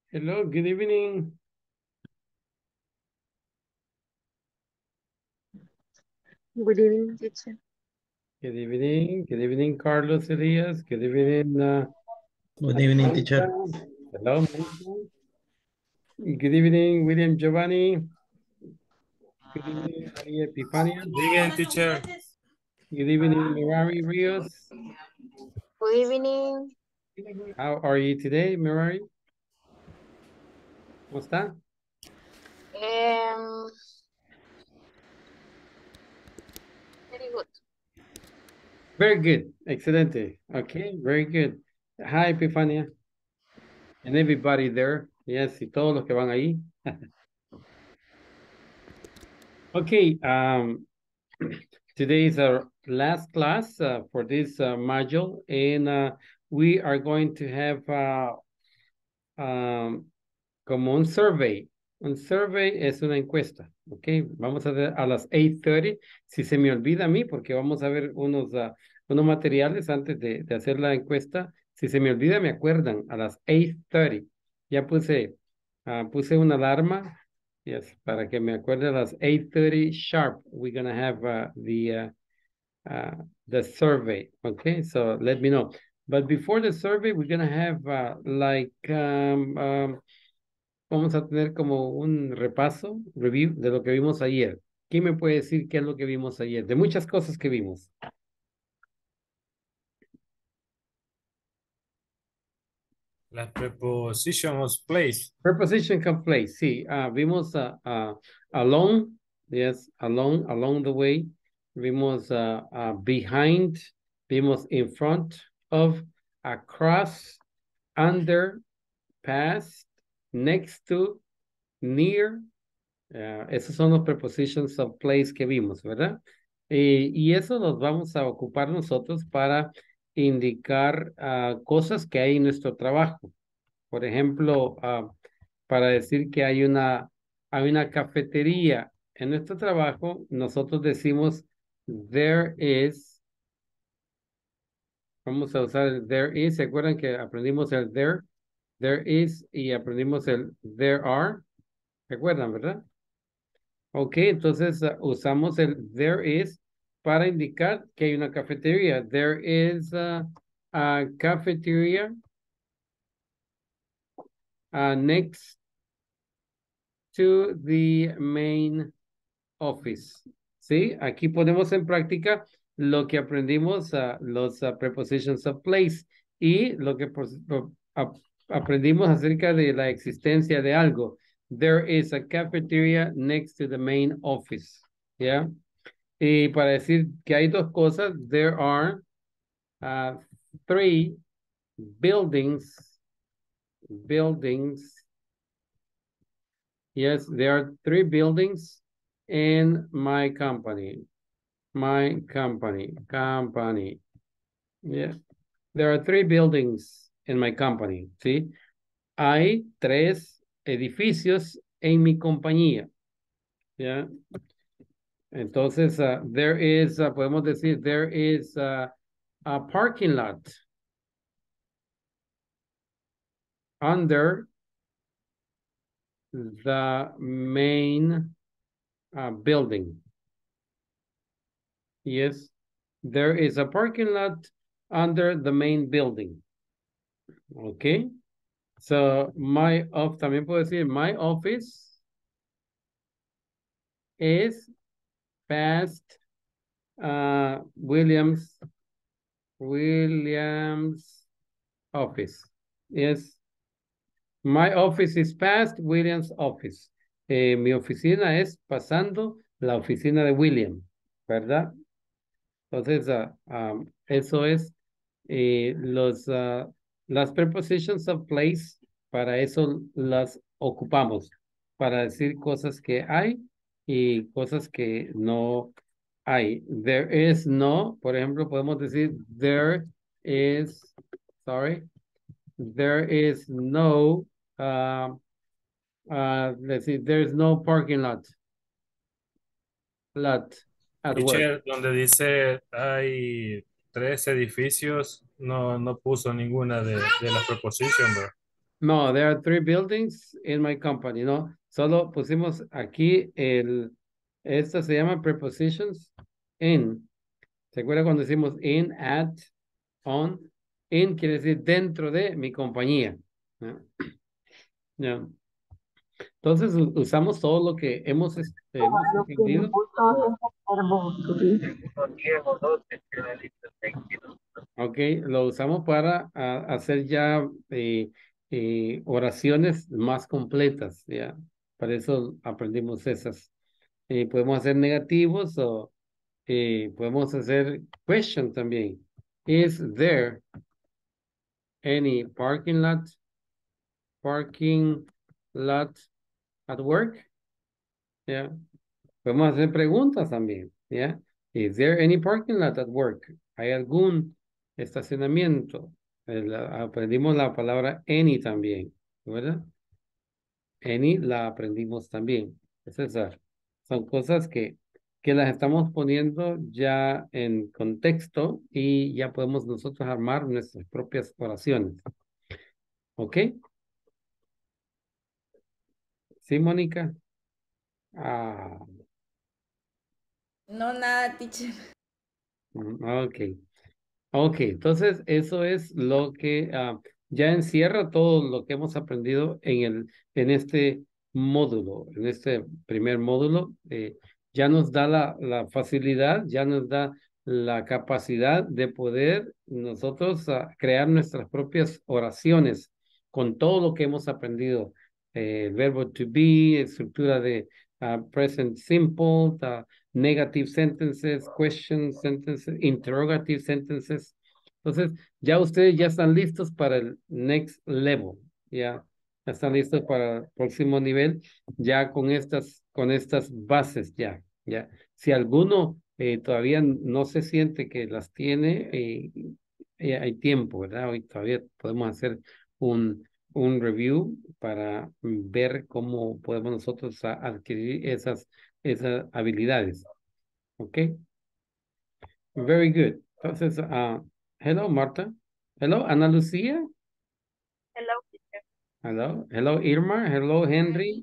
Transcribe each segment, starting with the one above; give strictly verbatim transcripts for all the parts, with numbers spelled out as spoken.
Hello, good evening. Good evening, teacher. Good evening. Good evening, Carlos Elias. Good evening, uh, Good evening, Mónica. teacher. Hello, Mónica. Good evening, William Giovanni. Good evening, Maria Epifania. Digan, teacher. Good evening, Mirari Rios. Good evening. How are you today, Mirari? ¿Cómo está? Um, very good. Very good. Excelente. Okay, very good. Hi, Epifania. And everybody there. Yes, y todos los que van ahí. Okay, um, today is our last class uh, for this uh, module, and uh, we are going to have uh, um, como un survey. Un survey es una encuesta, ¿ok? Vamos a ver a las eight thirty. Si se me olvida a mí, porque vamos a ver unos, uh, unos materiales antes de, de hacer la encuesta. Si se me olvida, me acuerdan, a las eight thirty. Ya puse, uh, puse una alarma. Yes, para que me acuerde a las eight thirty sharp, we're gonna have uh, the uh, uh, the survey. Okay, so let me know. But before the survey, we're gonna have uh, like um, um, vamos a tener como un repaso, review de lo que vimos ayer. ¿Quién me puede decir qué es lo que vimos ayer? De muchas cosas que vimos. La preposition of place. Preposition can play. Sí, uh, vimos uh, uh, along, yes, along, along the way. Vimos uh, uh, behind, vimos in front of, across, under, past, next to, near. Uh, esos son los prepositions of place que vimos, ¿verdad? Eh, y eso nos vamos a ocupar nosotros para indicar uh, cosas que hay en nuestro trabajo. Por ejemplo, uh, para decir que hay una, hay una cafetería en nuestro trabajo, nosotros decimos there is, vamos a usar el there is, ¿se acuerdan que aprendimos el there? There is y aprendimos el there are, ¿se acuerdan, verdad? Ok, entonces uh, usamos el there is para indicar que hay una cafetería. There is uh, a cafeteria uh, next to the main office. ¿Sí? Aquí ponemos en práctica lo que aprendimos, uh, los uh, prepositions of place y lo que uh, aprendimos acerca de la existencia de algo. There is a cafeteria next to the main office. ¿Ya? Y para decir que hay dos cosas, there are uh, three buildings, buildings. Yes, there are three buildings in my company. My company, company. Yeah, there are three buildings in my company, ¿sí? Hay tres edificios en mi compañía, ¿ya? Entonces, uh, there is, uh, podemos decir, there is uh, a parking lot under the main uh, building. Yes, there is a parking lot under the main building. Okay. So my of también puedo decir my office is past uh, Williams Williams office. Yes. My office is past Williams office. Eh, mi oficina es pasando la oficina de William, ¿verdad? Entonces, uh, um, eso es eh, los, uh, las prepositions of place, para eso las ocupamos, para decir cosas que hay y cosas que no hay. There is no, por ejemplo, podemos decir there is, sorry, there is no, uh, uh, let's see, there is no parking lot, lot at work. Teacher, donde dice hay tres edificios, no, no puso ninguna de, de las preposición, ¿verdad? No, there are three buildings in my company, no. Solo pusimos aquí el, esta se llama prepositions in. ¿Se acuerda cuando decimos in, at, on? In quiere decir dentro de mi compañía. ¿No? Ya. Entonces u- usamos todo lo que hemos, este, hemos Lo que me aprendido. puso es el verbo to be. Ok, lo usamos para ah, hacer ya eh, eh, oraciones más completas, ya. Para eso aprendimos esas. Eh, podemos hacer negativos o eh, podemos hacer question también. Is there any parking lot, parking lot at work? Ya. Podemos hacer preguntas también, ¿ya? Is there any parking lot at work? ¿Hay algún estacionamiento? Eh, la- aprendimos la palabra any también, ¿verdad? Any la aprendimos también. Es esa. Son cosas que, que las estamos poniendo ya en contexto y ya podemos nosotros armar nuestras propias oraciones. ¿Ok? ¿Sí, Mónica? Ah, No, nada, teacher. mm, ok. Ok, entonces eso es lo que ah, ya encierra todo lo que hemos aprendido en el, en este módulo, en este primer módulo. Eh, ya nos da la, la facilidad, ya nos da la capacidad de poder nosotros ah, crear nuestras propias oraciones con todo lo que hemos aprendido. Eh, el verbo to be, estructura de ah, present simple, ah, negative sentences, question sentences, interrogative sentences. Entonces, ya ustedes ya están listos para el next level, ya, ya están listos para el próximo nivel, ya con estas, con estas bases, ya, ya. Si alguno eh, todavía no se siente que las tiene, eh, eh, hay tiempo, ¿verdad? Hoy todavía podemos hacer un, un review para ver cómo podemos nosotros a- adquirir esas esas habilidades. ¿Ok? Very good. Entonces, uh, hello, Marta. Hello, Ana Lucía. Hello. Hello. Hello, Irma. Hello, Henry. Hi.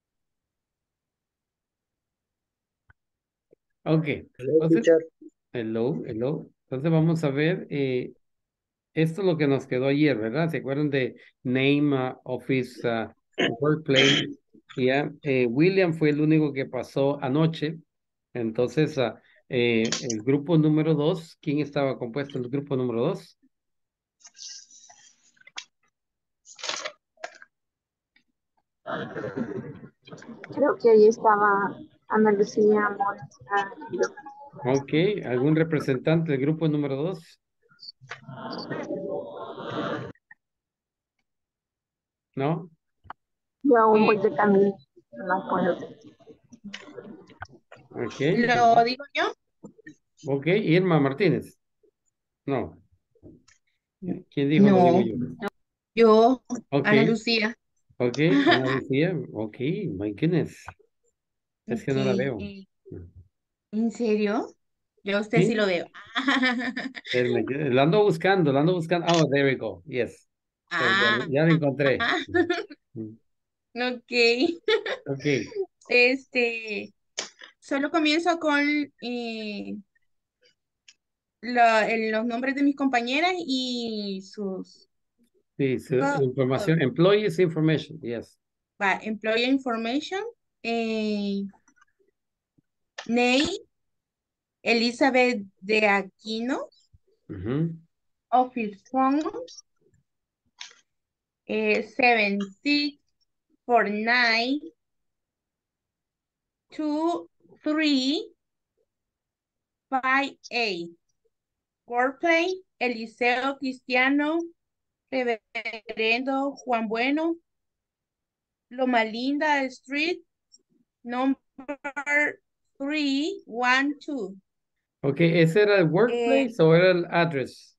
Ok. Hello, Entonces, teacher. hello, hello. Entonces vamos a ver, eh, esto es lo que nos quedó ayer, ¿verdad? ¿Se acuerdan de name, uh, office, uh, workplace? Ya, eh, William fue el único que pasó anoche. Entonces, ah, eh, el grupo número dos, ¿quién estaba compuesto en el grupo número dos? Creo que ahí estaba Ana Lucía, Mónica y yo. Ok, ¿algún representante del grupo número dos? ¿No? Yo aún voy Eh, de camino. No puedo. Ok, ¿Lo digo yo? ok, Irma Martínez. No, ¿quién dijo lo digo No, yo? yo, Ok, Ana Lucía. ok, Ana Lucía, ok, my goodness, es que Ok, no la veo. eh, ¿en serio? Yo a usted sí Sí, lo veo. espérame, que- la ando buscando, la ando buscando. Oh, there we go, yes. Eh, ya, Ah, ya la encontré. Mm, ok. ok, Este, solo comienzo con eh, la- el- los nombres de mis compañeras y sus sí, su todo. información, employees information, yes. Va, employee information, eh, name, Elizabeth de Aquino, Ujú. office phone, eh, seven six four nine two three five eight. Workplace, Eliseo Cristiano, Reverendo Juan Bueno, Loma Linda Street, number three one two. Ok, ¿ese era el Eh, workplace o era el address?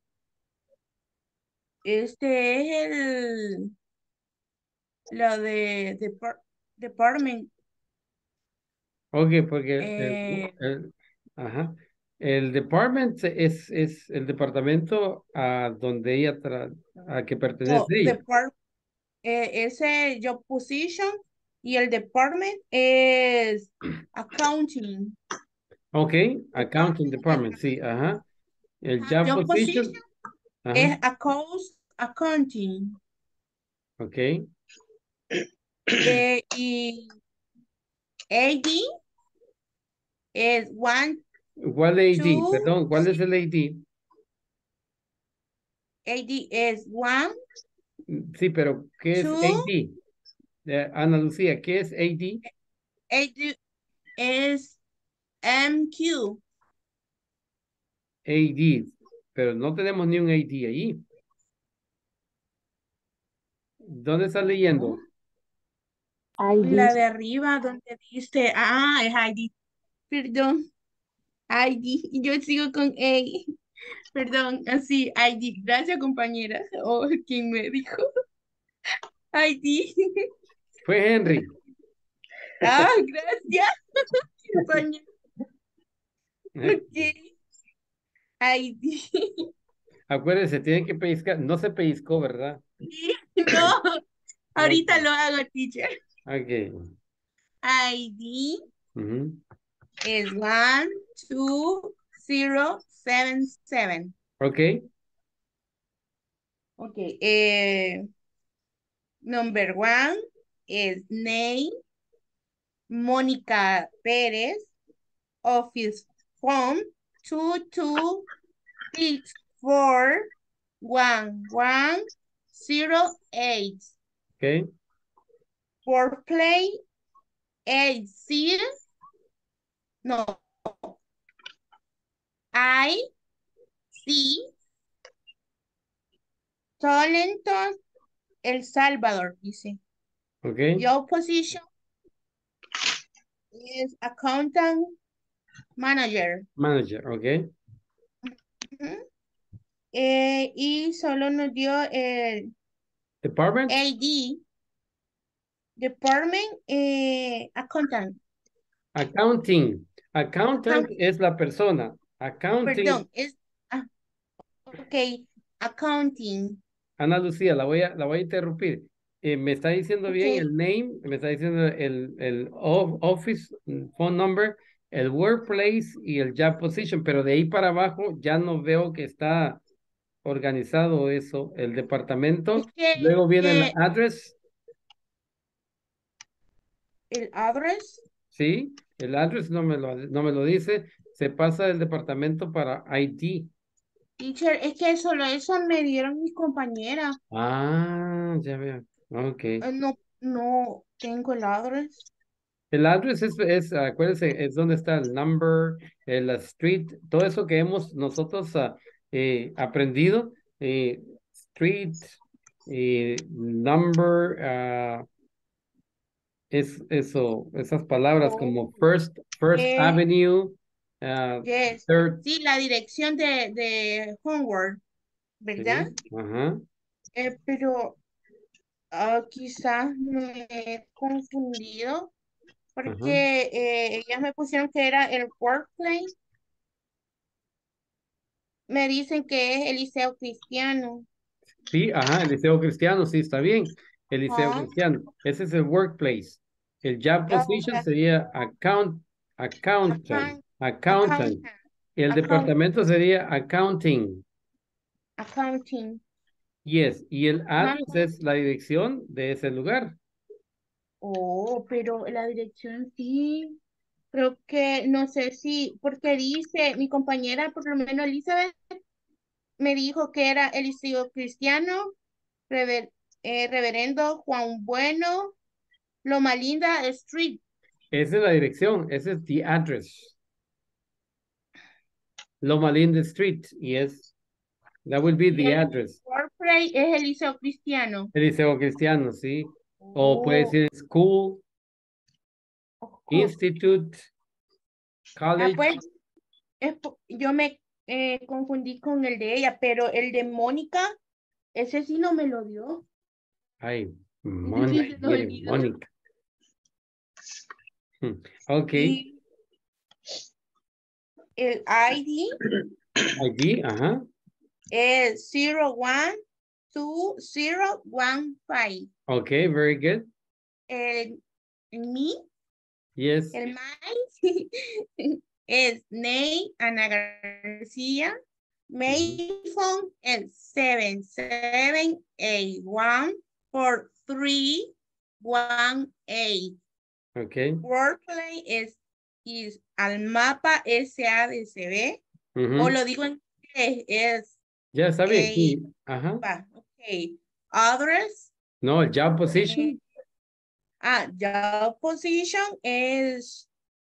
este es el, lo de depar- department. Ok, porque el, Eh, el- ajá, el department es, es el departamento a donde ella tra- a que no, pertenece ella. depart, eh, ese job position y el department es accounting. Ok, accounting department, sí, ajá. El Ajá, job job position, position ajá, es accounts, accounting. ok. Eh, y A D es one, ¿Cuál A D? two, Perdón, ¿cuál es el A D? A D es one, Sí, pero ¿qué es two, A D? Eh, Ana Lucía, ¿qué es A D? A D es M Q. A D, pero no tenemos ni un A D ahí. ¿Dónde está leyendo? La de arriba donde dice, ah, es I D, perdón, I D, yo sigo con A, perdón, así, I D, gracias compañera, o quien me dijo, I D, Fue Henry. ah, gracias, compañera, ok, I D, Acuérdense, tienen que pellizcar. No se pellizcó, ¿verdad? no, ahorita Ok. lo hago, teacher, Ok. I D Ujú. es one, two, zero, seven, seven, Ok. ok, eh, number one is name, Mónica Pérez, office phone two two six four one one zero eight. Ok. Workplay eight C. No. I C. Tolenton, El Salvador, dice. Ok. Your position is accountant manager. Manager. Ok. Ujú. Eh, y solo nos dio el Department. A D. Department eh, accountant. Accounting. Accountant Account, es la persona. Accounting. perdón, es, ah, ok, accounting. Ana Lucía, la voy a, la voy a interrumpir. Eh, me está diciendo Ok, bien el name, me está diciendo el, el of- office, mm, phone number, el workplace y el job position, pero de ahí para abajo ya no veo que está organizado eso. El es departamento, que luego viene el eh, address, el address, ¿sí? El address no me lo, no me lo dice. Se pasa del departamento para I D. teacher, es que solo eso me dieron mis compañeras. Ah, ya veo. Ok. Eh, no, no tengo el address. El address es, es, acuérdense, es donde está el number, el la street, todo eso que hemos nosotros ah, eh, aprendido, eh, street, eh, number, ah, es eso, esas palabras Oh, como first, first eh, avenue, ah, yes. third, Sí, la dirección de, de Homework, ¿verdad? sí, ajá, Eh, pero ah, quizás me he confundido ajá, porque eh, ellas me pusieron que era el workplace. Me dicen que es el liceo cristiano. sí, ajá, el liceo cristiano, sí, está bien, el liceo Ajá. cristiano, ese es el workplace. El job position Ahora, sería account, accountant, account, accountant. accountant, El account, departamento sería accounting. accounting. Yes. Y el Ajá. address es la dirección de ese lugar. Oh, pero la dirección sí. Creo que no sé si, porque dice, mi compañera, por lo menos Elizabeth, me dijo que era el liceo cristiano, rever- eh, reverendo Juan Bueno, Loma Linda Street. Esa es la dirección. Ese es the address. Loma Linda Street. Yes. That will be Y the el address. workplace es el liceo cristiano. El liceo cristiano, sí. O puede Oh, decir school, ojo. institute, Ah, college. pues es po- yo me eh, confundí con el de ella, pero el de Mónica, ese sí no me lo dio. Ay, Ese sí Mónica, se lo mire, olvidó. Mónica. Hmm, ok. Y el I D Allí, ajá. es cero one two zero one five. Okay, very good. El, mi, Yes. el mine es Ney Ana García. My phone is seven seven eight one four three one eight. Okay. Wordplay is, is Almapa S A D C B. Ujú. O lo digo en inglés, es Ya sabe eh, aquí. Ajá. va, ok. Address. No, el job position. Ah, job position es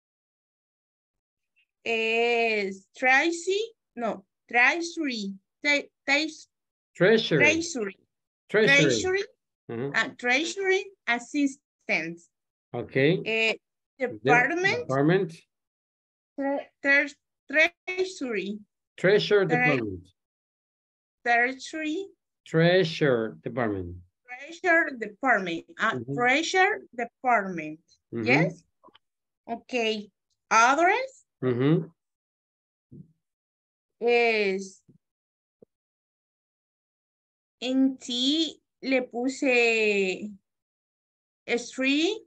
es Tracy, no, Treasury, Tre- Tre- Treasury. Treasury, Treasury. Treasury, Ujú. ah, Treasury Assistant, Okay. eh, De- Department, Department. tre- tre- Treasury, Treasure Tre- Department. Treasury, Treasure Department. Treasure Department, ah, Ujú. Treasure Department, Ujú. yes, okay, address Ujú. es en ti le puse street,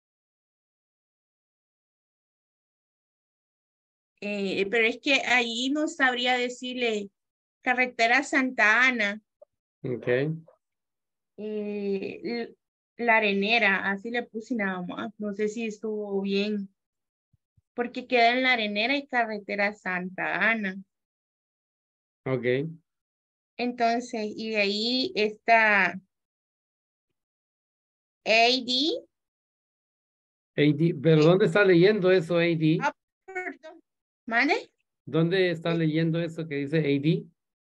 eh, pero es que ahí no sabría decirle carretera Santa Ana, Okay. eh, l- la arenera, así le puse nada más, no sé si estuvo bien, porque queda en la arenera y carretera Santa Ana. Okay. Entonces, y de ahí está A D. A D. ¿Pero dónde está leyendo eso, A D? Ah, perdón. ¿Mande? ¿Dónde está leyendo eso que dice A D?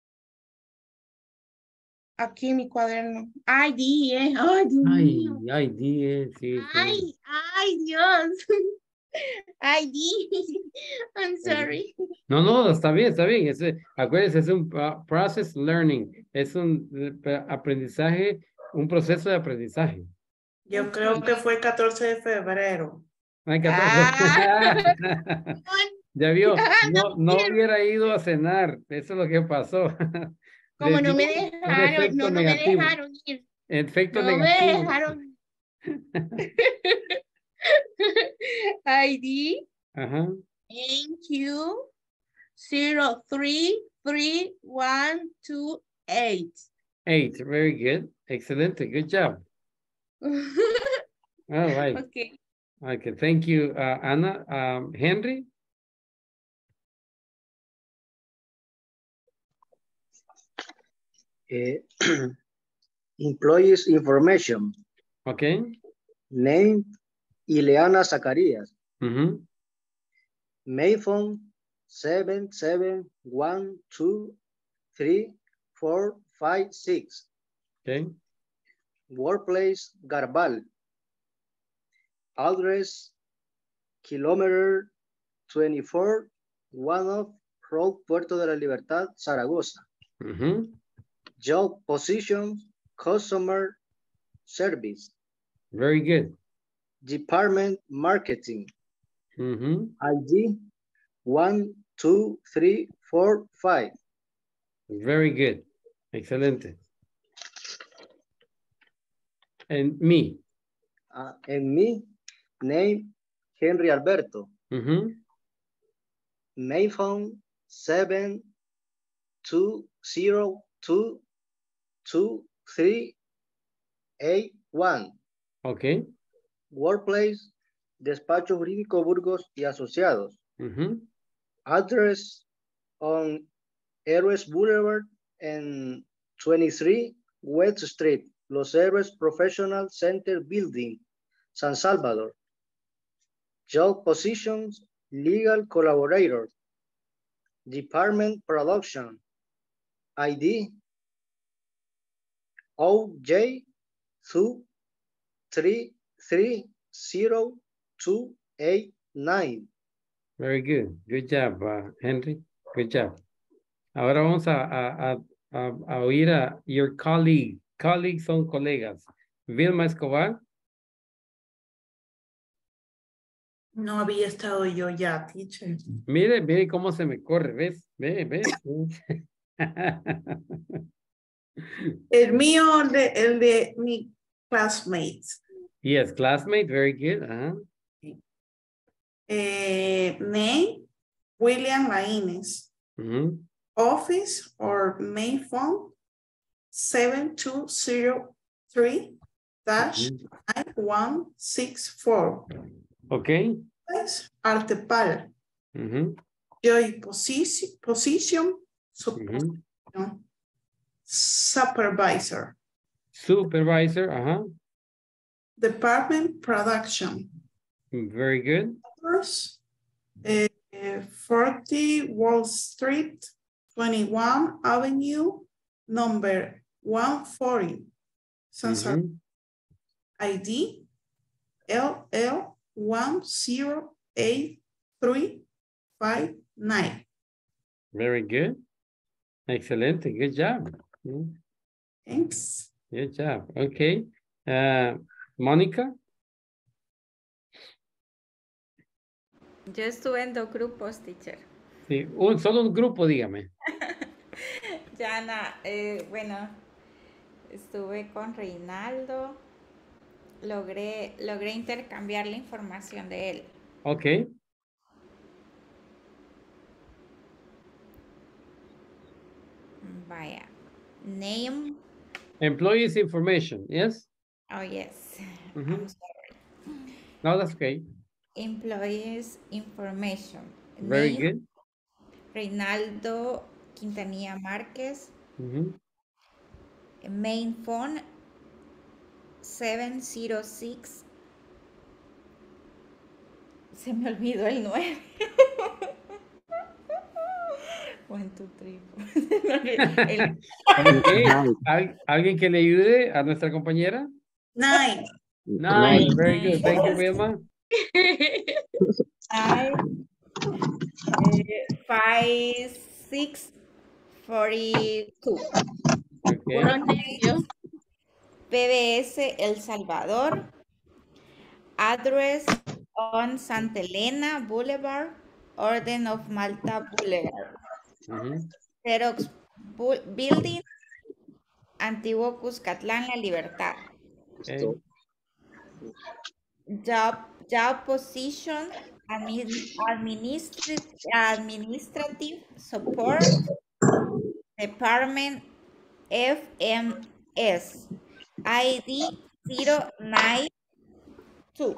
Aquí en mi cuaderno. I D, eh. Ay, Dios Ay, mío. I D, eh, sí, sí. Ay, ay, Dios. I D. I'm sorry. No, no, está bien, está bien. Es, eh, acuérdense, es un uh, process learning. Es un eh, aprendizaje, un proceso de aprendizaje. Yo creo que fue catorce de febrero. Ay, Ah. catorce. Ya vio, Ah, no, no hubiera ido a cenar. Eso es lo que pasó. Como Les no me dio un dejaron, efecto no, no me negativo. dejaron ir. Efecto No me negativo. dejaron. I D Ajá. N Q zero three three one two eight. Eight. Very good. Excellent. Good job. All right. Okay. Okay. Thank you, uh, Anna. Um, Henry. Eh, employees information. Okay. Name, Ileana Zacarías. Mm-hmm. Mail phone, seven seven one two three four five six. Okay. Workplace, Garbal. Address, kilometer twenty-four, one of Road, Puerto de la Libertad, Zaragoza. Mm-hmm. Job position, customer service. Very good. Department, marketing. Mm-hmm. I D, one, two, three, four, five. Very good. Excelente. And me. Uh, and me, name, Henry Alberto. Mm-hmm. Mail phone, seven, two, zero, two, two, three, eight, one. Okay. Workplace, Despacho Jurídico Burgos y Asociados. Mm-hmm. Address on Héroes Boulevard and twenty-three West Street, Los Héroes Professional Center Building, San Salvador. Job positions, legal collaborator. Department production. I D O J two three three zero two eight nine. Very good. Good job, uh, Henry. Good job. Ahora vamos a, a, a, a, a oír a your colleague. Colleagues son colegas. Vilma Escobar. No había estado yo ya, teacher. Mire, mire cómo se me corre, ¿ves? Ve, ve. El mío, de, el de mi classmates. Yes, classmate, very good. Uh-huh. Eh, name, William Laínez. Mhm. Office or main phone, seven two zero three dash Mhm. nine one six four. Okay. Pues, Artepal. Mhm. Joy position, position, sup- Mhm. no, supervisor. Supervisor, uh-huh. Department production. Very good. First, eh, forty Wall Street, twenty-one Avenue, number one forty. San Sal- Mhm. I D L L one zero eight three five nine. Very good. Excellent. Good job. Mm, Thanks. Good job. Okay. Uh, Mónica. Yo estuve en dos grupos, teacher. Sí, un, solo un grupo, dígame. Yana, eh, bueno, estuve con Reinaldo. Logré, logré intercambiar la información de él. Okay. Vaya. Name. Employees information, yes? Oh, yes. Mhm. I'm sorry. No, that's okay. Employees information. Very Name, good. Reinaldo Quintanilla Márquez. Mhm. Main phone seven zero six. Se me olvidó el nueve. One, two, three, four. Se me olvidó el- Okay. ¿Al- ¿Alguien que le ayude a nuestra compañera? Nine. Nine. Very good. Thank you, Vilma. Five, eh, five, six, forty-two. Okay. Puro necio. P B S El Salvador. Address on Santa Elena Boulevard, Orden of Malta Boulevard. Mhm. Xerox Bu- Building, Antiguo Cuscatlán, La Libertad. Okay. Job, job position, admin, administrative, administrative support, department F M S, I D zero nine two.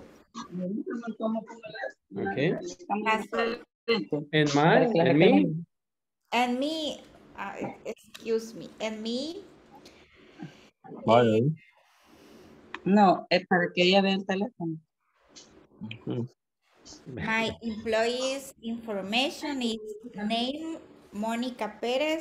Okay. That's all. And mine, and me? And me, uh, excuse me, and me, Vale. No, es para que ella vea el teléfono. my employees information is name Mónica Pérez.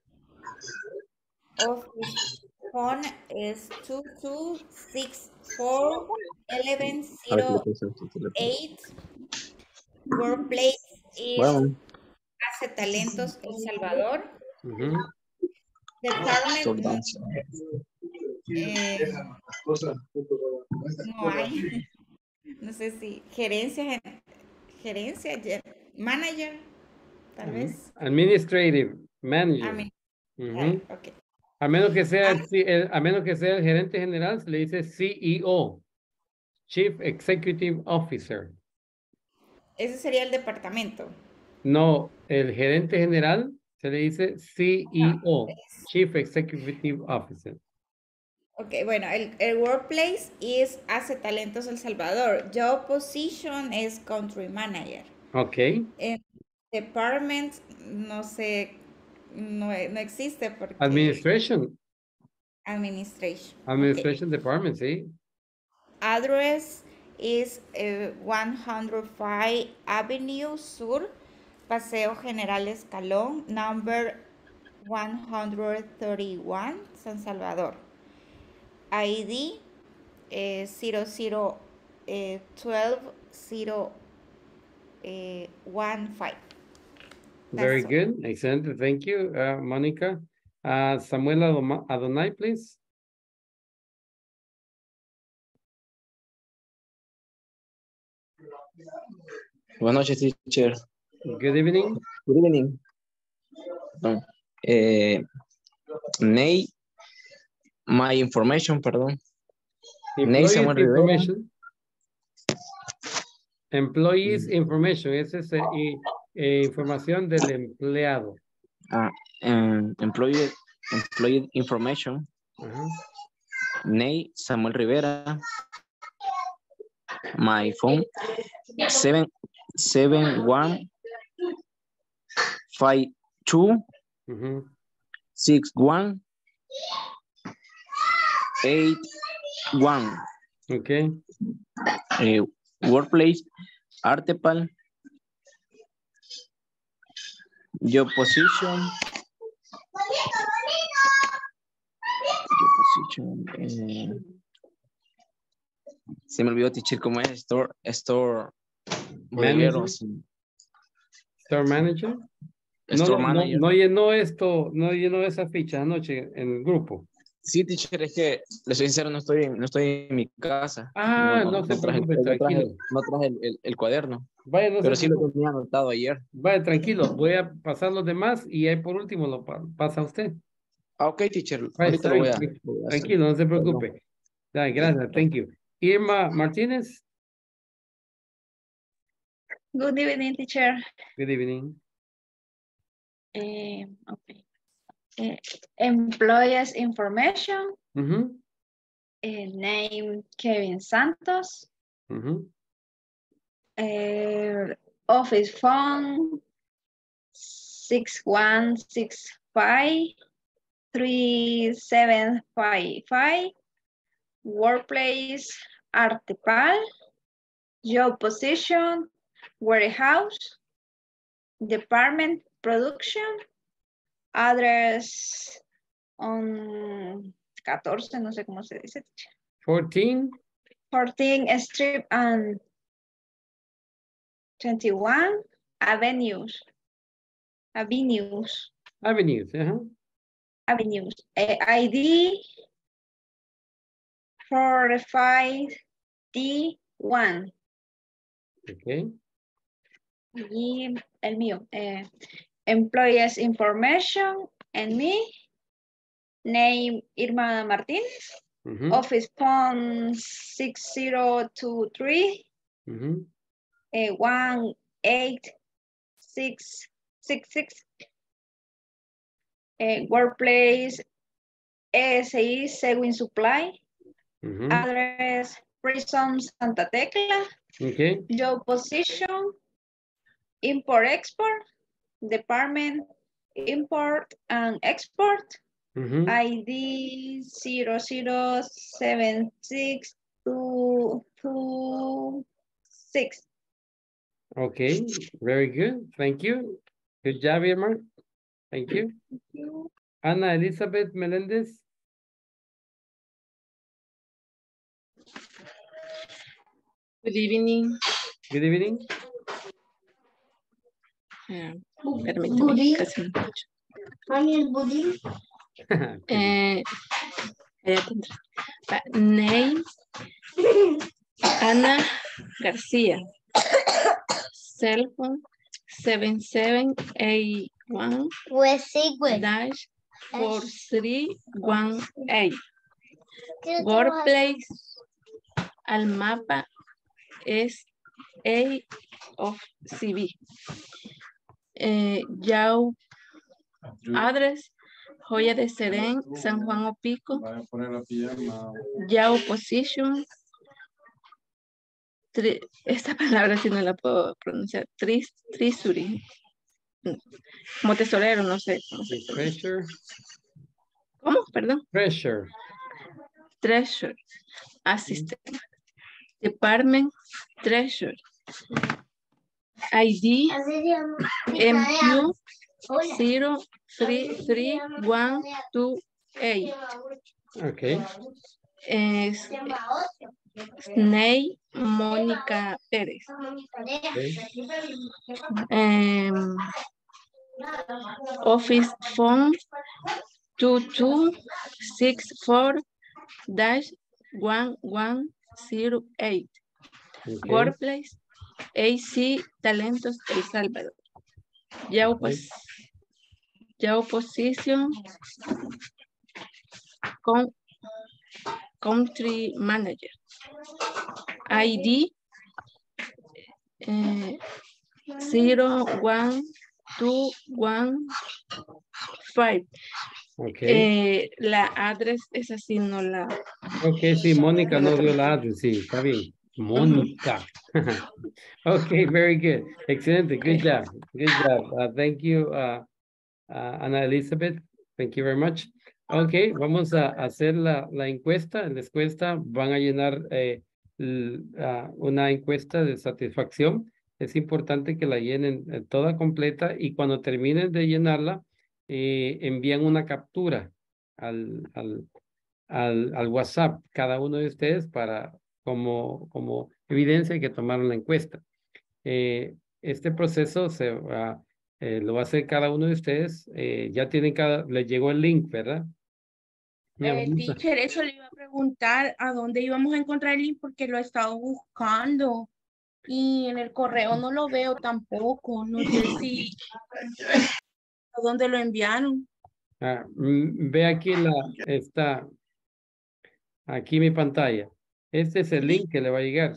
Office phone is two two six four eleven zero eight. Workplace is Bueno, Hace Talentos El Salvador. Mhm. Department eh, no hay. No sé si gerencia, gen- gerencia, ge- manager, tal Mhm. vez. Administrative manager. A mí, Mhm. ok. A menos que sea, Ah. el, C- el- a menos que sea el gerente general, se le dice C E O, Chief Executive Officer. Ese sería el departamento. No, el gerente general se le dice C E O, es- Chief Executive Officer. Ok, bueno, el, el workplace es Hace Talentos El Salvador. Job position es country manager. Ok. En department, no sé, no, no existe porque... Administration. Administration. ok. Administration Department, sí. Address is eh, one oh five Avenue Sur, Paseo General Escalón, number one thirty-one, San Salvador. I D eh, zero zero eh, twelve zero eh, one five. Very That's all. good. Excellent. Thank you, uh, Monica. Uh, Samuel Adoma- Adonai, please. buenas noches, teacher. Good evening. Good evening. No. Eh, Ney My information, perdón. Ney Employees Samuel Rivera. information. Employees information. Esa es eh, y, eh, información del empleado. Ah, em, employee, employee information. Ajá. Ney Samuel Rivera. My phone seven seven one five two Ujú. six one eight one. Okay. Eh, workplace Artepal. Job position. Job position. eh, se me olvidó, teacher, cómo es. Store, store, bodeguero, Manager. sí. Store manager. No, Store no, no, manager. no llenó esto, no llenó esa ficha anoche en el grupo. Sí, teacher, es que, le soy sincero, no estoy, no estoy en mi casa. Ah, no se traje, preocupe, no traje, tranquilo. no traje el, el- el cuaderno, Vaya, no pero se sí lo preocupe. tenía anotado ayer. Vaya, tranquilo. Voy a pasar los demás y ahí por último lo pa- pasa usted. Ah, ok, teacher, Vaya, ahorita está lo voy bien, a, tran- lo voy a hacer. tranquilo, no se Perdón. preocupe. Dale, gracias, thank you. Irma Martínez, Good evening, teacher. good evening. Eh, okay. Eh, employees information. Ujú, eh, name Kevin Santos. ujú. eh, office phone six one six five three seven five five. Workplace Artepal. Job position warehouse. Department production. Address on fourteen, no sé cómo se dice. fourteen, fourteen Strip and twenty-one Avenues. Avenues. avenues, ajá. Avenues. Eh, I D forty-five D one. Okay. Y el mío. Eh, employees information and me. Name Irma Martínez. Ujú, Office phone six zero two three ujú. uh, one eight six six six. Uh, workplace S I Seguin Supply. Ujú. Address Prison Santa Tecla. Okay. Job position import export. Department import and export. Ujú. I D zero zero seven six two two six. Okay, very good. Thank you. Good job, Irma. Thank you. Ana Elizabeth Melendez. Good evening. Good evening. Eh, permítame, casi no escucho. Eh, allá tendrá. Va, Name Ana García. Cell phone seven seven eight one Pues sí, güey. dash four three one eight. Workplace al mapa es A of C B. Eh, Yao address Joya de Serén, San Juan Opico. Yao position. Tri, esta palabra si no la puedo pronunciar. Tris, trisuri. Como tesorero, no sé. No sé. Treasure. ¿Cómo? Perdón. Treasure. Treasure. Assistant. Department. Treasure. I D. M Q zero three three one two eight. Okay. Es Sney Mónica Pérez. Okay. Um, office phone two two six four dash one one zero eight. Okay. Workplace A C Talentos El Salvador. Yao, pues, Yao position con Country Manager. I D eh, zero one two one five. Ok. Eh, la address es así, no la... Ok, sí, Mónica no dio la address, sí, está bien. Mónica. Okay, very good. Excelente. Good job. Good job. Uh, thank you, uh, uh, Ana Elizabeth. Thank you very much. Okay, vamos a hacer la, la encuesta. En la encuesta van a llenar eh, l- ah, una encuesta de satisfacción. Es importante que la llenen eh, toda completa y cuando terminen de llenarla, eh, envían una captura al, al, al, al WhatsApp cada uno de ustedes para como, como evidencia de que tomaron la encuesta. Eh, este proceso se va, eh, lo va a hacer cada uno de ustedes. Eh, ya tienen cada, les llegó el link, ¿verdad? Ya Eh, vamos a- teacher, eso le iba a preguntar a dónde íbamos a encontrar el link porque lo he estado buscando y en el correo no lo veo tampoco. No sé si a dónde lo enviaron. ah, mm, ve aquí la, está, aquí mi pantalla. Este es el link que le va a llegar.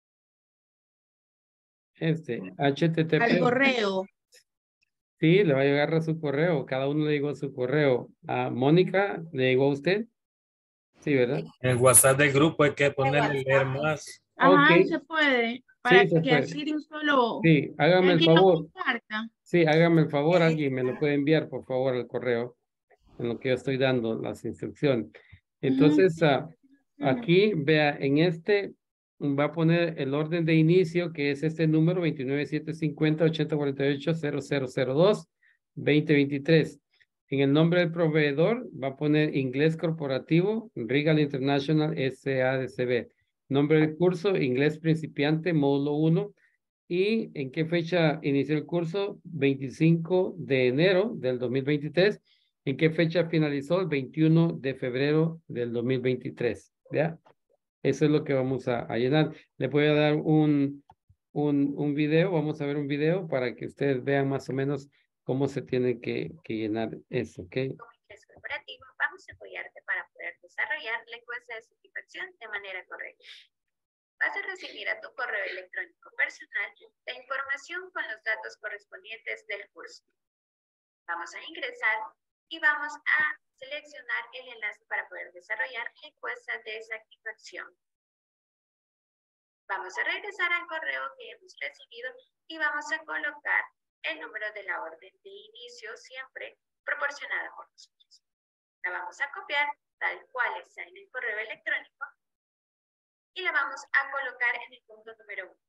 Este, Al H T T P. correo. Sí, le va a llegar a su correo. Cada uno le llegó a su correo. A Mónica, ¿le llegó a usted? Sí, ¿verdad? En el WhatsApp del grupo hay que ponerle leer más. Ajá, Ok, se puede. Para sí, se que puede. así de un solo Sí, hágame el alguien lo favor. comparta. Sí, hágame el favor, alguien me lo puede enviar, por favor, al correo, en lo que yo estoy dando las instrucciones. Entonces, ah, aquí, vea, en este va a poner el orden de inicio, que es este número veintinueve setecientos cincuenta ochenta cuarenta y ocho cero cero cero dos veinte veintitrés. En el nombre del proveedor va a poner Inglés Corporativo, Regal International S A D C B. Nombre del curso, Inglés Principiante, módulo uno. ¿Y en qué fecha inició el curso? veinticinco de enero del dos mil veintitrés. ¿En qué fecha finalizó? El veintiuno de febrero del dos mil veintitrés. ¿Ya? Eso es lo que vamos a, a llenar. Le voy a dar un, un, un video, vamos a ver un video para que ustedes vean más o menos cómo se tiene que, que llenar eso, ¿ok? Como inglés corporativo, vamos a apoyarte para poder desarrollar la encuesta de satisfacción de manera correcta. Vas a recibir a tu correo electrónico personal la información con los datos correspondientes del curso. Vamos a ingresar y vamos a seleccionar el enlace para poder desarrollar la encuesta de satisfacción. Vamos a regresar al correo que hemos recibido y vamos a colocar el número de la orden de inicio siempre proporcionada por nosotros. La vamos a copiar tal cual está en el correo electrónico y la vamos a colocar en el punto número uno.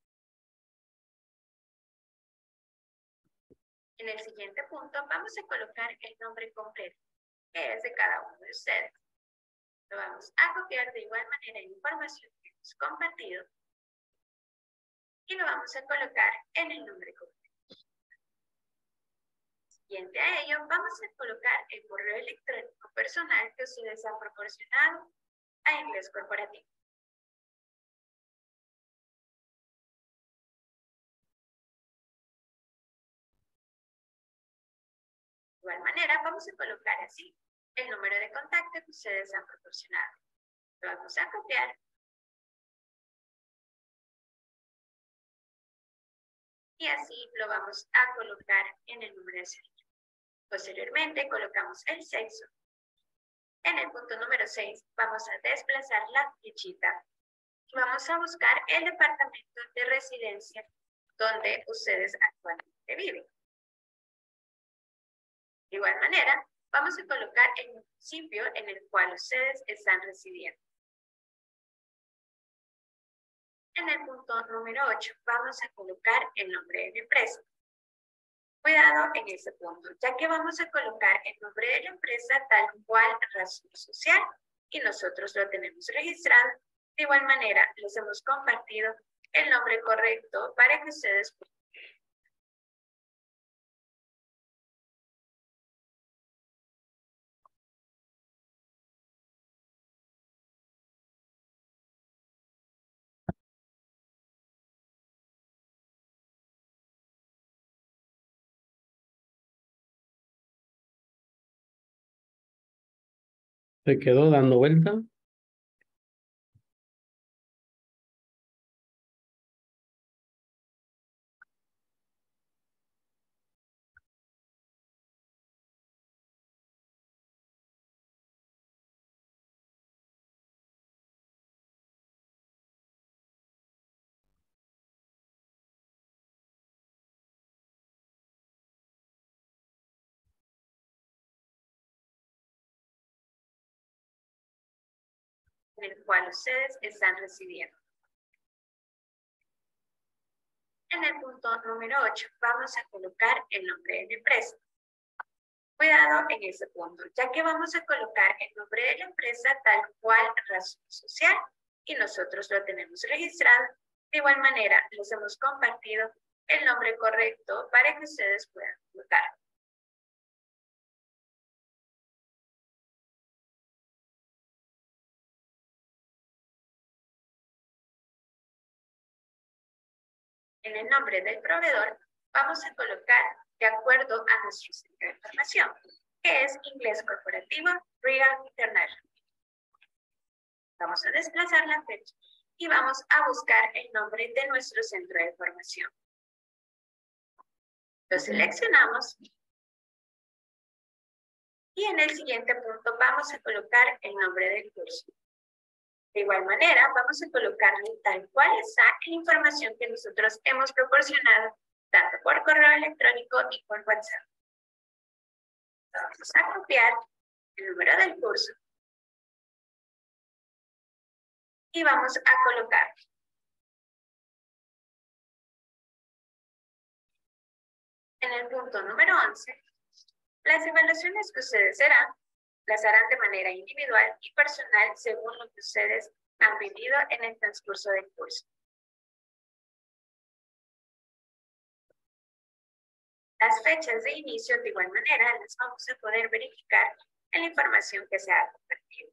En el siguiente punto vamos a colocar el nombre completo, que es de cada uno de ustedes. Lo vamos a copiar de igual manera en información que hemos compartido y lo vamos a colocar en el nombre completo. Siguiente a ello, vamos a colocar el correo electrónico personal que ustedes han proporcionado a Inglés Corporativo. De igual manera, vamos a colocar así el número de contacto que ustedes han proporcionado. Lo vamos a copiar y así lo vamos a colocar en el número de serie. Posteriormente, colocamos el sexo. En el punto número seis, vamos a desplazar la flechita y vamos a buscar el departamento de residencia donde ustedes actualmente viven. De igual manera, vamos a colocar el municipio en el cual ustedes están residiendo. En el punto número ocho, vamos a colocar el nombre de la empresa. Cuidado en este punto, ya que vamos a colocar el nombre de la empresa tal cual razón social y nosotros lo tenemos registrado. De igual manera, les hemos compartido el nombre correcto para que ustedes puedan. Se quedó dando vuelta. en el cual ustedes están residiendo. En el punto número ocho vamos a colocar el nombre de la empresa. Cuidado en ese punto, ya que vamos a colocar el nombre de la empresa tal cual razón social y nosotros lo tenemos registrado. De igual manera, les hemos compartido el nombre correcto para que ustedes puedan colocar. En el nombre del proveedor vamos a colocar de acuerdo a nuestro centro de información, que es Inglés Corporativo Regal International. Vamos a desplazar la fecha y vamos a buscar el nombre de nuestro centro de formación. Lo seleccionamos y en el siguiente punto vamos a colocar el nombre del curso. De igual manera, vamos a colocarle tal cual está la información que nosotros hemos proporcionado, tanto por correo electrónico y por WhatsApp. Vamos a copiar el número del curso y vamos a colocar. En el punto número once, las evaluaciones que ustedes harán, las harán de manera individual y personal según lo que ustedes han vivido en el transcurso del curso. Las fechas de inicio, de igual manera, las vamos a poder verificar en la información que se ha compartido.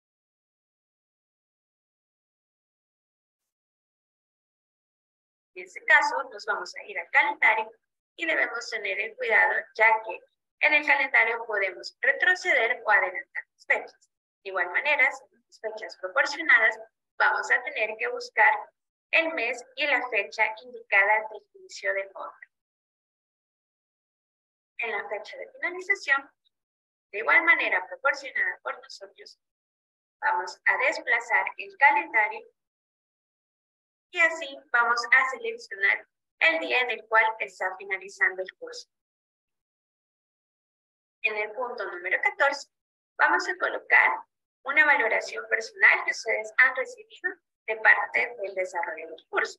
En este caso, nos vamos a ir al calendario y debemos tener el cuidado, ya que en el calendario podemos retroceder o adelantar las fechas. De igual manera, según las fechas proporcionadas, vamos a tener que buscar el mes y la fecha indicada del inicio del módulo. En la fecha de finalización, de igual manera proporcionada por nosotros, vamos a desplazar el calendario y así vamos a seleccionar el día en el cual está finalizando el curso. En el punto número catorce, vamos a colocar una valoración personal que ustedes han recibido de parte del desarrollo del curso.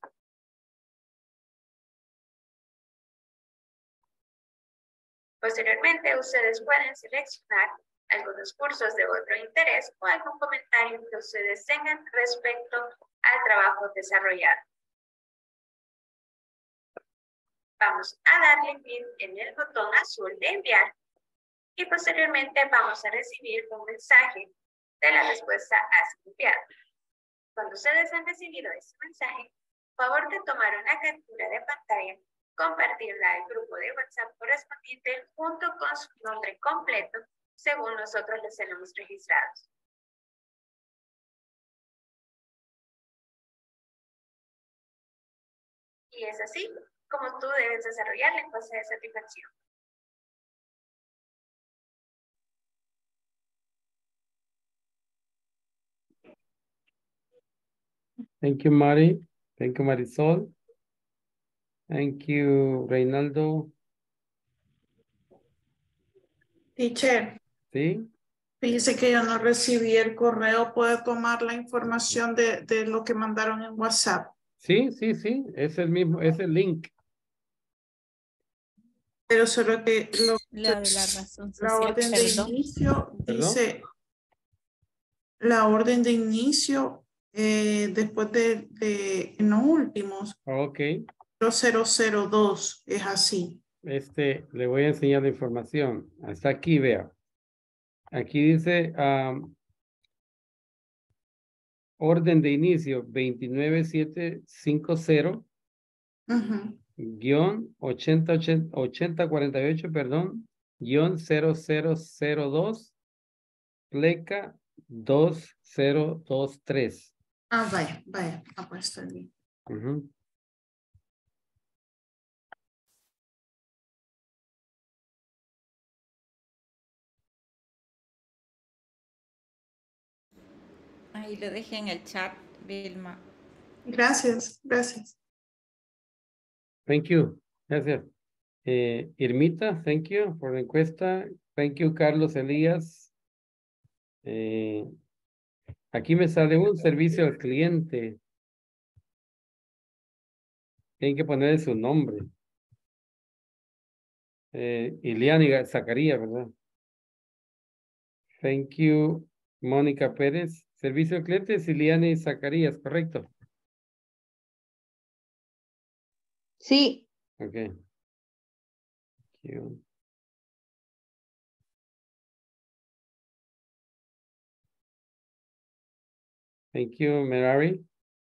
Posteriormente, ustedes pueden seleccionar algunos cursos de otro interés o algún comentario que ustedes tengan respecto al trabajo desarrollado. Vamos a darle clic en el botón azul de enviar y posteriormente vamos a recibir un mensaje de la respuesta a su enviado. Cuando ustedes han recibido ese mensaje, por favor de tomar una captura de pantalla, compartirla al grupo de WhatsApp correspondiente junto con su nombre completo, según nosotros los tenemos registrados. Y es así como tú debes desarrollar la encuesta de satisfacción. Thank you, Mari. Thank you, Marisol. Thank you, Reinaldo. Teacher, ¿Sí? fíjese que yo no recibí el correo. ¿Puede tomar la información de, de lo que mandaron en WhatsApp? Sí, sí, sí. Es el mismo, es el link. Pero solo que lo, La de la razón la social, orden de perdón. inicio ¿Perdón? dice, la orden de inicio eh, después de, de en los últimos, Ok. cero cero dos, es así. Este, le voy a enseñar la información. Hasta aquí, vea. Aquí dice um, orden de inicio veintinueve mil setecientos cincuenta Ujú. guión ochenta cuarenta y ocho, perdón, guión cero cero cero dos, pleca dos cero dos tres. Ah, vaya, vaya, ah, pues está bien. Ujú. Ahí lo dejé en el chat, Vilma. Gracias, gracias. Thank you. Gracias. Eh, Irmita, thank you for the encuesta. Thank you, Carlos Elías. Eh, Aquí me sale un servicio al cliente. Tienen que poner su nombre. Eh, Iliani Zacarías, ¿verdad? Thank you, Mónica Pérez. Servicio al cliente es Iliani Zacarías, ¿correcto? Sí. Ok. Thank you. Thank you, Merari.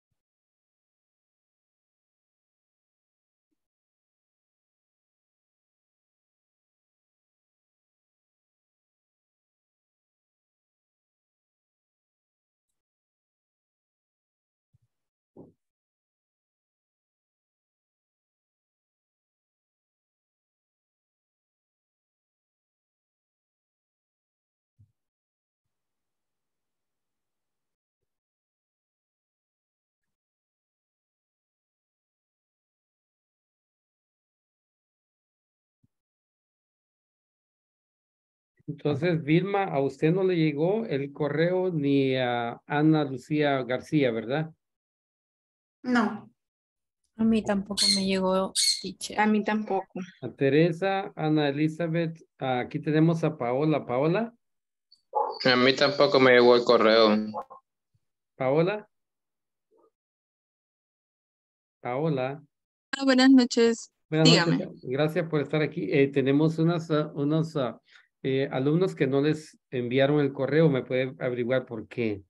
Entonces, Vilma, a usted no le llegó el correo ni a Ana Lucía García, ¿verdad? No. A mí tampoco me llegó, teacher. A mí tampoco. A Teresa, Ana Elizabeth, aquí tenemos a Paola. Paola, A mí tampoco me llegó el correo. Paola, Paola. Ah, buenas noches. Buenas Dígame. noches, gracias por estar aquí. Eh, tenemos unos, ah, unos ah, eh, alumnos que no les enviaron el correo, ¿me puede averiguar por qué?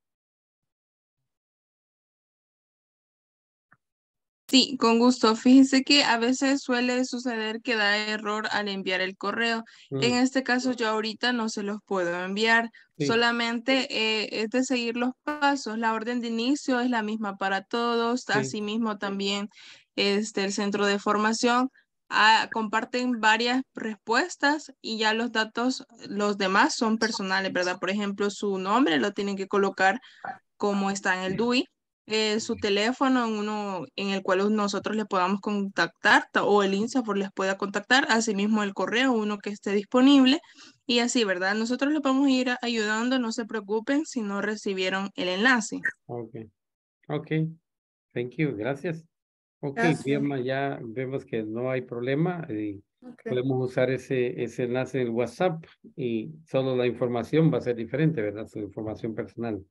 Sí, con gusto. Fíjense que a veces suele suceder que da error al enviar el correo. En Mm, este caso, yo ahorita no se los puedo enviar. sí, Solamente eh, es de seguir los pasos. La orden de inicio es la misma para todos. sí, Asimismo, también este, el centro de formación ah, comparten varias respuestas y ya los datos, los demás son personales, ¿verdad? Por ejemplo, su nombre lo tienen que colocar como está en el D U I, eh, su teléfono en uno en el cual nosotros le podamos contactar ta- o el INSAFOR les pueda contactar, asimismo el correo, uno que esté disponible y así, ¿verdad? Nosotros les vamos a ir a- ayudando, no se preocupen si no recibieron el enlace. ok, ok, thank you, gracias. Ok, Gracias. Vilma, ya vemos que no hay problema y Ok. podemos usar ese, ese enlace en el WhatsApp y solo la información va a ser diferente, ¿verdad? Su información personal.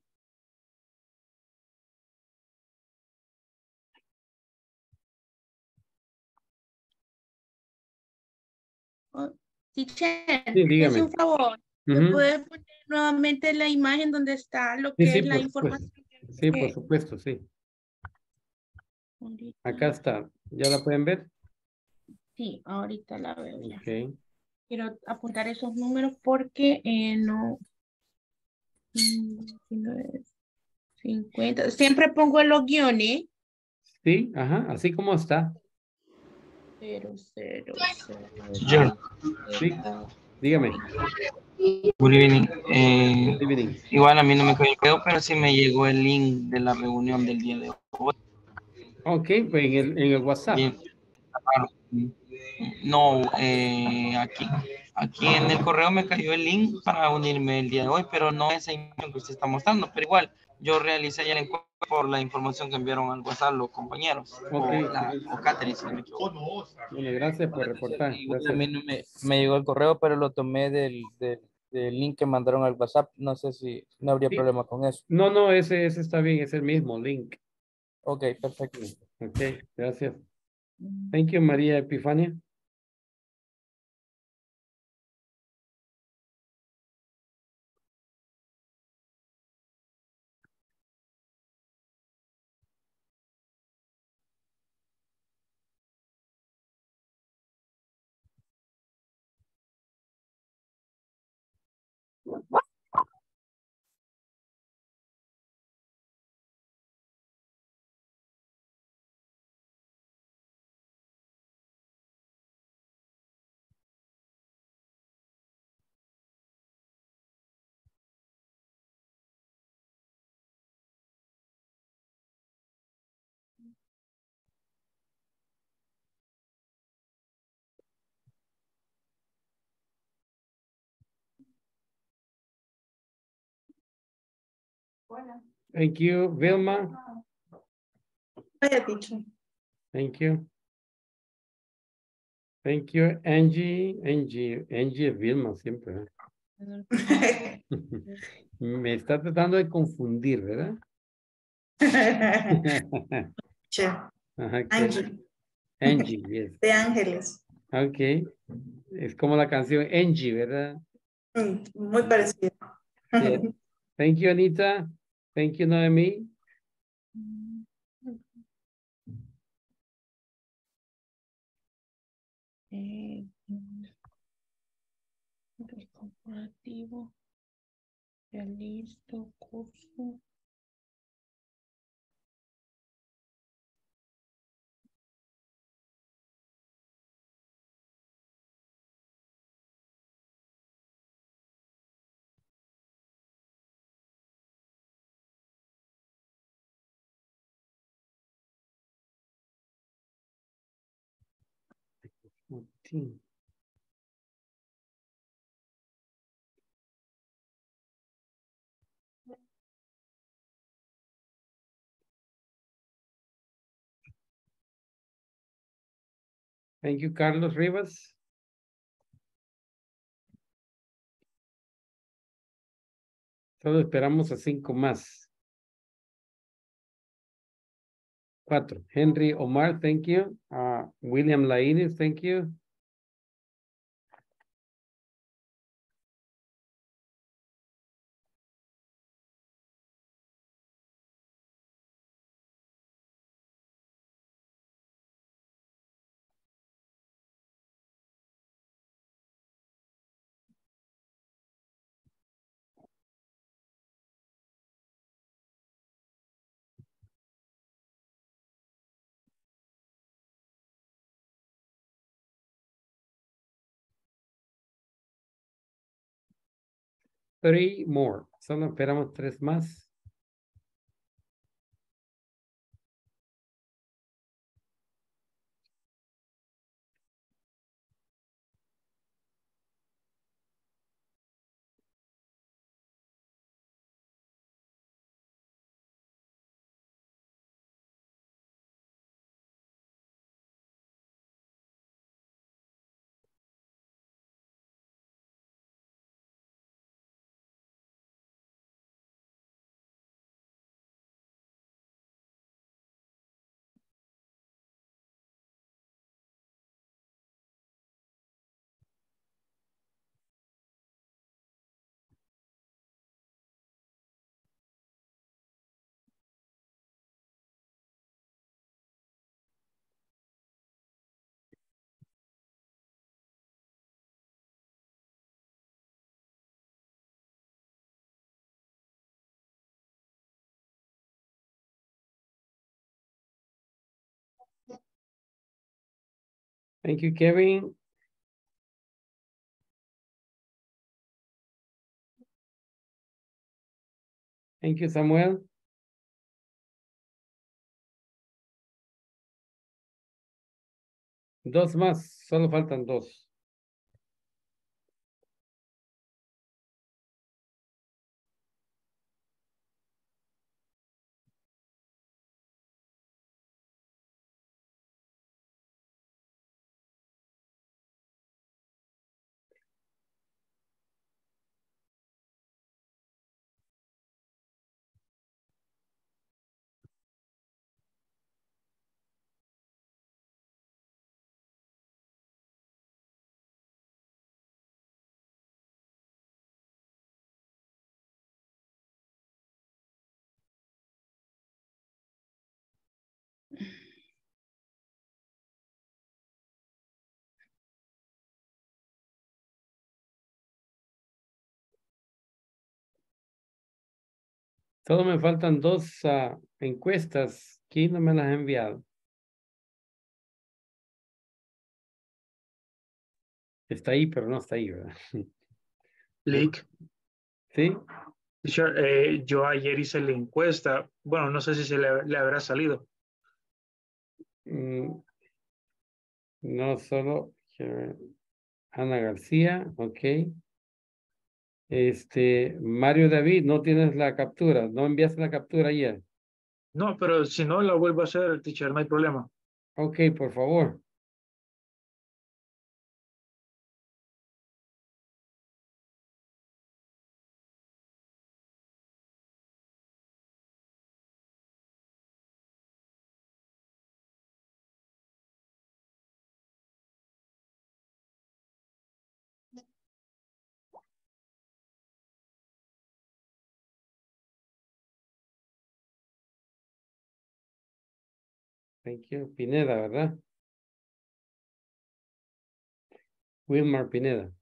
Oh, teacher, Sí, me hace dígame. un favor. ¿Me Ujú. puede poner nuevamente la imagen donde está lo Sí, que sí, es la por supuesto. información? Sí, por que- supuesto, sí. ahorita- Acá está. ¿Ya la pueden ver? Sí, ahorita la veo ya. Ok. Quiero apuntar esos números porque eh, no, mm, diecinueve, cincuenta. Siempre pongo los guiones. Sí, ajá, así como está. Cero, cero, cero, Yo, Sí, dígame. good evening. Eh, Good evening. igual a mí no me cayó el correo, pero sí me llegó el link de la reunión del día de hoy. Ok, pues en el, en el WhatsApp. Bien. Ah, no, eh, aquí, aquí en el correo me cayó el link para unirme el día de hoy, pero no esa imagen que usted está mostrando. Pero igual, yo realicé ya el encuentro por la información que enviaron al WhatsApp los compañeros, Ok, o, la, o Catherine, si no me equivoco. bueno, gracias por reportar. Igual a Gracias. mí no me, me llegó el correo, pero lo tomé del, del, del link que mandaron al WhatsApp. No sé si no habría Sí. problema con eso. No, no, ese, ese está bien, es el mismo link. Ok, perfecto. Ok, gracias. Thank you, María Epifania. Thank you, Vilma. Vaya, teacher. Thank you. Thank you, Angie. Angie, Angie es Vilma siempre. ¿eh? Me está tratando de confundir, ¿verdad? Teacher. Ajá, ok. Angie. Angie, yes. De Ángeles. Ok. Es como la canción Angie, ¿verdad? Mm, Muy parecido. Yeah. Thank you, Anita. Thank you, Noemi. Eh, el corporativo, ya listo, curso. fourteen. Thank you, Carlos Rivas. Solo esperamos a cinco más. Cuatro. Henry Omar, thank you. Uh, William Laines, thank you. Three more. Solo esperamos tres más. Thank you, Kevin. Thank you, Samuel. Dos más, solo faltan dos. Solo me faltan dos uh, encuestas. ¿Quién no me las ha enviado? Está ahí, pero no está ahí, ¿verdad? Lick. ¿Sí? Teacher, eh, yo ayer hice la encuesta. Bueno, no sé si se le, le habrá salido. Mm, no solo. Ana García, ok. Este, Mario David, no tienes la captura, no enviaste la captura ayer. No, pero si no la vuelvo a hacer, teacher, no hay problema. Ok, por favor. Thank you. Pineda, ¿verdad? Wilmar Pineda.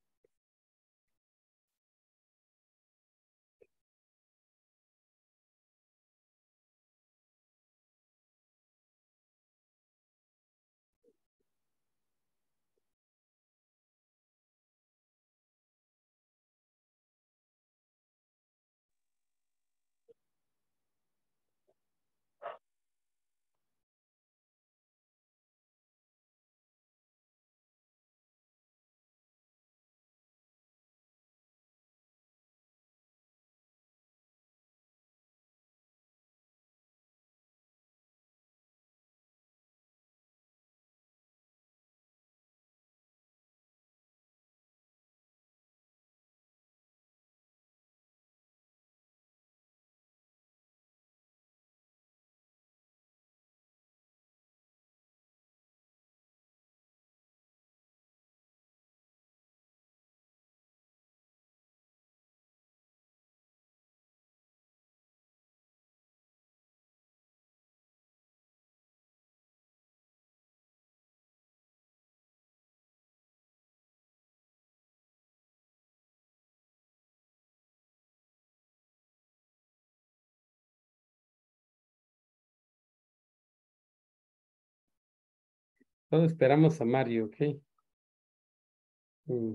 Solo esperamos a Mario, ¿ok? Mm.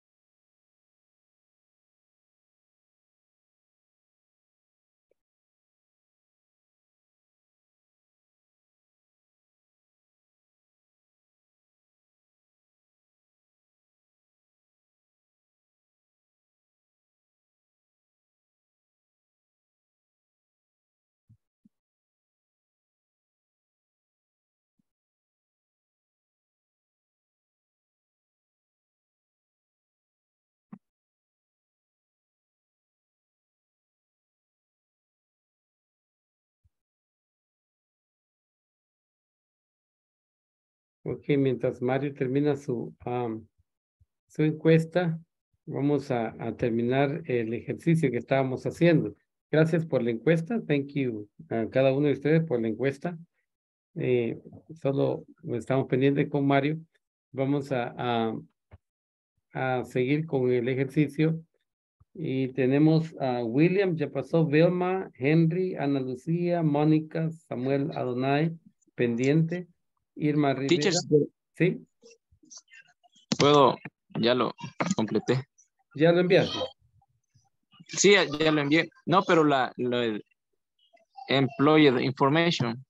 Ok, mientras Mario termina su, um, su encuesta, vamos a, a terminar el ejercicio que estábamos haciendo. Gracias por la encuesta. Thank you a cada uno de ustedes por la encuesta. Eh, solo estamos pendientes con Mario. Vamos a, a, a seguir con el ejercicio. Y tenemos a William, ya pasó, Vilma, Henry, Ana Lucía, Mónica, Samuel Adonai, pendiente, Irma Rivera. Teachers, ¿Sí? puedo, ya lo completé. ¿Ya lo enviaste? Sí, ya, ya lo envié. No, pero la, la employee information.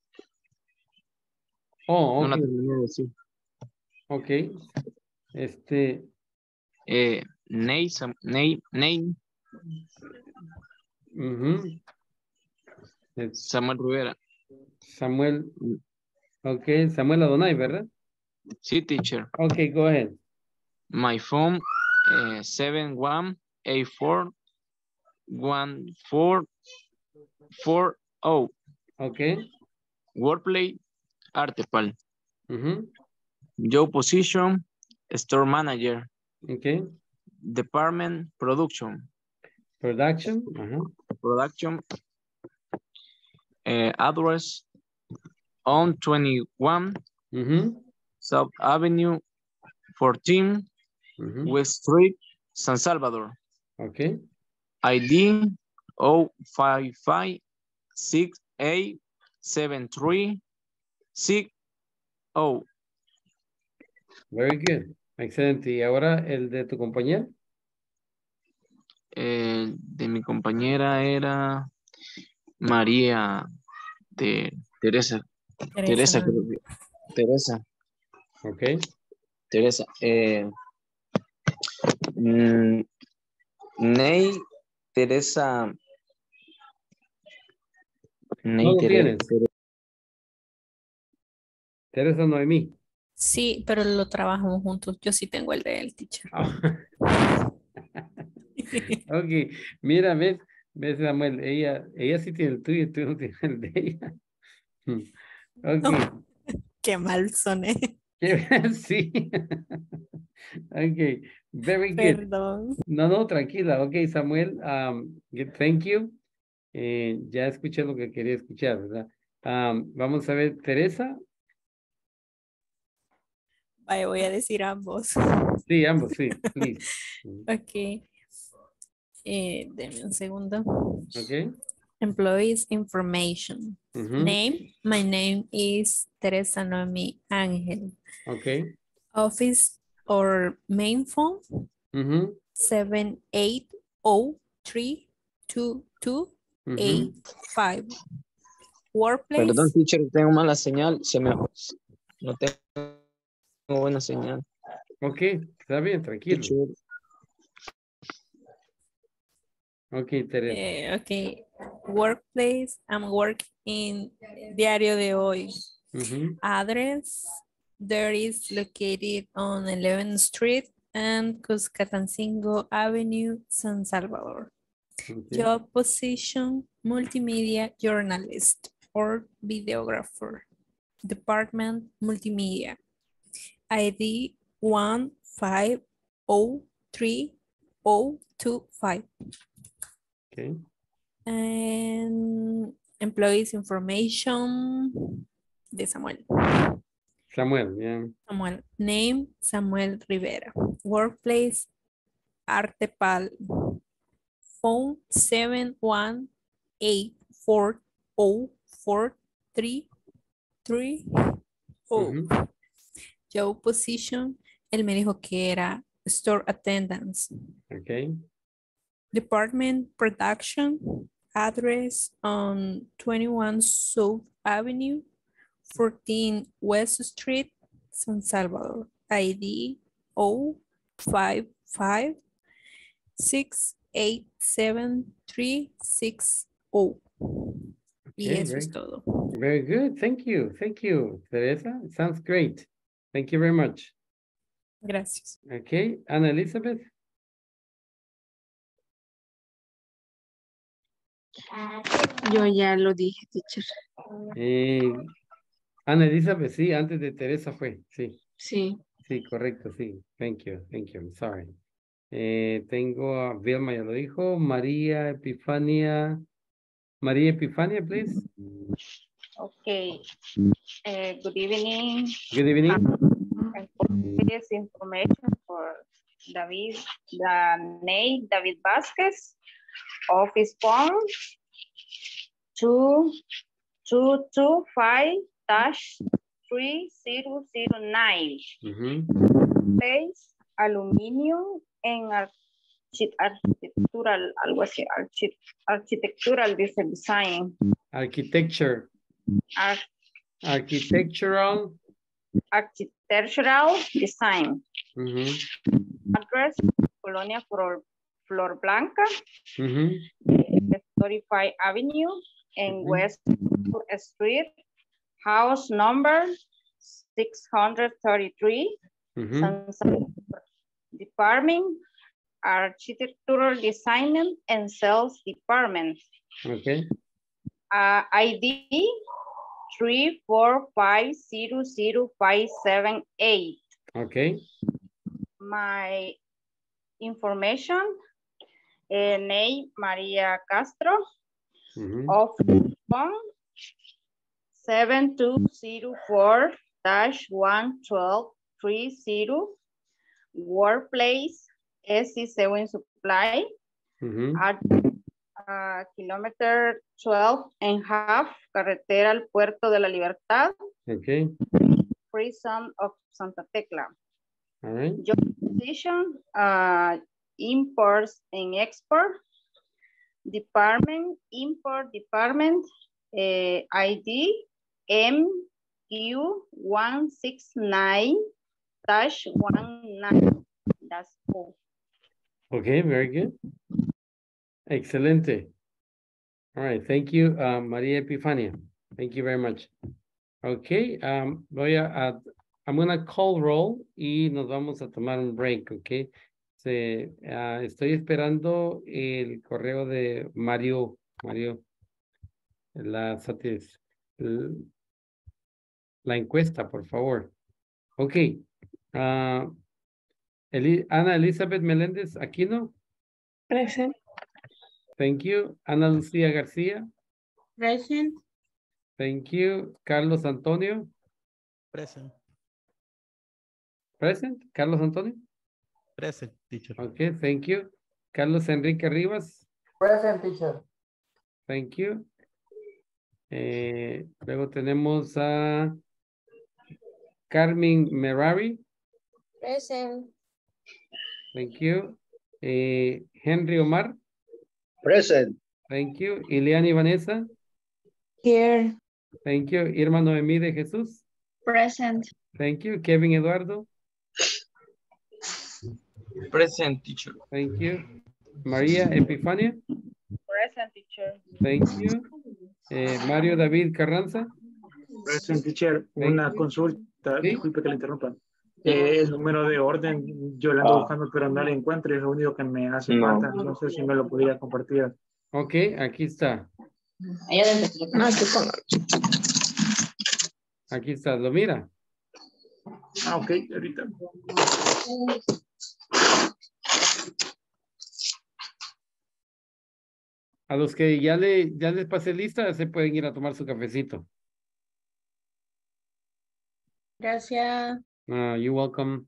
Oh, No la ok. terminé de decir. Ok. Este. Eh, name, Sam- name, name, ujú. Samuel Rivera. Samuel. Ok, Samuel Adonai, ¿verdad? Sí, teacher. Ok, go ahead. My phone, eh, seven one eight four one four four oh. Ok. Workplay, Artepal. Ujú. Job position, store manager. Ok. Department, production. Production. Ajá. Production. Eh, address, on twenty-one. Ujú. South Avenue, fourteen. Ujú. West Street, San Salvador. Ok. I D zero five five six eight seven three six zero. Very good. Excelente. ¿Y ahora el de tu compañero? Eh, de mi compañera era María de Teresa. Teresa. Teresa. creo que- Teresa. Ok. Teresa. Eh, mm, Ney, Teresa. Ney, No lo Teresa. tienes. Teresa Noemí. Sí, pero lo trabajamos juntos. Yo sí tengo el de él, teacher. Ok, mira, ves, ves Samuel, ella, ella sí tiene el tuyo y tú no tienes el de ella. Ok. No, qué mal soné. Sí. Ok, very good. Perdón. No, no, tranquila. Ok, Samuel, um, good, thank you. Eh, ya escuché lo que quería escuchar, ¿verdad? Um, vamos a ver, Teresa. Vaya, voy a decir ambos. Sí, ambos, sí, please. Ok. Eh, denme un segundo. Ok. Employees information. Mhm. Name. My name is Teresa Noemi Angel. Okay. Office or main phone. Mhm. seven eight zero three two two eight five. Workplace. Perdón, teacher, tengo mala señal. Se me... No tengo buena señal. Ok, está bien, tranquilo. Teacher. Ok, Teresa. Eh, ok. Workplace. I'm working diario de hoy. Mhm. Address. There is located on eleventh Street and Cuscatancingo Avenue, San Salvador. Okay. Job position, multimedia journalist or videographer. Department, multimedia. I D one five zero three zero two five. Okay. And employees information de Samuel. Samuel, yeah. Samuel. Name, Samuel Rivera. Workplace, Artepal. Phone, seven one eight four zero four three three zero. Mhm. Job position, él me dijo que era store attendance. Okay. Department production, address on twenty-one South Avenue, fourteen West Street, San Salvador. I D zero five five six eight seven three six zero. Y Okay, eso very, es todo. very good. Thank you. Thank you, Teresa. It sounds great. Thank you very much. Gracias. Okay, Ana Elizabeth. Yo ya lo dije, teacher. Eh, Ana Elizabeth, sí, antes de Teresa fue, sí. Sí. Sí, correcto, sí. Thank you, thank you, I'm sorry. Eh, tengo a Vilma, ya lo dijo, María Epifania. María Epifania, please. Okay. Uh, good evening. Good evening. And for this information for David, the name David Vasquez, office phone two two two five dash three zero zero nine. Mhm. Place aluminum en archi- architectural, algo así, archi- architectural dice design. Architecture. Ar- Architectural. architectural design. Mhm. Address, Colonia Flor, Flor Blanca, Mhm. thirty-five Avenue, en Mhm. West Street, house number six hundred thirty-three, Mhm. San Salvador. Department, architectural design and sales department. Okay. Uh, I D three four five zero zero five seven eight. Okay. My information, uh, name Maria Castro, Mhm. of phone seven two zero four dash one twelve three zero, workplace S C seven supply, Mhm. at uh, kilometer twelve and half, carretera al Puerto de la Libertad, Okay. prison of Santa Tecla. All right. Job position, uh, imports and export, department, import department, uh, I D M Q one six nine dash one nine. That's all. Okay, very good. Excelente. All right, thank you, uh, María Epifania. Thank you very much. Okay, um, voy a, a- I'm gonna call roll y nos vamos a tomar un break, okay? Se, ah, estoy esperando el correo de Mario, Mario, la satis, l- la encuesta, por favor. Okay. ah, Eli- Ana Elizabeth Meléndez Aquino. Present. Thank you. Ana Lucía García. Present. Thank you. Carlos Antonio. Present. Present. Carlos Antonio. Present, teacher. Okay, thank you. Carlos Enrique Rivas. Present, teacher. Thank you. Eh, luego tenemos a Carmen Merari. Present. Thank you. Eh, Henry Omar. Present. Thank you. Ileani Vanessa. Here. Thank you. Irma Noemí de Jesús. Present. Thank you. Kevin Eduardo. Present, teacher. Thank you. María Epifania. Present, teacher. Thank you. Eh, Mario David Carranza. Present, teacher. Thank Una you. consulta, Sí. disculpe que le interrumpa. Eh, el número de orden, yo lo ando Ah. buscando, pero no lo encuentro, es lo único que me hace No. falta. No sé si me lo podría compartir. Ok, aquí está. No, aquí pongo. Aquí está. ¿Lo mira? Ah, ok, ahorita. A los que ya le ya les pasé lista, se pueden ir a tomar su cafecito. Gracias. Uh, you're welcome.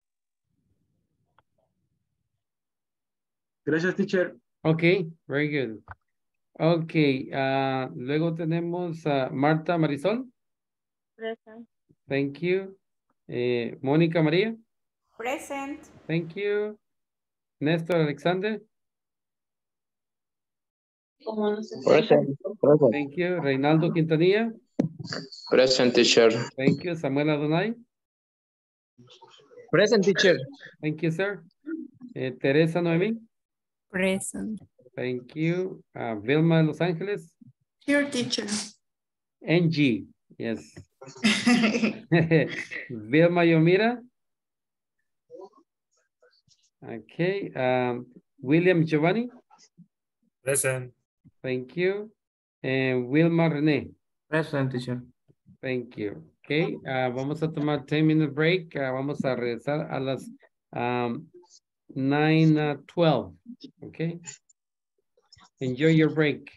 Gracias, teacher. Ok, very good. Ok, ah, luego tenemos a Marta Marisol. Present. Thank you. Eh, Mónica María. Present. Thank you. Néstor Alexander. Present. Present. Thank you. Reinaldo Quintanilla. Present, teacher. Thank you. Samuel Adonai. Present, teacher. Thank you, sir. Eh, Teresa Noemí. Present. Thank you. Uh, Vilma Los Ángeles. Here, teacher. Angie. Yes. Vilma Yomira. Okay. Um, William Giovanni. Present. Thank you. And Wilma René. Present, teacher. Thank you. Okay. Uh, vamos a tomar ten minute break. Uh, vamos a regresar a las um, nine twelve. Okay. Enjoy your break.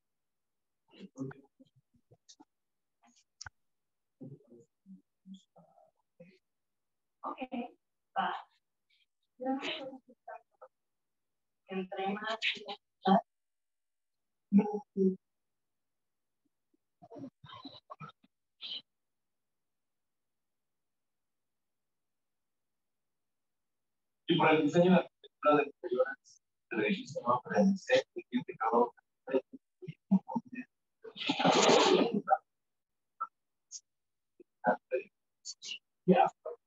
Okay. Bye. Y por el diseño de la estructura de exteriores del sistema forense, indicador ya.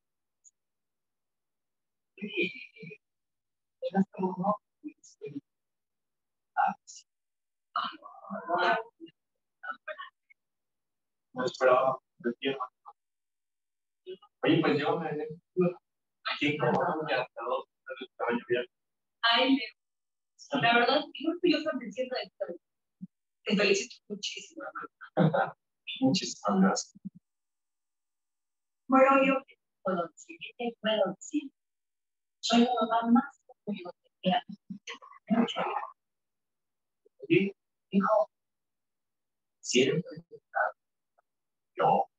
No esperaba de tiempo. Oye, pues yo me aquí como ya hasta dos estaba lloviendo. Ay, la verdad, yo estoy orgullosa de esto. Te felicito muchísimo. Muchísimas gracias. Bueno, yo qué puedo decir, ¿qué te puedo decir? Soy la mamá más orgullosa que hay. Mucho. Y hijo, siempre yo,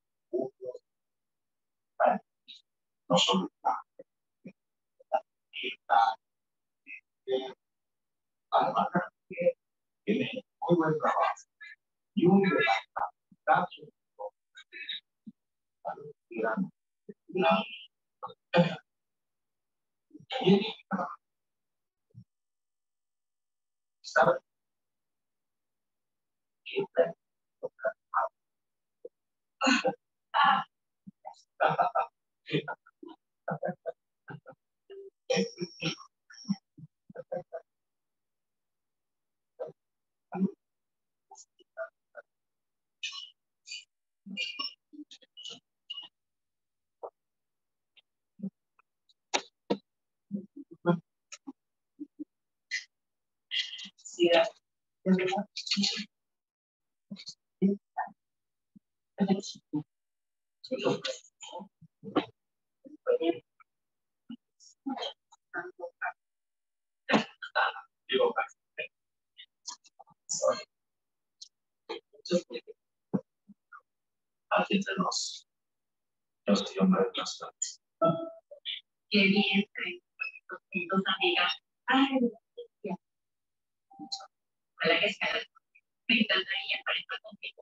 no solo tiene muy buen trabajo y un gran ¿sabes? Aquí tenemos los hombres bastantes. Qué bien, tus amigas. Ay, ya. Ojalá que sea. Me encantaría participar contigo.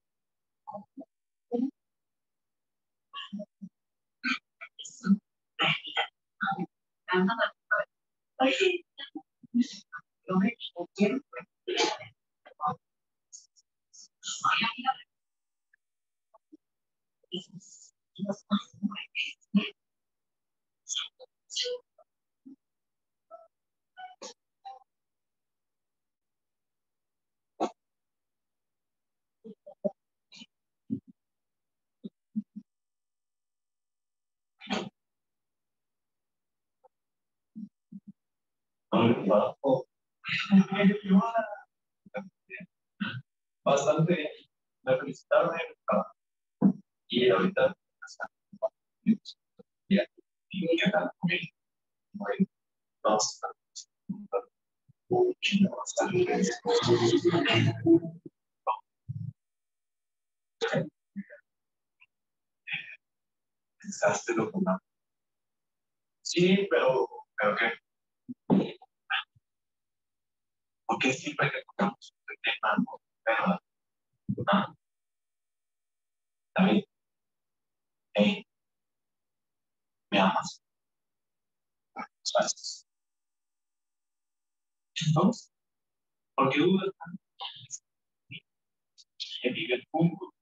Bastante me felicitaron y ahorita ya y ya vamos pensaste lo que sí, pero pero qué porque siempre que tocamos el tema, ¿verdad? Ah, David, hey, me amas. ¿Sabes? Entonces, porque dudas que vive el punto.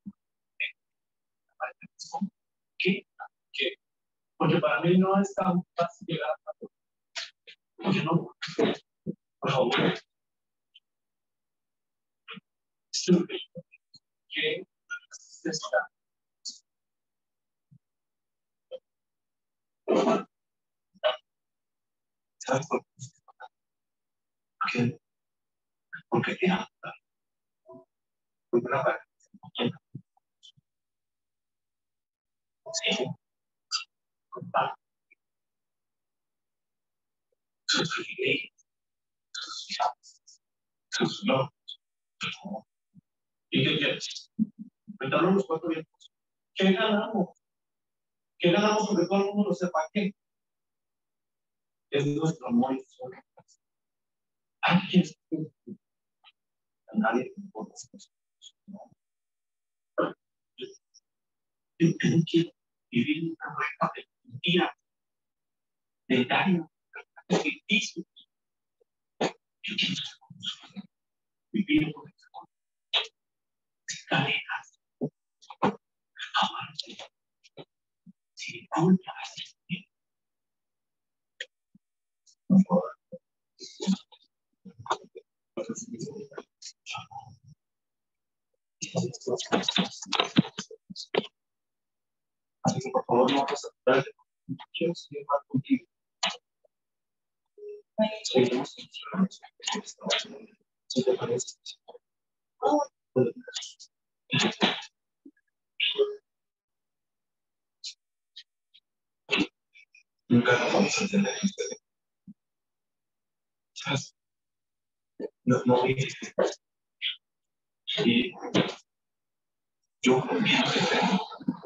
¿Qué? ¿Qué? Porque para mí no es tan fácil llegar a todo. Porque no, por favor. ¿Qué está? ¿Sabes por qué? Porque te amo. Porque una parte. Sí. Compa. Sus privilegios. Sus fianzas. Sus logros. ¿Y qué quieres? Cuéntanos los cuatro vientos. ¿Qué ganamos? ¿Qué ganamos sobre todo el mundo lo sepa? ¿Qué? Es nuestro amor y su alguien a nadie le importa. Yo tengo que vivir una rueda de mentira, de daño, de ficticio. Yo quiero vivir con escaleras, amarte, sin culpa. Por favor. Así que por favor no vas a tratar de quiero seguir más contigo. Seguimos si te parece. Nunca nos vamos a entender en este tema. ¿Sabes? No, no dices. Y yo confío que tengo.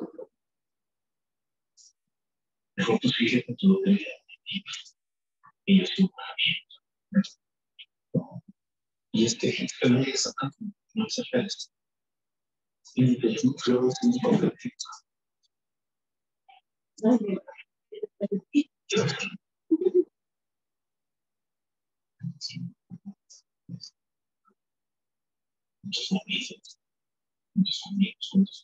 Mejor tú sigue con tu lotería. Y yo sigo con la mía. Y es que el mundo está tan no se feliz. Y que yo creo que es un poco de tiempo. Muchos amigos, muchos amigos, muchos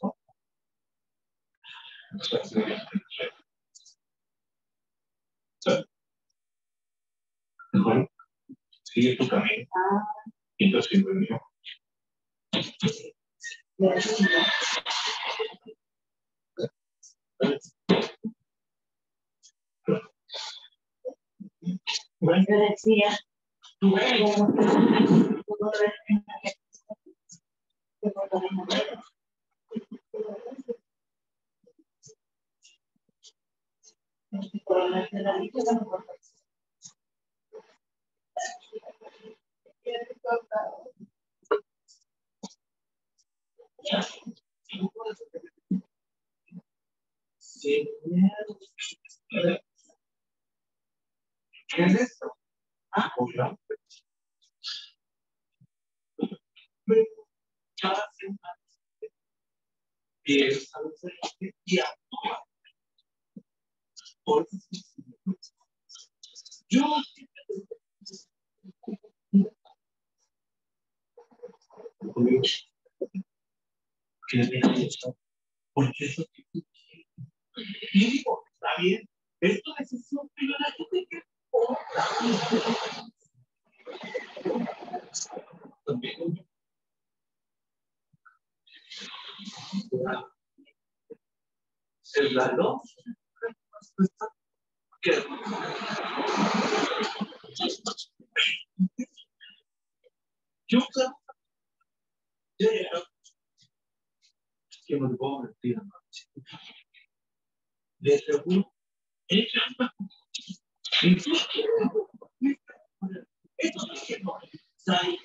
amigos. Mejor sigue tu camino y yo sigo el mío. Bueno, decía, luego, ¿Qué es esto? Ah, obvio. Y actúa. Yo porque eso y digo, está bien, esto es decisión privada, yo te qué el valor que yo que me puedo mentir, de seguro ella incluso esto es que no está ahí.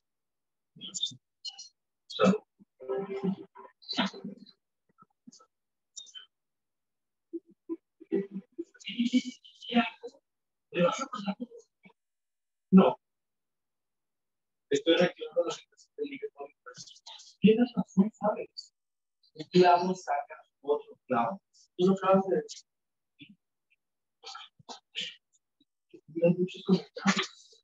No, estoy reaccionando a la situación del líder. Tienes razón, ¿sabes? Un clavo saca otro clavo. Tú no acabas de decir. Hay muchos comentarios.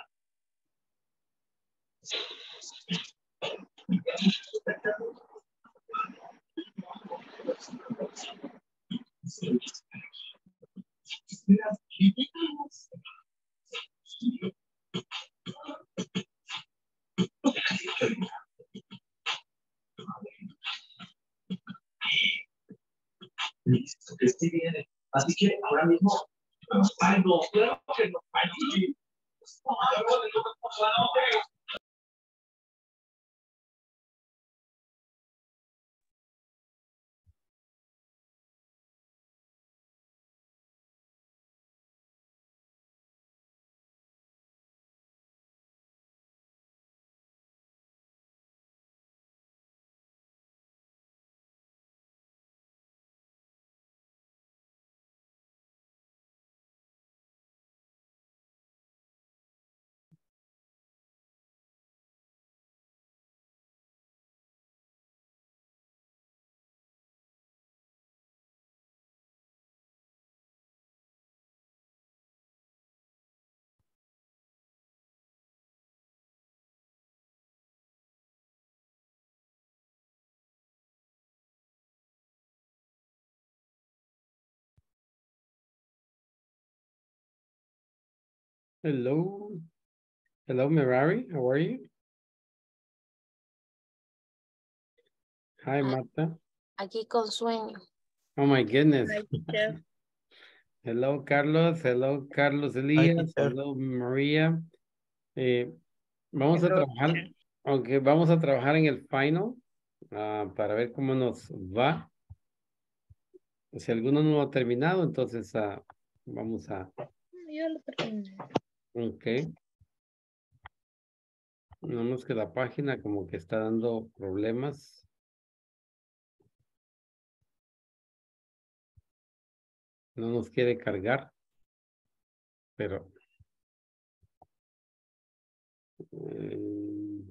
Listo, que sí viene. Así que ahora mismo, ay, no, claro que no, ay, sí. Hello. Hello, Merari. How are you? Hi, Marta. Aquí con sueño. Oh, my goodness. Hi, teacher. Hello, Carlos. Hello, Carlos Hi, Elías. teacher. Hello, María. Eh, vamos a Hello, trabajar, teacher. aunque vamos a trabajar en el final ah, para ver cómo nos va. Si alguno no ha terminado, entonces ah, vamos a... Yo lo terminé. Ok. Vemos que la página como que está dando problemas. No nos quiere cargar. Pero... eh,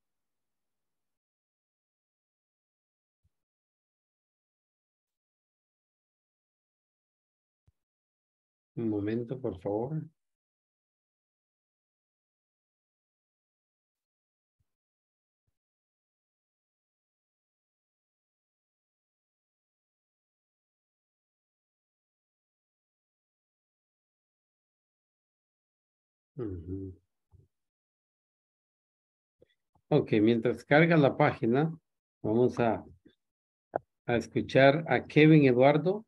un momento, por favor. Ujú. Ok, mientras carga la página, vamos a, a escuchar a Kevin Eduardo.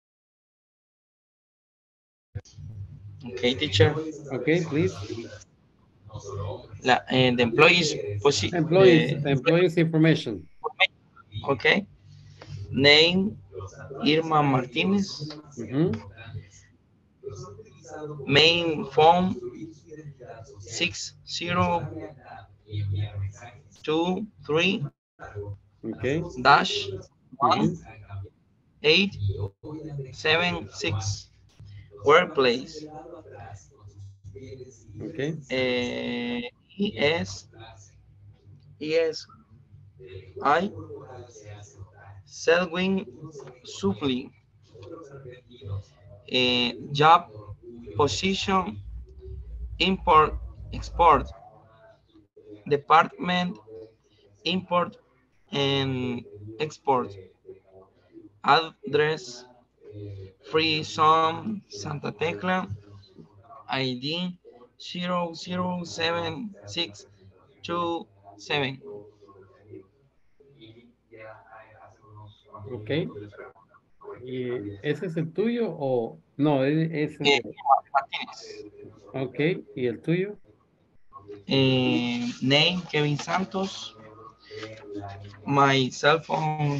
Okay, teacher. Ok, please. La, eh, the employees, posi- Employees, the- employees information. okay. Name, Irma Martinez. Mhm. Main phone, six zero two three Okay. dash one Mhm. eight seven six. Workplace. Okay. Eh, E S E S I Selwyn Supply. Eh, job position import export department import and export address free zone Santa Tecla I D zero zero seven six two seven. Ok. ¿Y ese es el tuyo o no? e- Ese es Eh, de... Martínez. Ok. ¿Y el tuyo? Eh, name Kevin Santos. My cell phone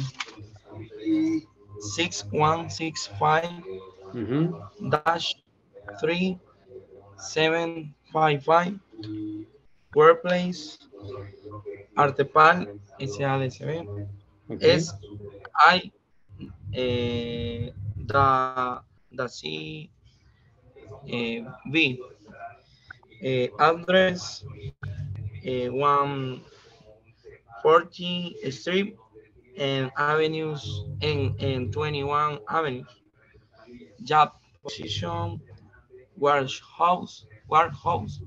six one six five Mhm. dash three seven five five. Workplace Artepal S A D C B. Ok. Es I eh, da da C eh, B. Eh, address eh, one forty Street and avenues and, and twenty-one avenues. Job position warehouse warehouse.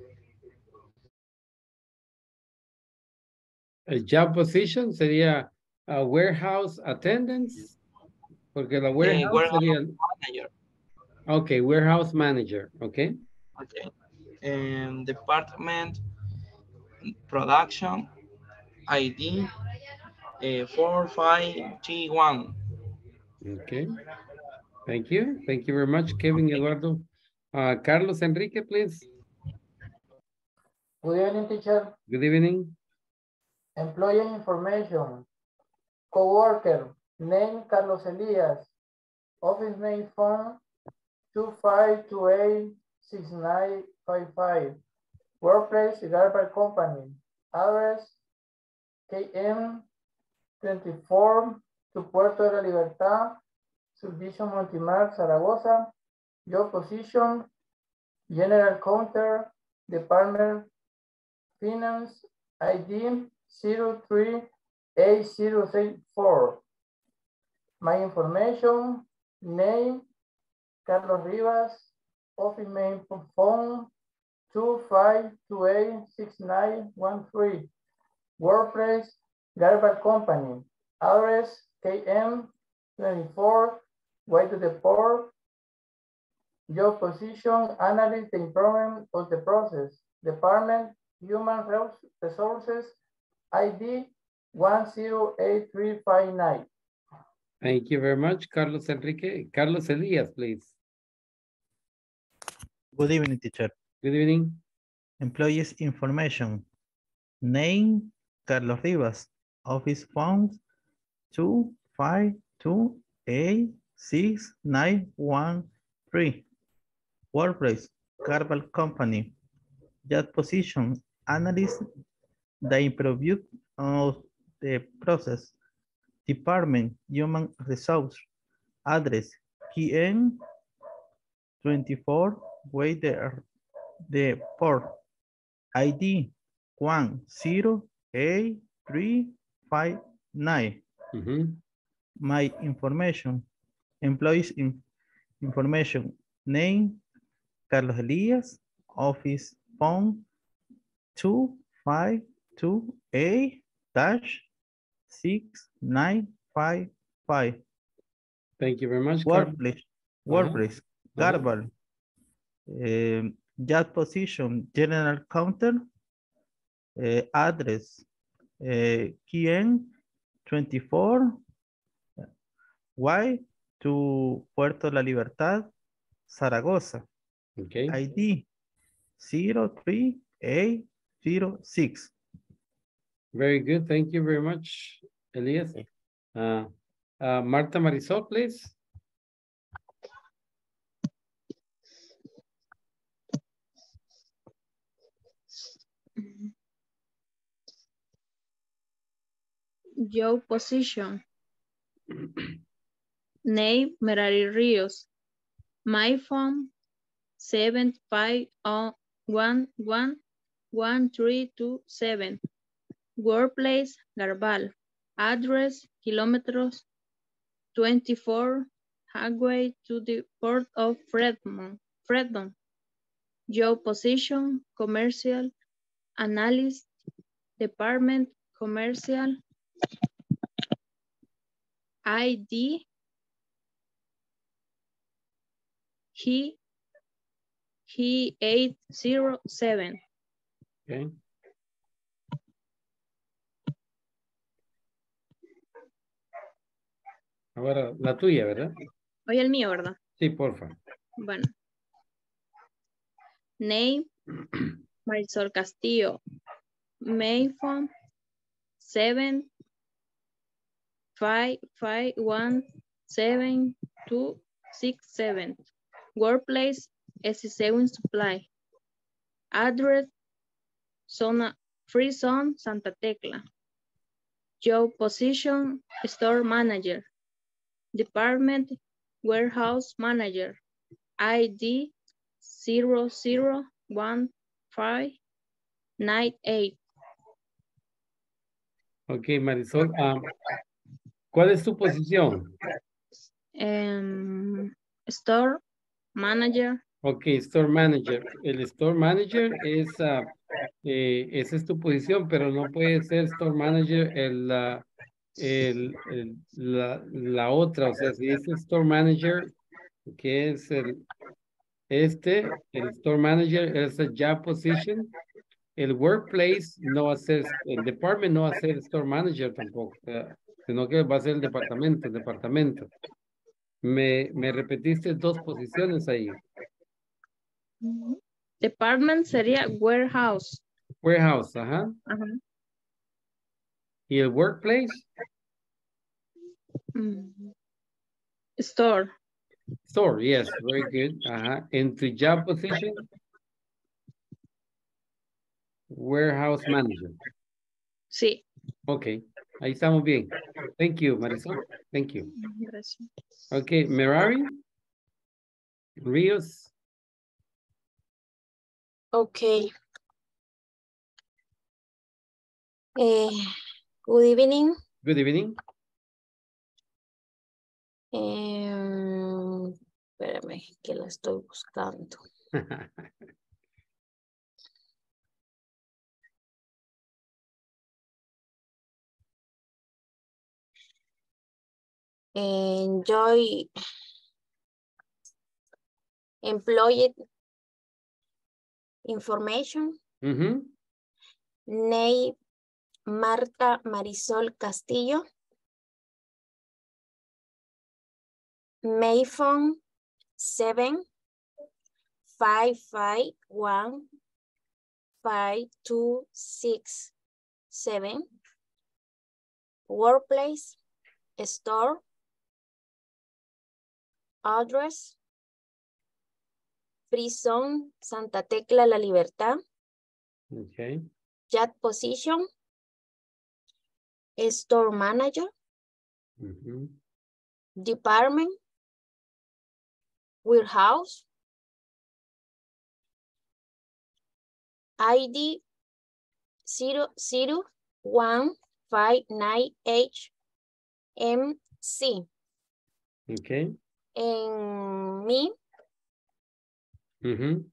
El job position sería uh, warehouse attendance, porque la Eh, warehouse warehouse sería... manager. Ok, warehouse manager. Ok. Okay. And department production I D uh, four five T one. Okay. Thank you. Thank you very much, Kevin Eduardo. Uh, Carlos Enrique, please. Good evening, teacher. Good evening. Employee information. Coworker. Name Carlos Elias. Office name phone two five two eight six nine five five. Workplace Garber Company. Address K M twenty-four to Puerto de la Libertad. Subdivision Montimar, Zaragoza. Job position. General Counter. Department Finance. I D zero three eight zero eight four. My information, name, Carlos Rivas, office main phone, two five two eight six nine one three. Workplace, Garber Company. Address, K M twenty-four, way to the port. Job position, analyst the improvement of the process. Department, Human Resources, I D one zero eight three five nine. Thank you very much, Carlos Enrique. Carlos Elias, please. Good evening, teacher. Good evening. Employees information. Name, Carlos Rivas. Office phone, two five two eight six nine one three. Workplace, Garber Company. Job position, analyst, the improvement of the process. Department, Human Resource. Address, K N twenty-four, way the, the port. I D, one zero eight three five nine. Mm-hmm. My information, employees in, information, name, Carlos Elias, office phone, two five two eight dash six nine five five. Thank you very much, Workplace, Carlos. workplace, Uh-huh. Garber, um, job position, general counter, uh, address, uh, K N twenty-four, Y to Puerto La Libertad, Zaragoza. Okay. I D zero three eight zero six. Very good. Thank you very much, Elias. Uh, uh, Marta Marisol, please. Job position. Name Merari Rios. My phone seven five one one one three two seven. Workplace Garbal. Address kilometers twenty-four highway to the port of Fremont. Fremont. Job position commercial analyst department commercial I D he he eight zero seven. Okay. Ahora la tuya, ¿verdad? Oye, el mío, ¿verdad? Sí, porfa. Bueno. Name Marisol Castillo. Mail phone seven five five one seven two six seven. Workplace S seven Supply. Address Zona Free Zone Santa Tecla. Job position Store Manager. Department Warehouse Manager. I D zero zero one five nine eight. Ok, Marisol. Um, ¿Cuál es tu posición? Um, store Manager. Ok, Store Manager. El Store Manager es, uh, eh, esa es tu posición, pero no puede ser Store Manager el, uh, el, el, la, la otra. O sea, si es Store Manager, que es el, este, el Store Manager es el job position. El workplace no va a ser, el department no va a ser Store Manager tampoco, uh, sino que va a ser el departamento, el departamento. Me, me repetiste dos posiciones ahí. Department sería warehouse. Warehouse, ajá. Ajá. ¿Y el workplace? Mm. Store. Store, yes, very good. Ajá. En tu job position? Warehouse manager. Sí. Ok, ahí estamos bien. Thank you, Marisol. Thank you. Gracias. Ok, Merari? Rios? Okay. Eh, good evening. Good evening. Eh, espérame, que la estoy buscando. Enjoy employee information. Mm-hmm. Name Marta Marisol Castillo. Mayphone seven five five one five two six seven. Workplace store. Address Free Zone Santa Tecla La Libertad. Okay. Job position Store Manager. Mm-hmm. Department Warehouse. I D zero zero one five nine eight M C. Okay. En mi Mm-hmm.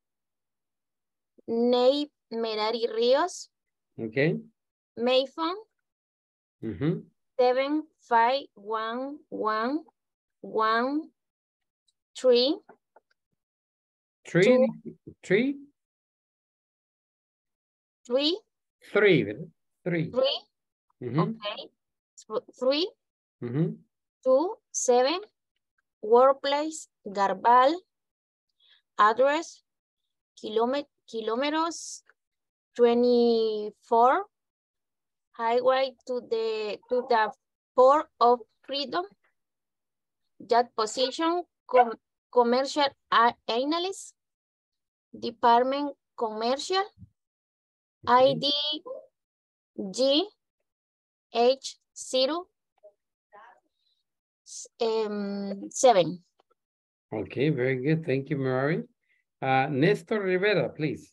Ney Merari Rios. Okay. Mayphone Mm-hmm. seven five one one one three. Three? Two, Three? three. Three, ¿verdad? Three. Three. Mm-hmm. Okay. Three. Mm-hmm. Two, seven. Workplace Garbal. Address kilomet kilometers, twenty-four highway to the to the port of Freedom. That position, com commercial analyst, department commercial, I D G H zero um, seven. Okay, very good. Thank you, Mary. Uh, Nestor Rivera, please.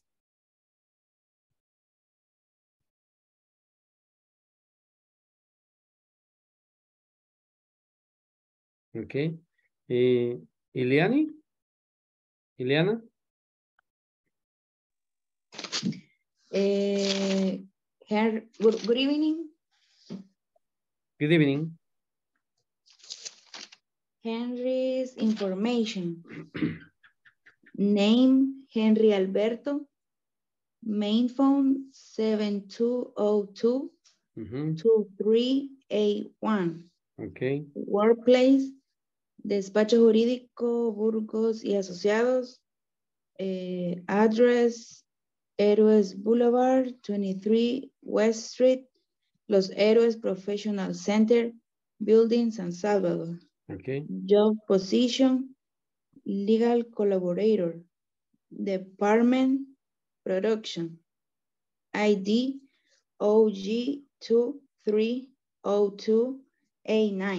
Okay. Eh, Ileani? Ileana? Uh, her, good, good evening. Good evening. Henry's information. Name, Henry Alberto. Main phone, seven two zero two, two three eight one. Okay. Workplace, Despacho Jurídico, Burgos y Asociados. Eh, address, Héroes Boulevard, twenty-three West Street, Los Héroes Professional Center, Building, San Salvador. Okay. Job position, legal collaborator. Department, production. I D, O G two three zero two eight nine.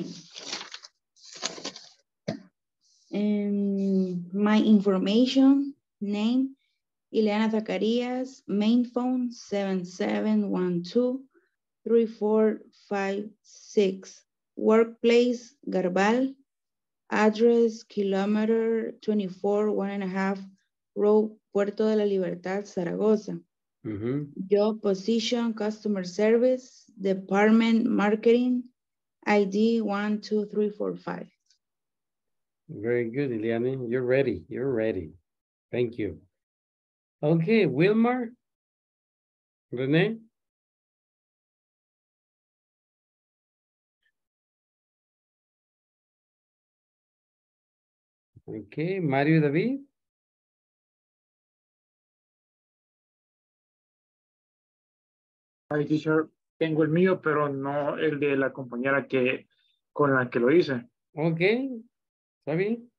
And my information, name, Ileana Zacarias, main phone, seven seven one two, three four five six. Workplace, Garbal. Address, kilometer twenty-four, one and a half, road, Puerto de la Libertad, Zaragoza. Mm-hmm. Job position, customer service, department, marketing, I D one two three four five. Very good, Ileana. You're ready. You're ready. Thank you. Okay, Wilmar? Renee? Okay, Mario David? Ay, teacher, tengo el mío, pero no el de la compañera que con la que lo hice. Ok, está bien.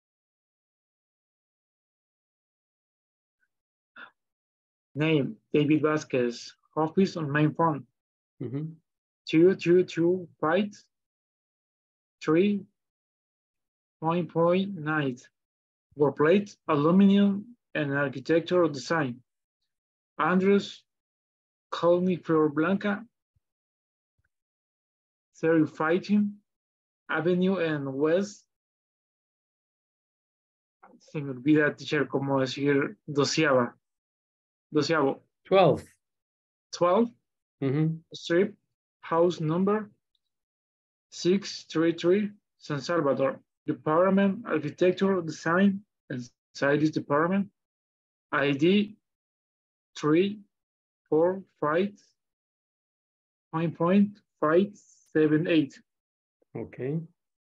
Name, David Vasquez. Office on main phone. Mm-hmm. Two, two, two, five, three, point, point, nine. Workplace, aluminum, and architectural design. Andrews, Colony Flor Blanca, thirty-five Avenue and West. Se me olvida, teacher, cómo decir doceava. Doceavo. Twelve. Twelve. Mm-hmm. Strip, house number six three three, San Salvador. Department, architectural design and science department. I D three four five point point five seven eight. Okay.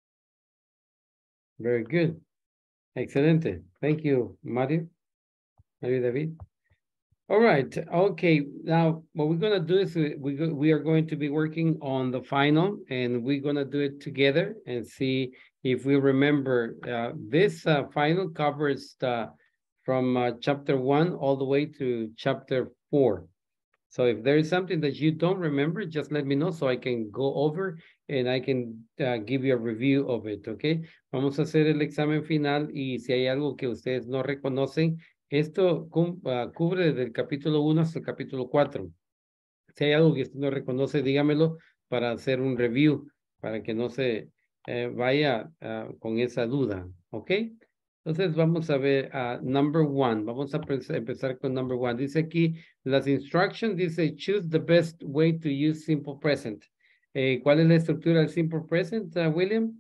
Very good. Excelente. Thank you, Mario. Mario David. All right. Okay. Now, what we're going to do is we, go, we are going to be working on the final, and we're going to do it together and see if we remember. Uh, this uh, final covers the, from uh, chapter one all the way to chapter four. So if there is something that you don't remember, just let me know so I can go over and I can uh, give you a review of it, okay? Vamos a hacer el examen final y si hay algo que ustedes no reconocen, esto uh, cubre desde el capítulo uno hasta el capítulo cuatro. Si hay algo que usted no reconoce, dígamelo para hacer un review, para que no se eh, vaya uh, con esa duda, ¿ok? Entonces vamos a ver uh, number one. Vamos a empezar con number one. Dice aquí, las instructions, dice, choose the best way to use simple present. Eh, ¿Cuál es la estructura del simple present, uh, William?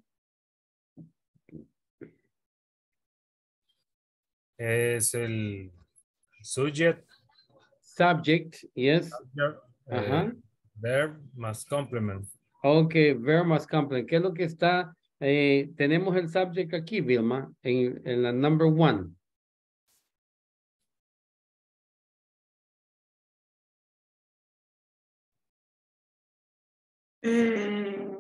Es el subject. Subject, yes. Subject, Ajá. eh, verb más complement. Ok, verb más complement. ¿Qué es lo que está? Eh, tenemos el subject aquí, Vilma, en, en la number one. Eh,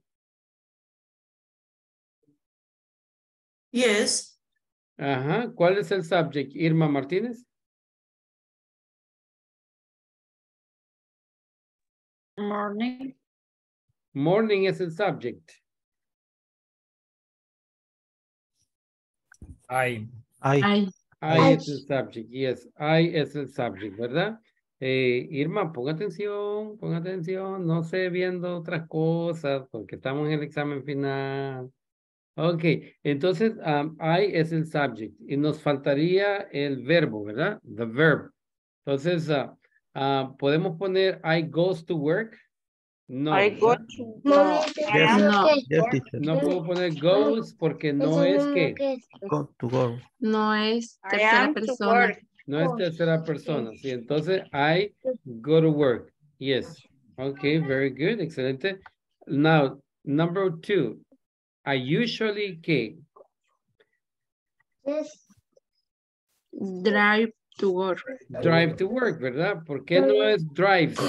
yes. Ajá. ¿Cuál es el subject? Irma Martínez. Morning. Morning es el subject. I. I. I es el subject. Yes, I es el subject, ¿verdad? Eh, Irma, ponga atención, ponga atención. No sé viendo otras cosas porque estamos en el examen final. Ok, entonces um, I es el subject y nos faltaría el verbo, ¿verdad? The verb. Entonces, uh, uh, ¿podemos poner I goes to work? No, I go ¿verdad? to, no, I Yes. am No. to Yes, work. teacher. No puedo poner goes porque no es que, Go to go. No es I tercera am to persona. work. no es tercera persona, ¿sí? Entonces, I go to work. Yes. Okay, very good, excelente. Now, number two. I usually, ¿qué? Drive to work. Drive to work, ¿verdad? ¿Por qué no es drives?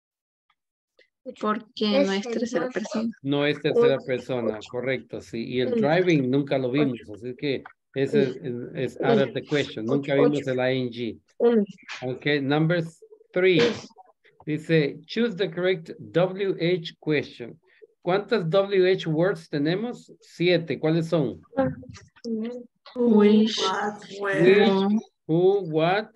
Porque no es tercera persona. No es tercera persona, correcto, sí. Y el driving nunca lo vimos, así que ese es, es out of the question. Nunca vimos el I N G. Okay, number three. Dice, choose the correct W H question. ¿Cuántas W H words tenemos? Siete. ¿Cuáles son? Wish. Which, who, what,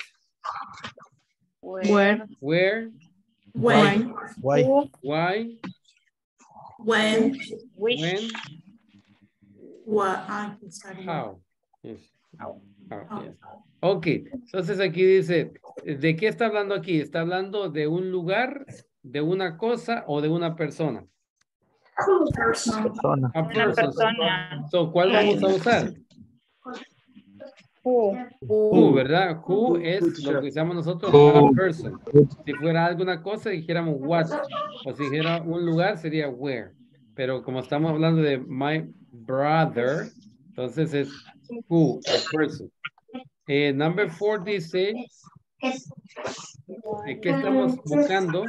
Where. where, When. Why? why, When. when, What? Ah, sorry. how. Yes. How, yes. Ok, entonces aquí dice, ¿de qué está hablando aquí? ¿Está hablando de un lugar, de una cosa o de una persona? Persona. A Una person. persona. So, ¿cuál vamos a usar? Who. Who, ¿verdad? Who es lo que usamos nosotros Who. a person. Si fuera alguna cosa, dijéramos what. O si dijera un lugar, sería where. Pero como estamos hablando de my brother, entonces es who, a person. Eh, number four dice, ¿de qué estamos buscando?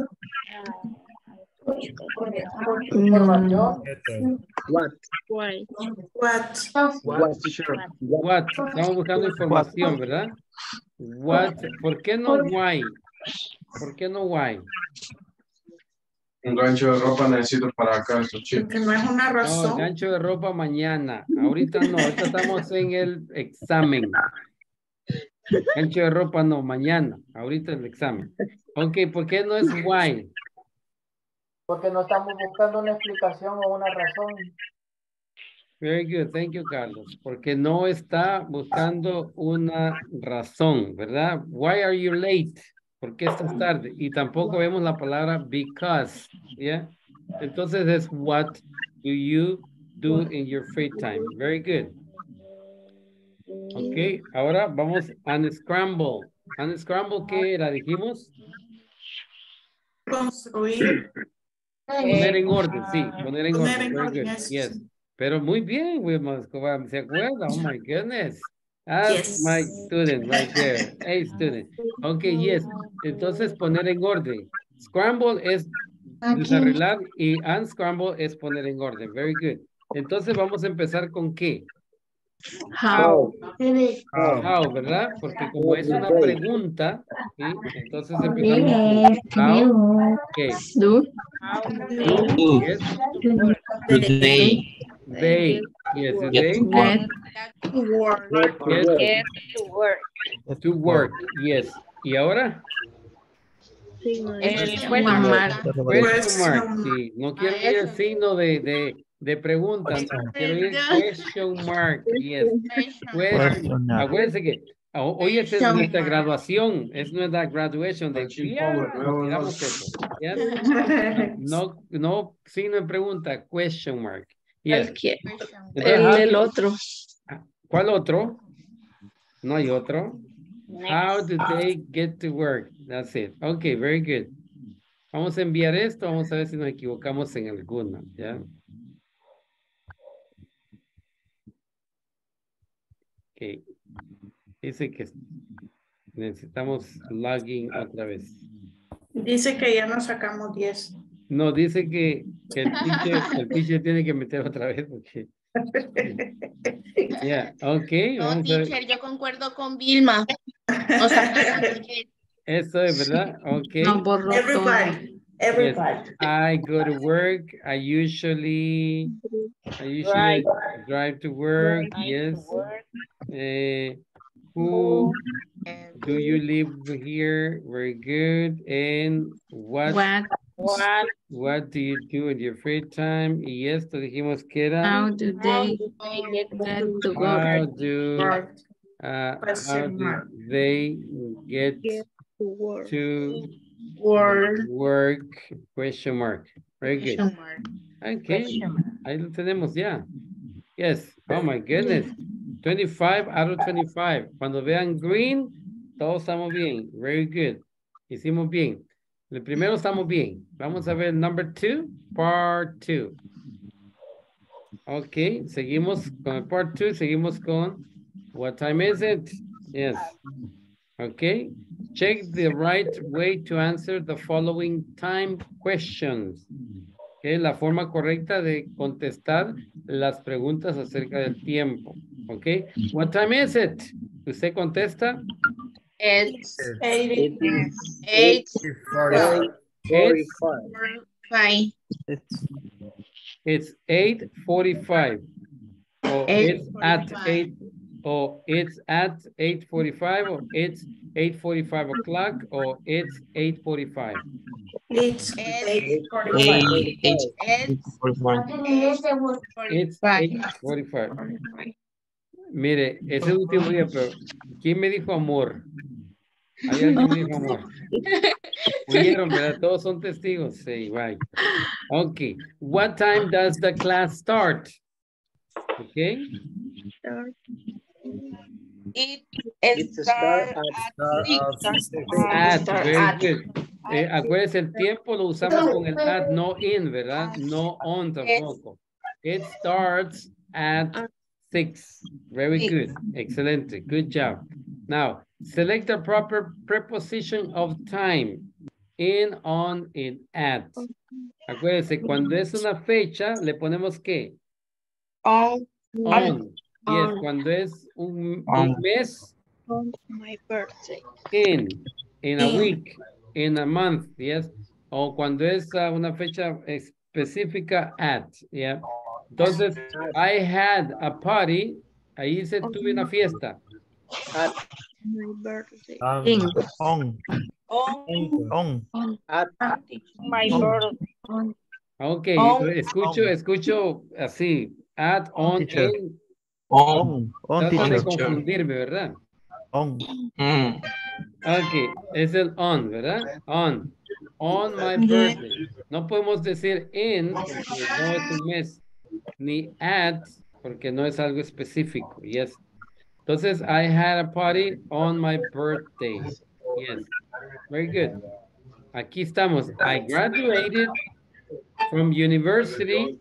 Información. What? Why. What? What, teacher? What? Estamos buscando información, ¿verdad? What? ¿Por qué no why? ¿Por qué no why? Un gancho de ropa necesito para acá, estos chicos. Porque no es una No, razón. gancho de ropa mañana. Ahorita no, ahorita estamos en el examen. Gancho de ropa no, mañana. Ahorita el examen. Ok, ¿por qué no es why? Porque no estamos buscando una explicación o una razón. Very good, thank you, Carlos. Porque no está buscando una razón, ¿verdad? Why are you late? ¿Por qué estás tarde? Y tampoco vemos la palabra because, ¿ya? Entonces es what do you do in your free time? Very good. Ok, ahora vamos a unscramble. Unscramble, ¿qué era? Dijimos. Construir. Poner en orden, sí, poner en Poner orden. en Very orden, good. yes. Yes. Pero muy bien, Wilma Escobar, ¿se acuerda? Oh my goodness. That's Yes. my student right there. Hey, student. Okay, yes. Entonces, poner en orden. Scramble es desarreglar y unscramble es poner en orden. Very good. Entonces, vamos a empezar con ¿qué? How. How, How, ¿verdad? Porque como es una pregunta, ¿sí? Entonces empezamos con how, ¿qué? Do. Do, yes. They. They, yes, Get they. to work. To work. Yes, Get to work. to work, yes. ¿Y ahora? El Una marca. Question mark, sí. No quiero ir el signo de, de, de pregunta, no. Quiero ir question mark, yes. Question. Acuérdense que ho- hoy es nuestra graduación, es nuestra graduation de yeah, nos tiramos eso. Yes. No, no signo de pregunta, question mark. Yes. El, que- Entonces, el how del do- otro. ¿Cuál otro? No hay otro. How do they get to work? That's it. Okay, very good. Vamos a enviar esto, vamos a ver si nos equivocamos en alguna, ¿ya? Ok. Dice que necesitamos login otra vez. Dice que ya nos sacamos diez. No, dice que, que el teacher, el teacher tiene que meter otra vez porque... Yeah, ok. No, Vamos a ver. teacher, yo concuerdo con Vilma. O sea, Eso es verdad. Ok. No borró todo. Everybody, Yes. everybody. I go to work. I usually, I usually Drive. drive to work. Drive Yes. to work. Eh, who do you live here? Very good. And what, What? What? what do you do in your free time? Y esto dijimos que era. How do How they do they get get to to How go? do, Work. uh, how Question do mark. they get get to work? to Word. work? Question mark. Very good. question mark. Okay, Question mark. ahí lo tenemos ya. Yes, oh my goodness. twenty-five out of twenty-five. Cuando vean green, todos estamos bien. Very good. Hicimos bien. El primero estamos bien. Vamos a ver number two, part two. Ok, seguimos con el part two, seguimos con what time is it? Yes. Okay, check the right way to answer the following time questions. Okay, la forma correcta de contestar las preguntas acerca del tiempo. Okay, what time is it? Usted contesta. It's Eighty. eight It's, five. it's eight forty-five. Or it's at eight, or it's at eight forty-five, or it's eight forty-five o'clock, or it's eight forty-five. It's It's eight forty-five. Eight, eight, It's forty-five. It's eight forty-five. Mire, es el último día, pero ¿quién me dijo amor? Hay alguien me dijo amor. Oyeron, ¿verdad? Todos son testigos. Sí, right. Okay. What time does the class start? Okay. It It start starts at at six. At, Start very at. good. Eh, acuérdense, el tiempo lo usamos con el at, no in, ¿verdad? No on tampoco. It starts at six. Very Six. good. Excelente. Good job. Now, select the proper preposition of time. In, on, in, at. Acuérdense, cuando es una fecha, le ponemos ¿qué? On, On. Yes, on. cuando es un, un On. mes, on my birthday. in. In a In. week. In a month, yes. O cuando es uh, una fecha específica, at, yeah. Entonces, I had a party. Ahí se tuve una fiesta. at My birthday. Um, In. On. On, On. at My On. birthday. on. Ok, On. escucho, On. escucho así. At, On, on, teacher. in. On. On. On, Trata de teacher. confundirme, ¿verdad? On. Mm. Ok, es el on, ¿verdad? On. On my birthday. No podemos decir in, porque no es un mes. Ni at, porque no es algo específico. Yes. Entonces, I had a party on my birthday. Yes. Very good. Aquí estamos. I graduated from university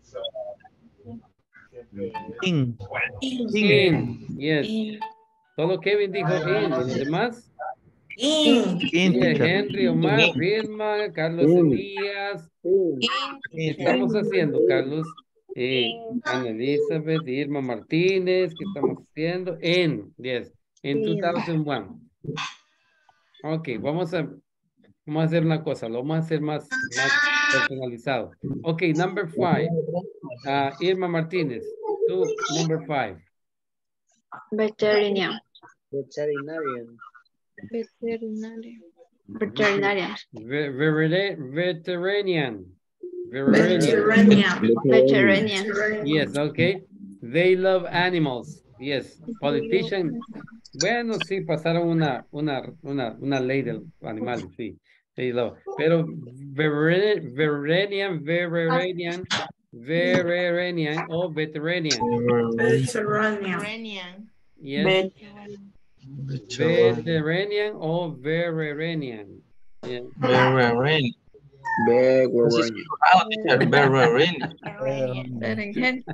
In. in. Yes. Solo Kevin dijo in. ¿Y los demás? In. In, Yeah, teacher. Henry, Omar, Vilma, Carlos Elías. ¿Qué estamos haciendo, Carlos? Eh, Ana Elizabeth, Irma Martínez, ¿qué estamos haciendo? En, yes, en dos mil uno. Ok, vamos a, vamos a hacer una cosa, lo vamos a hacer más, más personalizado. Ok, number five. Uh, Irma Martínez, tú, number five. Veterinarian. veterinarian. Veterinarian. Veterinarian. Ve- verere- Veteranian. Veteranian. Veterinarian. Yes, okay. They love animals. Yes. Politician. Bueno, sí, pasaron una, una, una, una ley del animal, sí. They love. Pero Verenian, Verenian, Verenian o Veteranian. Veteranian. Yes. Veteranian o Verenian. Yeah. Very Berenjena.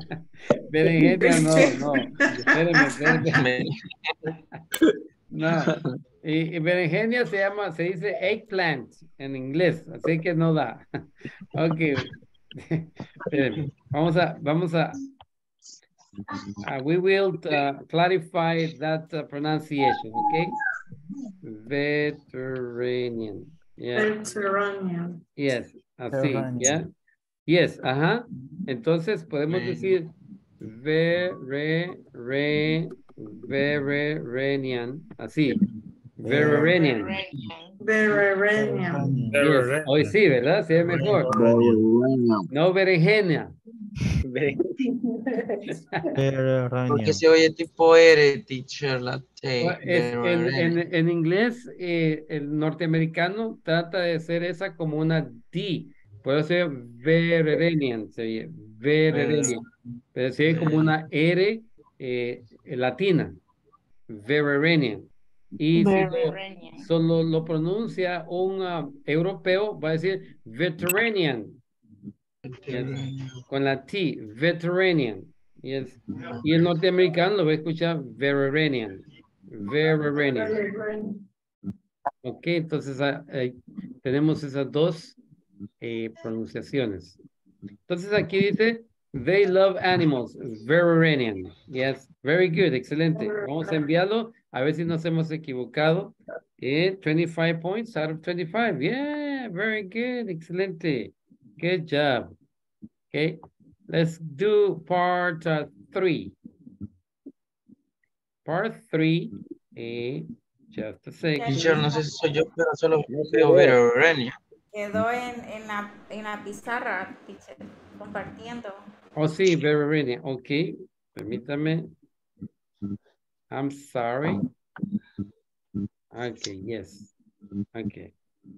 Berenjena, no, no. Espérame, espérame. No. Y, y berenjena se llama, se dice eggplant en inglés, así que no da. Ok. Espérenme. Vamos a, vamos a, uh, we will uh, clarify that uh, pronunciation, okay? Mediterranean. Yeah. Mediterranean. Yes, así, Mediterranean. yeah. Yes, ajá. Entonces podemos decir very, re, Vereranian, así. Vereranian. Vereranian. Yes. Hoy sí, ¿verdad? Sí es mejor. No berenjena. Porque se oye tipo R, teacher, la T. Bueno, es- en, en- en inglés, eh, el norteamericano trata de hacer esa como una D. Por eso se oye Vereranian, se oye Vereranian. Pero se oye como una R eh, latina. Vereranian. Y si lo, Vereranian. solo lo pronuncia un ah, europeo, va a decir Veteranian. Yes. Con la T, Veteranian. Yes. Y el norteamericano lo va a escuchar Vereranian. Vereranian. Ok, entonces ah, eh, tenemos esas dos eh, pronunciaciones. Entonces aquí dice, they love animals, Vereranian. Yes, very good, excelente. Vamos a enviarlo, a ver si nos hemos equivocado. Eh, twenty-five points out of twenty-five. Yeah, very good, excelente. Good job. Okay, let's do part uh, three. Part three, eh, just a second. Teacher, no sé si soy yo, pero solo veo Vererania. Quedó en, en, la, en la pizarra, teacher, compartiendo. Oh, sí, Vererania. Ok, permítame. I'm sorry. Okay, yes. Okay.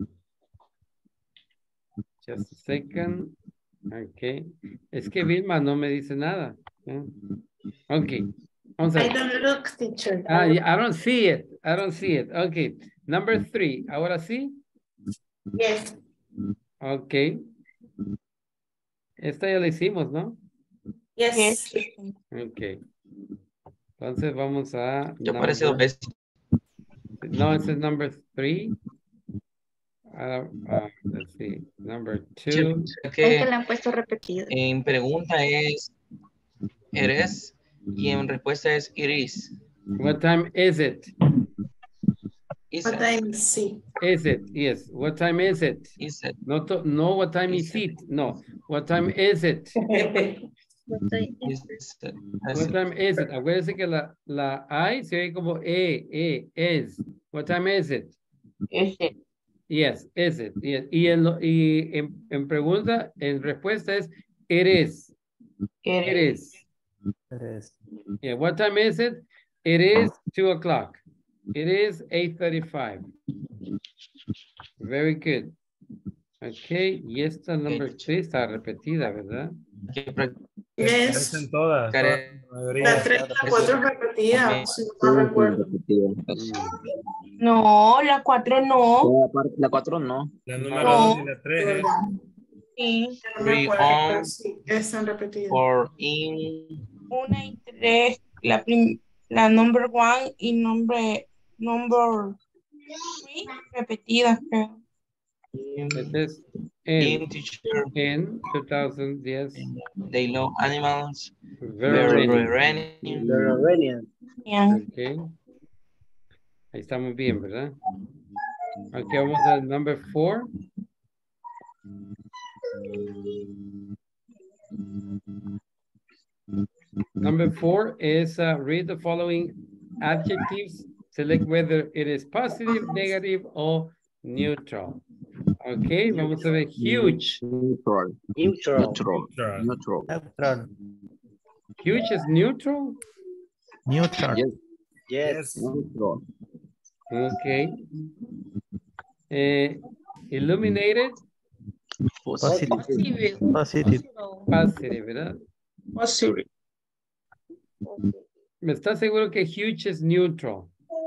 Just a second. Okay. Es que Vilma no me dice nada. ¿eh? Okay. Vamos a I ver. don't look, teacher. Ah, yeah, I don't see it. I don't see it. Okay. Number three. Ahora sí. Yes. Okay. Esta ya la hicimos, ¿no? Yes. Okay. Entonces vamos a. Yo parece dos veces. No, ese es number three. Uh, uh, let's see. Number two. Es que la han puesto repetida. en pregunta es eres y en respuesta es iris. What time is it? Is What it? time is it? Is it? Yes. What time is it? Is it? No, to, no, what time is it? No. What time is it? Is it? What time is it? Acuérdense que la, la I se oye como E, E, is. What time is it? Is it? Yes, is it? Yes. Y, en, lo- y en, en pregunta, en respuesta es it is. It It is. It is. Yeah, what time is it? It is two o'clock. It is eight thirty-five. Very good. Okay, y esta number three está repetida, ¿verdad? Yes. En todas. todas, la mayoría. La tres, la cuatro es repetida, si no me recuerdo. No, la cuatro no. La cuatro no. La número No. dos y la tres. ¿eh? Sí. No me Three acuerdo, on, pero sí, están repetidas. or in. Una y tres. La, prim- la number one y number, number three repetidas, creo. Este es In en, teacher. en two thousand, yes. They love animals. Very good. Vereranian. Vereranian. Bien. Okay. Ahí estamos bien, ¿verdad? Aquí vamos al number four. Number four is uh, read the following adjectives. Select whether it is positive, negative, or neutral. Okay, vamos a ver huge. Neutral. Neutral. Neutral. Neutral. Neutral. Huge is neutral. Neutral. Yes. Yes. Neutral. Okay. Eh, illuminated, Positive. Positive. Positive. positive, ¿verdad? Posible. ¿Me está seguro que huge es neutral?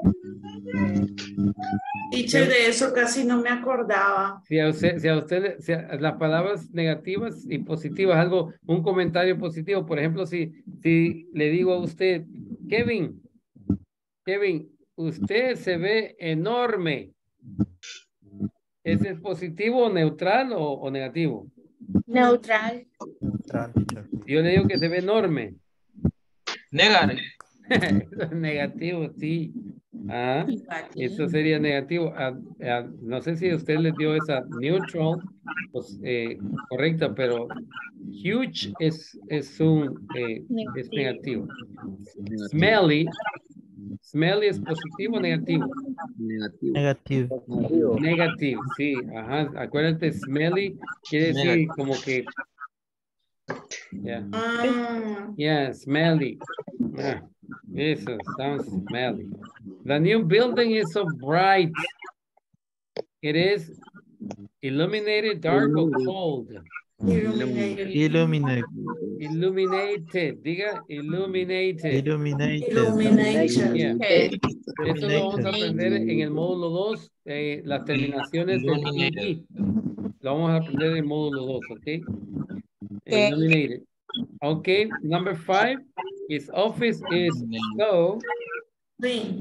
Teacher, de eso casi no me acordaba. Si a usted, si a usted, si a- las palabras negativas y positivas, algo, un comentario positivo, por ejemplo, si, si le digo a usted, Kevin, Kevin, usted se ve enorme. ¿Ese es positivo, neutral o, o negativo? Neutral. Yo le digo que se ve enorme. Negativo. Eso es negativo, sí. Ah, eso sería negativo. Ah, ah, no sé si usted le dio esa neutral, pues, eh, correcta, pero huge es, es un eh, es negativo. Smelly, smelly es positivo o negativo. Negativo. Negativo, sí, ajá. Acuérdate, smelly quiere decir Negativo. como que, yeah, Ah, yeah, smelly. Ah, eso, sounds smelly. The new building is so bright. It is illuminated, dark or cold. illuminated. Illuminate. Illuminated, diga illuminated. Illuminated. Illuminated. Yeah. Okay. Eso lo vamos a aprender en el módulo dos, eh, las terminaciones del I D. Lo vamos a aprender en el módulo dos, ¿ok? Okay. Illuminated. Okay, number five, his office is so. Clean.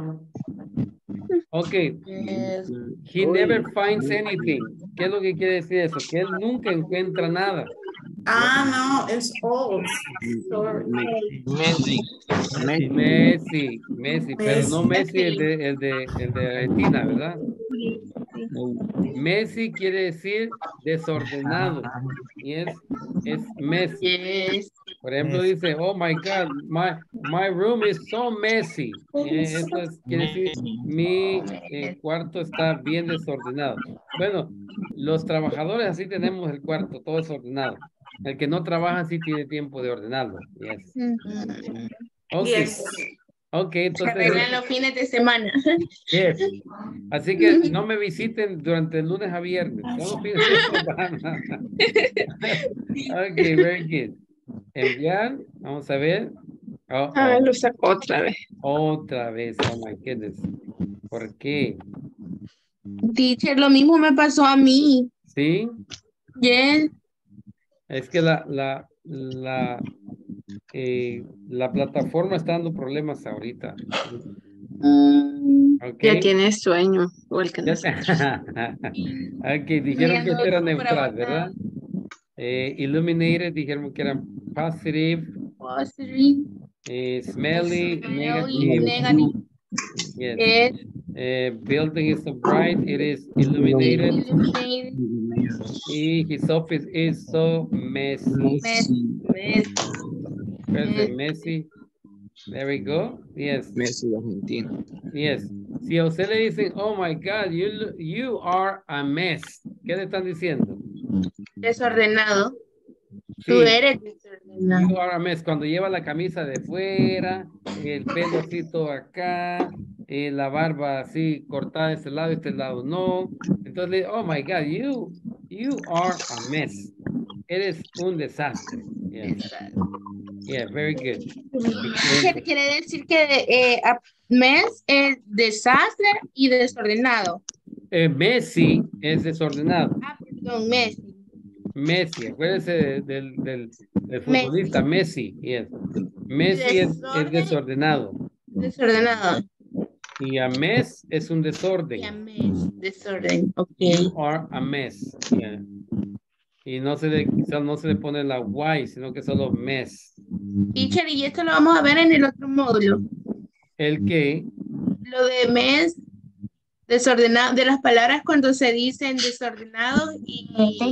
Okay, Yes. he never finds anything. ¿Qué es lo que quiere decir eso? Que él nunca encuentra nada. Ah, no, it's old. Sorry. Messi. Messi, Messi, pero no Messi Messi. el de, el de, el de Argentina, ¿verdad? Messi quiere decir desordenado. Y es, es Messi. Yes. Por ejemplo, dice, oh my God, my, my room is so messy. Eh, Eso es- quiere decir, mi eh, cuarto está bien desordenado. Bueno, los trabajadores así tenemos el cuarto, todo desordenado. El que no trabaja sí tiene tiempo de ordenarlo. Yes. Ok, Yes. ok, Se entonces, arreglan los fines de semana. yes. Así que no me visiten durante el lunes a viernes. Solo fines de semana. Ok, very good. Enviar, vamos a ver. Oh, Ah, oh, lo sacó otra vez. otra vez, oh my goodness. ¿Por qué? Teacher, lo mismo me pasó a mí. Sí, Yes. es que la, la, la, eh, la plataforma está dando problemas ahorita. Mm, Ok. Ya tiene sueño. igual que Ya nosotros. te- ok, dijeron que esto era neutral, ¿verdad? Eh, illuminated, dijeron que era positive. Positive. Eh, smelly, Smelly, negative. negative. Yes. Yes. Eh, building is so bright, it is illuminated. Illuminated. Y his office is so messy. Messy. Messy. Where's the messy? There we go. Yes. Messi de Argentina. Yes. Si a usted le dicen, oh my God, you, lo- you are a mess. ¿Qué le están diciendo? Desordenado. Sí. Tú eres desordenado. You are a mess. Cuando lleva la camisa de fuera, el pelo así todo acá, eh, la barba así cortada de este lado y este lado no. Entonces, oh my God, you, you are a mess. Eres un desastre. Yes. Yeah, very good. Quiere quiere decir que eh, a- mes es desastre y desordenado. Eh, Messi es desordenado. Ah, perdón, Messi. Messi, acuérdese de- del, del, del futbolista Messi. Yes. Messi es, es Desorden. desordenado. Desordenado. Y a mess es un desorden. Y a mes, desorden. Ok. You are a mess. Yeah. Y no se, le, quizás no se le pone la Y, sino que solo mess. Teacher, y esto lo vamos a ver en el otro módulo. El que, Lo de mes, desordenado, de las palabras cuando se dicen desordenado y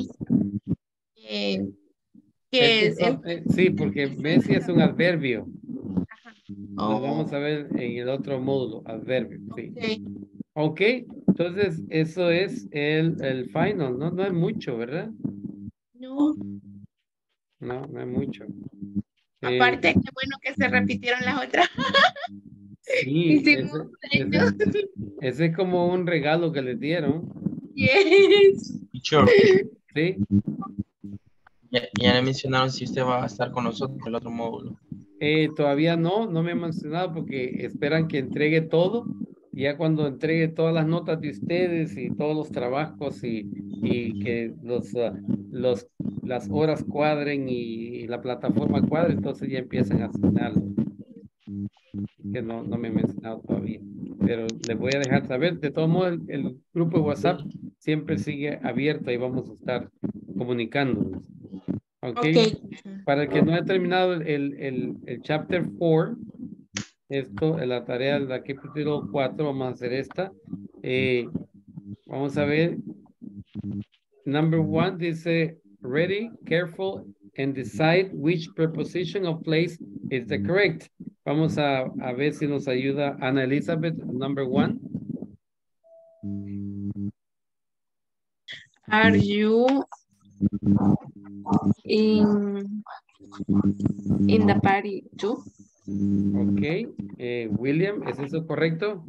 eh, que el que son- eh, sí, porque Messi es un adverbio. Oh. Lo vamos a ver en el otro módulo, adverbio. Sí. Ok. Ok, entonces eso es el, el final, ¿no? No es mucho, ¿verdad? No, No, no es mucho. Eh, aparte, qué bueno que se repitieron las otras. sí, Hicimos ese, ese- ese es como un regalo que les dieron. Yes. Teacher, Sí, ya, ya le mencionaron si usted va a estar con nosotros en el otro módulo. Eh, todavía no, no me han mencionado porque esperan que entregue todo. Y ya cuando entregue todas las notas de ustedes y todos los trabajos y, y que los, ah, los, las horas cuadren y, la plataforma cuadre, entonces ya empiezan a asignarlo. Que no, no me han mencionado todavía. pero les voy a dejar saber. De todo modo, el, el grupo de WhatsApp siempre sigue abierto y vamos a estar comunicándonos. ¿Ok? Ok. Para el que no haya terminado el, el, el chapter four, esto, la tarea del capítulo cuatro, vamos a hacer esta. Eh, vamos a ver. Number one dice, ready, careful, and decide which preposition of place is the correct. Vamos a, a ver si nos ayuda Ana Elizabeth, number one. Are you in, in the party too? Ok. Eh, William, ¿es eso correcto?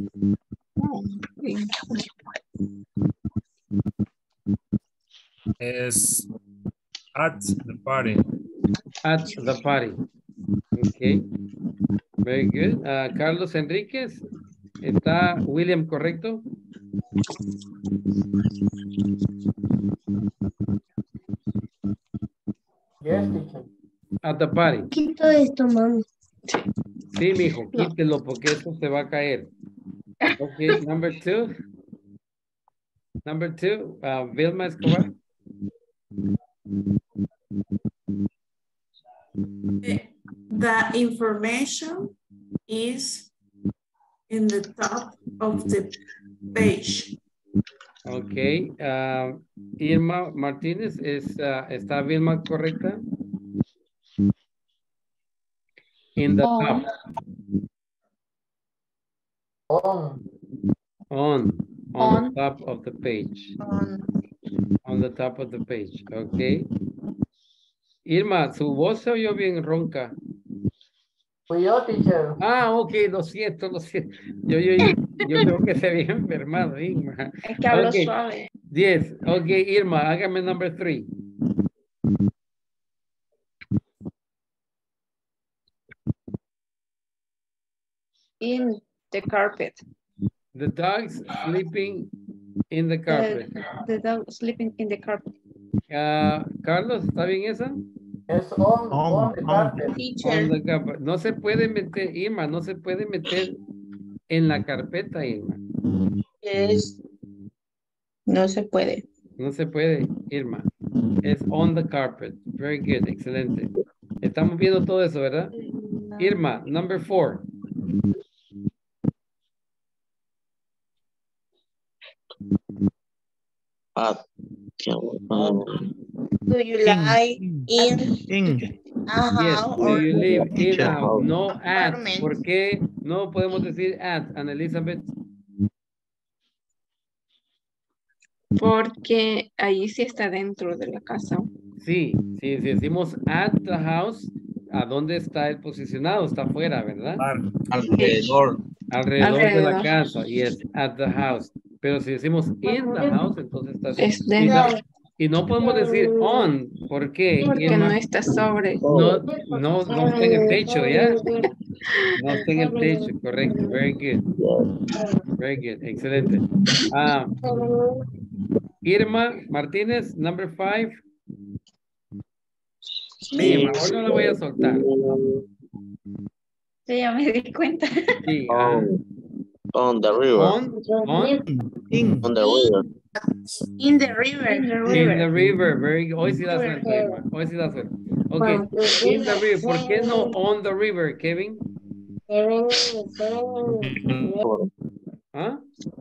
Es at the party. At the party. Ok. Very good. Uh, Carlos Enríquez, ¿está William correcto? Yes, teacher. At the party. Quito esto, mami. Sí, mijo, quítelo porque esto se va a caer. Ok, number two. Number two, uh, Vilma Escobar. The information is in the top of the page. Ok, uh, Irma Martínez, es, uh, ¿está Vilma correcta? In the top. On. On. On, On. the top of the page. On. On the top of the page. Ok. Irma, su voz se oyó bien ronca. Fui yo, teacher. Ah, ok, lo siento, lo siento. Yo, yo, yo, yo creo que se había enfermado, Irma. Es que hablo Ok, suave. diez. Ok, Irma, hágame number three. In the carpet. The dog's sleeping in the carpet. The, the dog sleeping in the carpet. Ah, Carlos, ¿está bien esa? Es on, on the carpet. On the carpet. No se puede meter, Irma, no se puede meter en la carpeta, Irma. Es, no se puede. No se puede, Irma. Es on the carpet. Very good, excelente. Estamos viendo todo eso, ¿verdad? Irma, number four. At, Do you like in, In. a Yes, house do or you live in a house? No at. apartment? ¿Por qué no podemos decir at, Ana Elizabeth? Porque ahí sí está dentro de la casa. Sí, sí, si decimos at the house, ¿a dónde está el posicionado? Está afuera, ¿verdad? Alrededor. Alrededor, de la Alrededor. casa, y es at the house. Pero si decimos in the house, entonces está... Es y, dentro. no, y no podemos decir on, ¿por qué? Porque Irma? no está sobre. No, no, no está en el techo, ¿ya? No está en el techo, correcto. Very good. Very good, excelente. Ah, Irma Martínez, number five. Sí, mejor no la voy a soltar. Sí, ya me di cuenta. Sí, ah, on the river. on, on, In. On the river. In the river. In the in the river. Very good. Hoy sí la suelto, Irma. Hoy sí la suelto. Ok, in the river. ¿Por qué no on the river, Kevin? ¿Ah?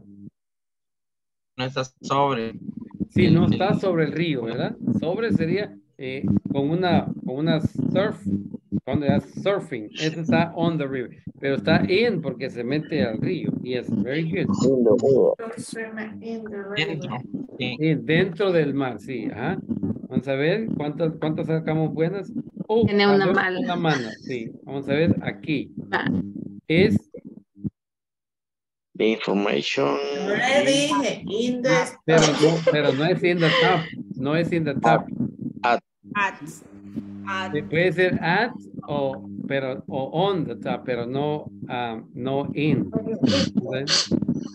No está sobre. Sí, no está sobre el río, ¿verdad? Sobre sería eh, con una con una surf, cuando es surfing, eso está on the river, pero está in porque se mete al río. Yes, very good. Dentro. Sí. Sí, dentro del mar, sí, ajá. Vamos a ver cuántas cuántas sacamos buenas. Oh, Tiene una salió mala. Una mala, sí. Vamos a ver aquí. Va. Es The information. Yo le dije, in the pero no, pero no es in the top, no es in the top. At. At. At. Sí, puede ser at o pero o on the top, pero no um, no in. ¿Sí?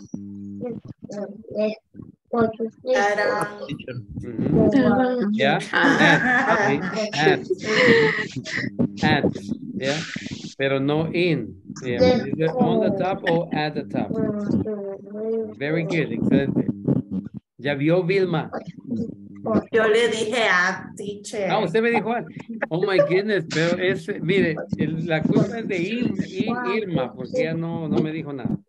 Ujú. ¿Ya? At, sí, at. At, ¿ya? pero no in. Yeah, either on the top or at the top. Very good, excelente. ¿Ya vio Vilma? Yo le dije a teacher. Ah, usted me dijo, oh my goodness, pero es, mire, el- la culpa es de Ir- Ir- Irma, porque ella no, no me dijo nada.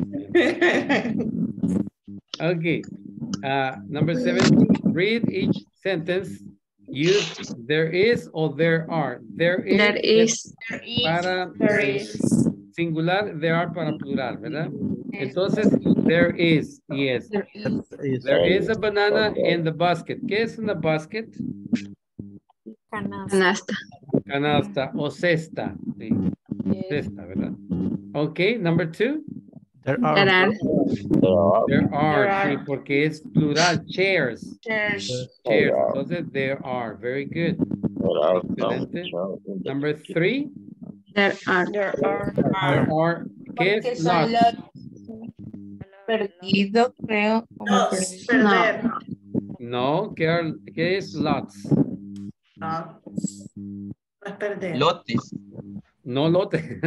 Okay, uh, number seven, read each sentence. Use there is or there are. There is, There is. para There eh, is. singular, there are para plural, ¿verdad? Entonces, there is, yes. There is a banana in the basket. ¿Qué es una basket? Canasta. Canasta o cesta. Sí. Cesta, ¿verdad? Okay, number two. There are. There are. There are, There sí, are. porque es plural. Chairs. Chairs. Chairs. Entonces, there are. Very good. Excelente. Number three. There are. There are. There are. ¿Qué Porque es son lots? los perdido, creo. como Los, perdido. perder. No, ¿qué, are- qué es lots? No. No es perder. Lotes. No lote.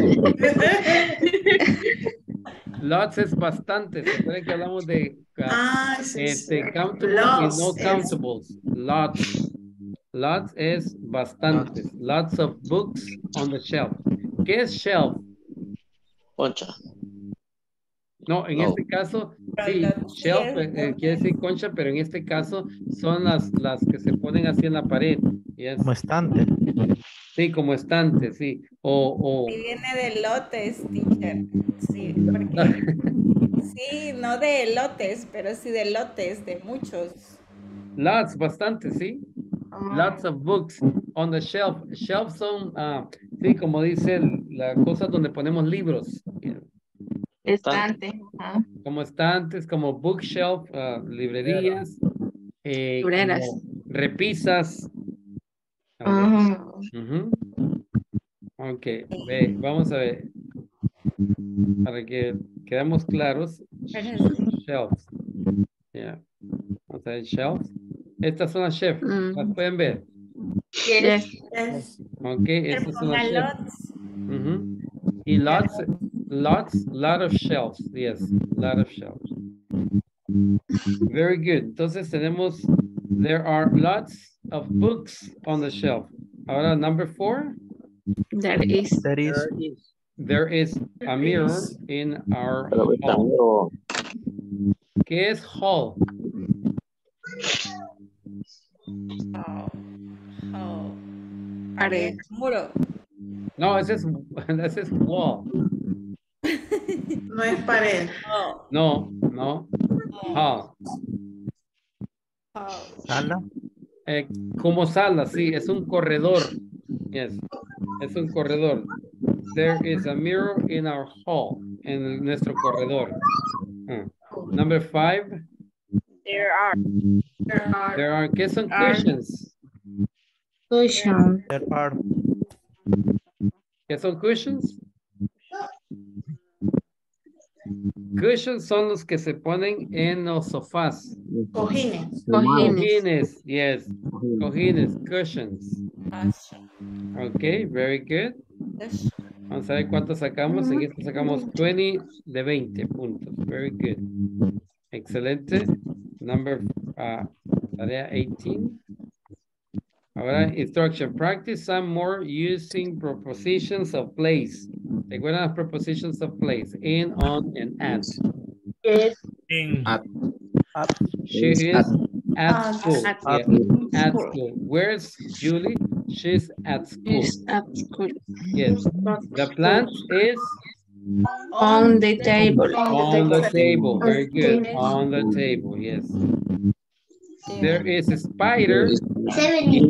Lots es bastante. ¿Se acuerdan que hablamos de uh, Ah, sí, este, sí. countable Lots y no es- countables? Lots. Lots es bastantes. Lots of books on the shelf. ¿Qué es shelf? Concha. No, en No. este caso, Pero sí, los shelf pies, eh, quiere decir concha, pero en este caso son las, las que se ponen así en la pared. Yes. Como estante. Sí, como estante, sí. O, o... Sí viene de lotes, teacher. Sí, porque... Sí, no de elotes, pero sí de lotes, de muchos. Lots, bastante, sí. Lots of books on the shelf. Shelf son, ah, sí, como dice el- la cosa donde ponemos libros. Estante. Ajá. Como estantes, como bookshelf, ah, librerías. eh, Libreras. como repisas. Ajá. Ujú. Ok, ve, vamos a ver. Para que quedemos claros. Shelves. Yeah. Vamos a ver, shelves. Estas son las shelves. Mm. ¿Las pueden ver? Yes. Yes. Ok, estas son las Ponga shelves. lots. Ujú. Y lots, lots, lot of shelves. Yes, lot of shelves. Very good. Entonces tenemos, there are lots of books on the shelf. Ahora, number four. There is. There is. There is. There is a mirror in our Pero está hall. miro. ¿Qué es hall? Oh, oh. Pared. Muro. No, ese es, ese es wall. No es pared. Oh, No, no. Hall. oh. Sala. Eh, como sala, sí, es un corredor. Yes, es un corredor. There is a mirror in our hall, en nuestro corredor. Ah. Number five, There are. There are. there are, ¿qué son Are. cushions? Cushion. There are. ¿Qué son cushions? Cushions son los que se ponen en los sofás. Cojines. Cojines, yes. Cojines, cushions. Ok, very good. Vamos a ver cuánto sacamos. En esto sacamos veinte de veinte puntos. Very good. Excelente. Number, uh, tarea eighteen. Ahora, instruction. Practice some more using prepositions of place. ¿Recuerdan las prepositions of place? In, on, and at. Yes. In. At. She is At. at At. school. At Yeah, school. at school. Where's Julie? She's at school. Is at school. Yes. The plant is On the table. on the table. Very good. On the table. Yes. There is a spider Seven.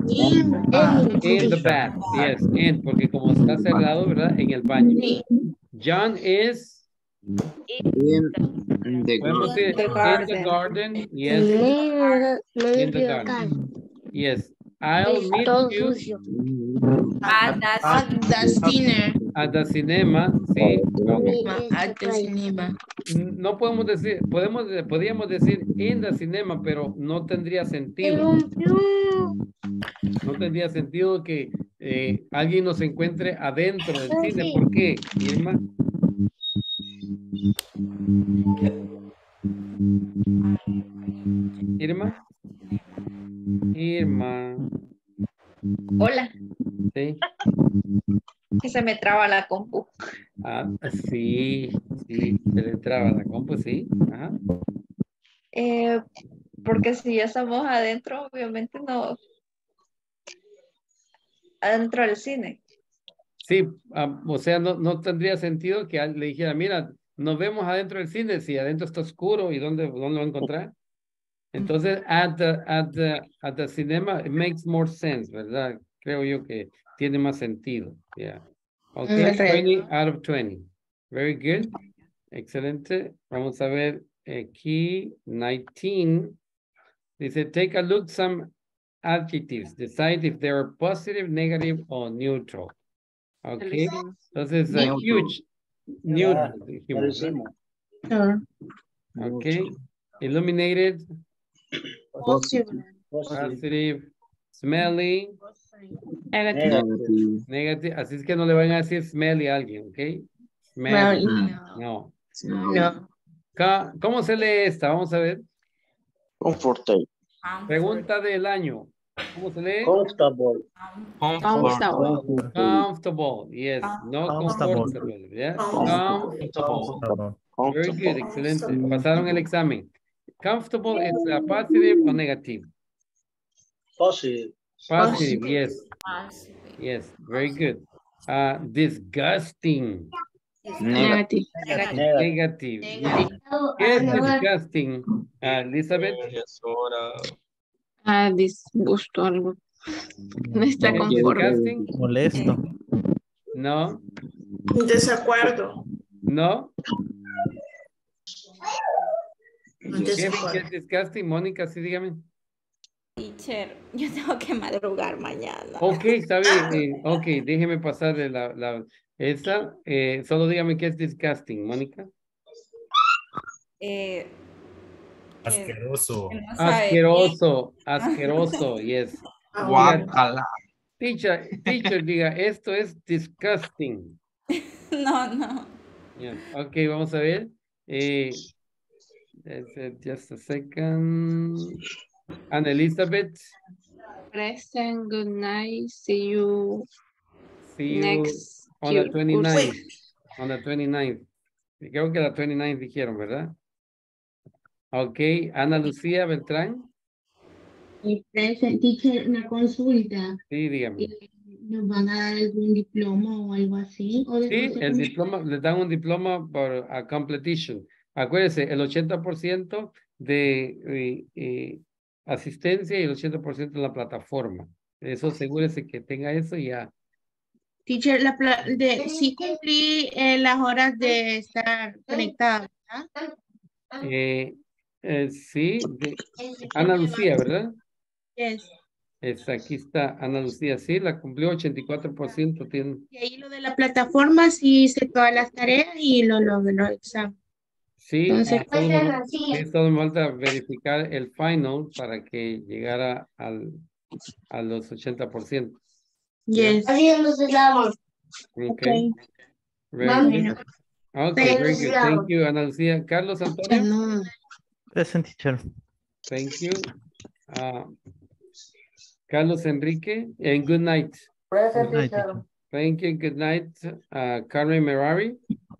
in the bath. Yes, in, porque como está cerrado, ¿verdad? En el baño. John is, In, in the podemos decir, The in the garden. garden. Yes, in the garden. Yes. I'll meet you At the, at the dinner. at the cinema. Sí. Okay. At the cinema. No podemos decir, podemos, podríamos decir in the cinema, pero no tendría sentido. No tendría sentido que eh, alguien nos encuentre adentro del cine. ¿Por qué, Irma? Irma. Irma. Hola, Sí. que se me traba la compu. Ah, sí, sí, se le traba la compu, sí. Ajá. Eh, porque si ya estamos adentro, obviamente no. Adentro del cine. Sí, ah, o sea, no, no tendría sentido que al- le dijera, mira, nos vemos adentro del cine, si adentro está oscuro, ¿y dónde, dónde lo va a encontrar? Entonces, at the, at the, at the cinema, it makes more sense, ¿verdad? Creo yo que tiene más sentido. Yeah. Okay, Alrededor. twenty out of twenty. Very good. Excelente. Vamos a ver aquí, nineteen. Dice, take a look some adjectives. Decide if they are positive, negative, or neutral. Okay. Entonces, a Neutral. huge, neutral, dijimos, hicimos. ¿verdad? Okay. Illuminated, Positive. positive, smelly, Negative. negative. Así es que no le van a decir smelly a alguien, ¿ok? Smelly. No. No. Ca- ¿Cómo se lee esta? Vamos a ver. Comfortable. Pregunta del año. ¿Cómo se lee? Comfortable. Comfortable. Comfortable. Yes. No Comfortable. comfortable. Yeah. Comfortable. Very good. Excelente. Pasaron el examen. Comfortable is a positive or negative? Positive. Positive. Yes. Yes. Very good. Uh, disgusting. Negative. Negative. Yes. ¿Qué es disgusting? Uh, Elizabeth. Ah, disgusto, algo. No está conforme. Disgusting. Molesto. No. Desacuerdo. No. Kevin, ¿qué Desacuerdo. es disgusting? Mónica, sí, dígame. Teacher, yo tengo que madrugar mañana. Ok, está bien. eh, ok, déjeme pasarle la, la, esa. eh, solo dígame qué es disgusting, Mónica. Eh, que- Asqueroso. que no sabe Asqueroso, asqueroso, yes. Diga, Guácala. teacher, teacher, diga, esto es disgusting. bien. No, no. Yes. Ok, vamos a ver. Eh, let's, uh, just a second. Ana Elizabeth, Present, good night, see you see you next on the year. twenty-ninth. On the twenty-ninth. Creo que la twenty-ninth dijeron, ¿verdad? Ok, Ana Lucía Beltrán. Present, teacher, una consulta. Sí, dígame. Eh, ¿Nos van a dar algún diploma o algo así? ¿O Sí, después se el come- diploma, les dan un diploma por a completion. Acuérdense, el ochenta por ciento de eh, eh, asistencia y el ochenta por ciento en la plataforma. Eso asegúrese que tenga eso y ya. Teacher, la pla- de, sí cumplí eh, las horas de estar conectada, ¿verdad? Eh, eh, sí, de- Ana Lucía, ¿verdad? Yes. Es, aquí está Ana Lucía, sí, la cumplió ochenta y cuatro por ciento. Tiene, Y ahí lo de la plataforma, sí hice todas las tareas y lo logré los exámenes. sí, Entonces, solo me, sí, solo me falta verificar el final para que llegara al, a los ochenta por ciento. yes. Okay. Okay. Very Mami. good. Okay, very good. Thank you, Ana Lucía. Carlos Antonio. Present, teacher. Thank you. Uh, Carlos Enrique, and good night. Present, Good night, teacher. teacher. Thank you, good night. Uh, Carmen Merari.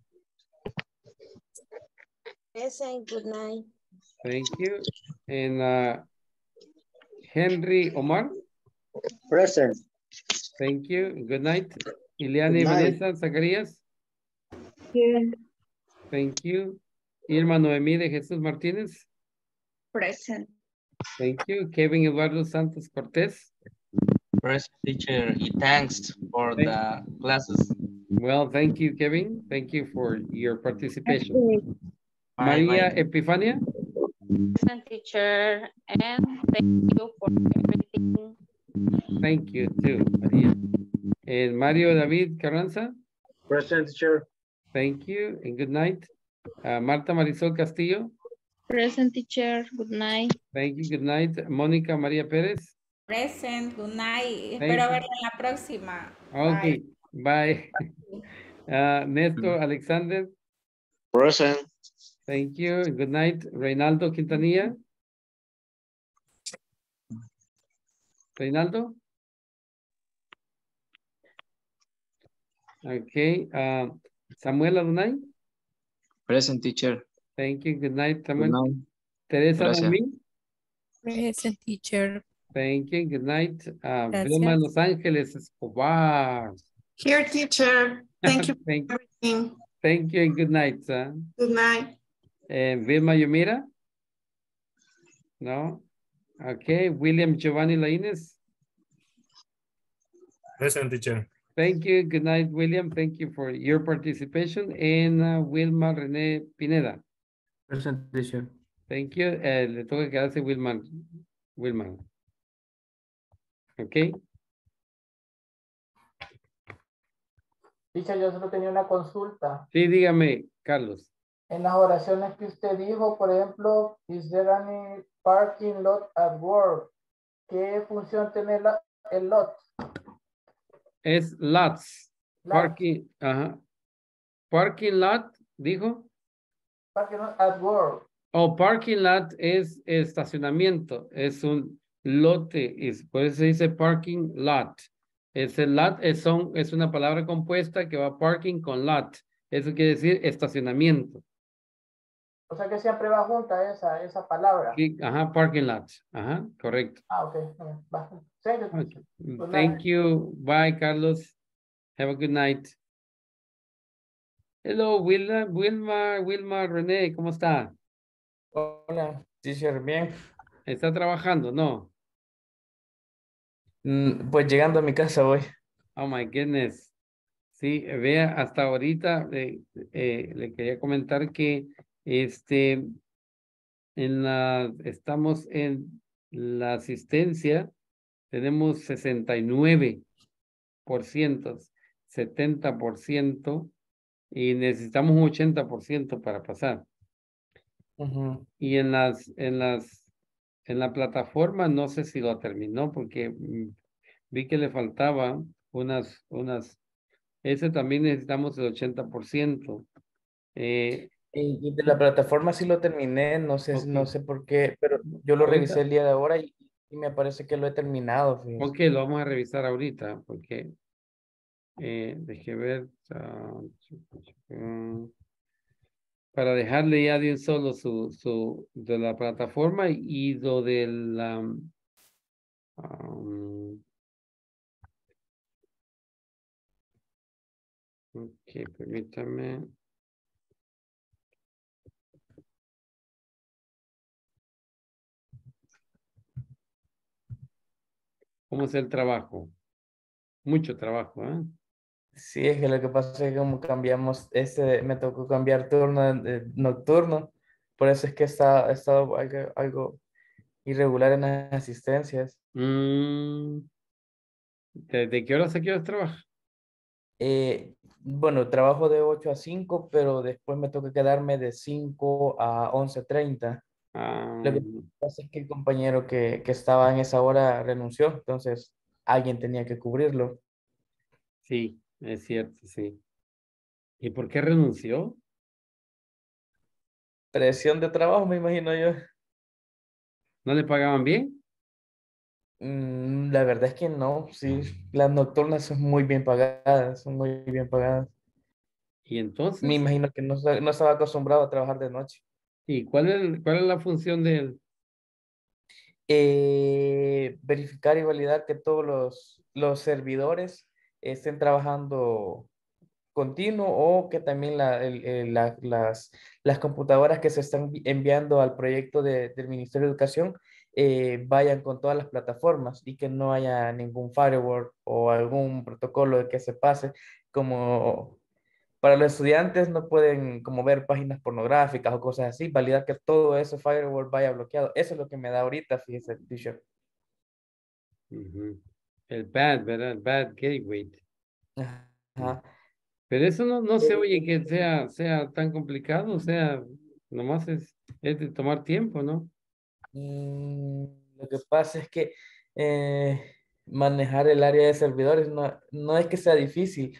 Present, good night. Thank you. And uh, Henry Omar. Present. Thank you. Good night. Ileana Good night. Vanessa Zacarías. Here. Thank you. Irma Noemí de Jesús Martínez. Present. Thank you. Kevin Eduardo Santos Cortés. Present, teacher, y thanks for Thank- the classes. Well, thank you, Kevin. Thank you for your participation. Bye, Maria bye. Epifania. Present, teacher, and thank you for everything. Thank you too, Maria. And Mario David Carranza. Present, teacher. Thank you and good night. Uh, Marta Marisol Castillo. Present, teacher, good night. Thank you. Good night. Mónica María Pérez. Present, good night. Thank Espero you. verlo en la próxima. Okay, bye. Uh, Néstor, Alexander, Present. thank you. Good night. Reinaldo Quintanilla. Reinaldo. Okay. Uh, Samuel Adonai. Present, teacher. Thank you. Good night, Good Samuel. night. Teresa Gracias. Noemí. Present, teacher. Thank you. Good night. Uh, Gracias. Vilma Los Ángeles Escobar. Here, teacher. Thank you thank, for everything. thank you and good night. Uh, Good night. uh, Vilma Yomira. No. Okay. William Giovanni Lainez. Present, teacher. Thank you. Good night, William. Thank you for your participation. And uh, Wilma René Pineda. Present, teacher. Thank you. Uh, le toca quedarse Wilma. Wilma. Okay. Teacher, yo solo tenía una consulta. Sí, dígame, Carlos. En las oraciones que usted dijo, por ejemplo, is there any parking lot at work? ¿Qué función tiene la- el lot? Es lots. Lot. Parking. Ajá. Parking lot, dijo. Parking lot at work. O parking lot es estacionamiento. Es un lote. Es, por eso se dice parking lot. Ese lot es, son, es una palabra compuesta que va parking con lot. Eso quiere decir estacionamiento. O sea que siempre va junta esa, esa palabra. Sí, ajá, parking lot. Ajá, correcto. Ah, ok. Va. Thank you. Okay. Good Thank night. you. Bye, Carlos. Have a good night. Hello, Wilma, Wilma, Wilma René, ¿cómo está? Hola, teacher, bien. ¿Está trabajando? No. Mm, Pues llegando a mi casa hoy. Oh my goodness. Sí, eh, vea, hasta ahorita eh, eh, le quería comentar que este en la estamos en la asistencia, tenemos sesenta y nueve por ciento, setenta por ciento y necesitamos un ochenta por ciento para pasar. Ujú. Y en las en las en la plataforma no sé si lo terminó porque mm, vi que le faltaba unas unas ese también necesitamos el ochenta por ciento. Eh, Y, y de la plataforma sí lo terminé, no sé, no ok. sé por qué, pero yo lo Ahorita, revisé el día de ahora y, y me parece que lo he terminado, fíjese. ok, lo vamos a revisar ahorita porque eh, dejé ver ah, mm, para dejarle ya de un solo su, su de la plataforma y lo de la um, ok, permítame. ¿Cómo es el trabajo? Mucho trabajo, ¿eh? Sí, es que lo que pasa es que como cambiamos, este, me tocó cambiar turno de- nocturno, por eso es que está, ha estado algo, algo irregular en las asistencias. Mm, ¿de qué horas a qué horas trabaja? Eh, bueno, trabajo de ocho a cinco, pero después me toca quedarme de cinco a once treinta. Ah, Lo que pasa es que el compañero que, que estaba en esa hora renunció, entonces alguien tenía que cubrirlo. sí, es cierto, sí. ¿Y por qué renunció? Presión de trabajo, me imagino yo. ¿No le pagaban bien? Mm, la verdad es que no, sí, las nocturnas son muy bien pagadas, son muy bien pagadas. ¿Y Me entonces? imagino que no, sa- no estaba acostumbrado a trabajar de noche. ¿Y cuál es, cuál es la función de él? Eh, verificar y validar que todos los, los servidores estén trabajando continuo o que también la- el- el- la- las, las computadoras que se están vi- enviando al proyecto de- del Ministerio de Educación eh, vayan con todas las plataformas y que no haya ningún firewall o algún protocolo que se pase, como para los estudiantes no pueden como ver páginas pornográficas o cosas así, validar que todo ese firewall vaya bloqueado. Eso es lo que me da ahorita, fíjese, teacher. Ujú. El bad, ¿verdad? El bad gateway. Ajá. Pero eso no, no se oye que sea, sea tan complicado, o sea, nomás es, es de tomar tiempo, ¿no? Mm, lo que pasa es que eh, manejar el área de servidores. No, no es que sea difícil,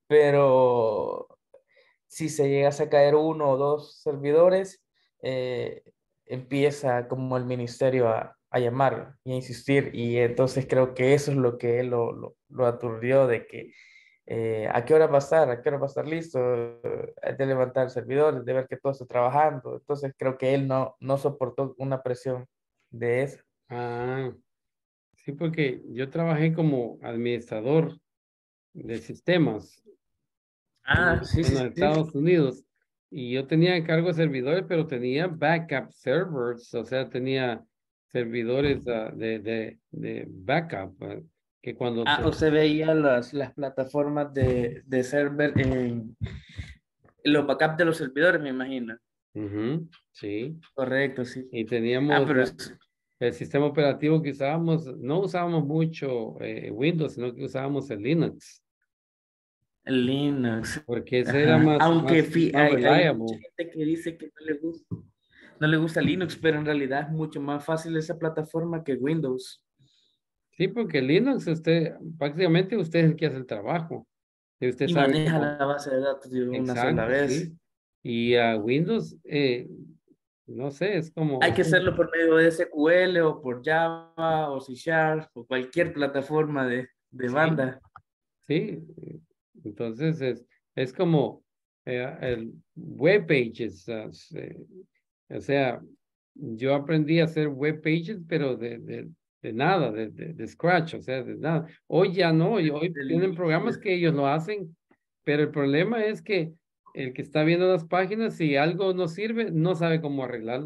pero si se llegase a caer uno o dos servidores, eh, empieza como el ministerio a, a llamar y a insistir. Y entonces creo que eso es lo que él lo, lo, lo aturdió de que eh, a qué hora va a estar, a qué hora va a estar listo, eh, de levantar servidores, de ver que todo está trabajando. Entonces creo que él no, no soportó una presión de eso. Ah, sí, porque yo trabajé como administrador de sistemas Ah, en, sí, en sí, los sí. Estados Unidos y yo tenía a cargo de servidores, pero tenía backup servers, o sea, tenía servidores ah, de, de, de backup, ah, que cuando Ah, se... usted veía las, las plataformas de, de server en los backups de los servidores, me imagino. Ujú, sí, Correcto, sí. y Ah, teníamos pero ah, es el sistema operativo que usábamos, no usábamos mucho eh, Windows, sino que usábamos el Linux, el Linux. porque ese era Ajá. más, Aunque más, fi- más hay, hay mucha reliable. gente que dice que no le gusta, no le gusta Linux, pero en realidad es mucho más fácil esa plataforma que Windows. Sí, porque Linux, usted, prácticamente usted es el que hace el trabajo. Y usted Y sabe maneja cómo. la base de datos de una sola Exacto, vez. sí. Y a Windows, eh, no sé, es como, Hay es que como- hacerlo por medio de S Q L o por Java o C Sharp o cualquier plataforma de, de sí, banda. sí. Entonces es, es como eh, el web pages. ah, se- o sea, yo aprendí a hacer web pages, pero de, de, de nada, de, de, de scratch, o sea, de nada. Hoy ya no, y hoy Del tienen programas inicio. que ellos lo hacen, pero el problema es que el que está viendo las páginas, si algo no sirve, no sabe cómo arreglarlo.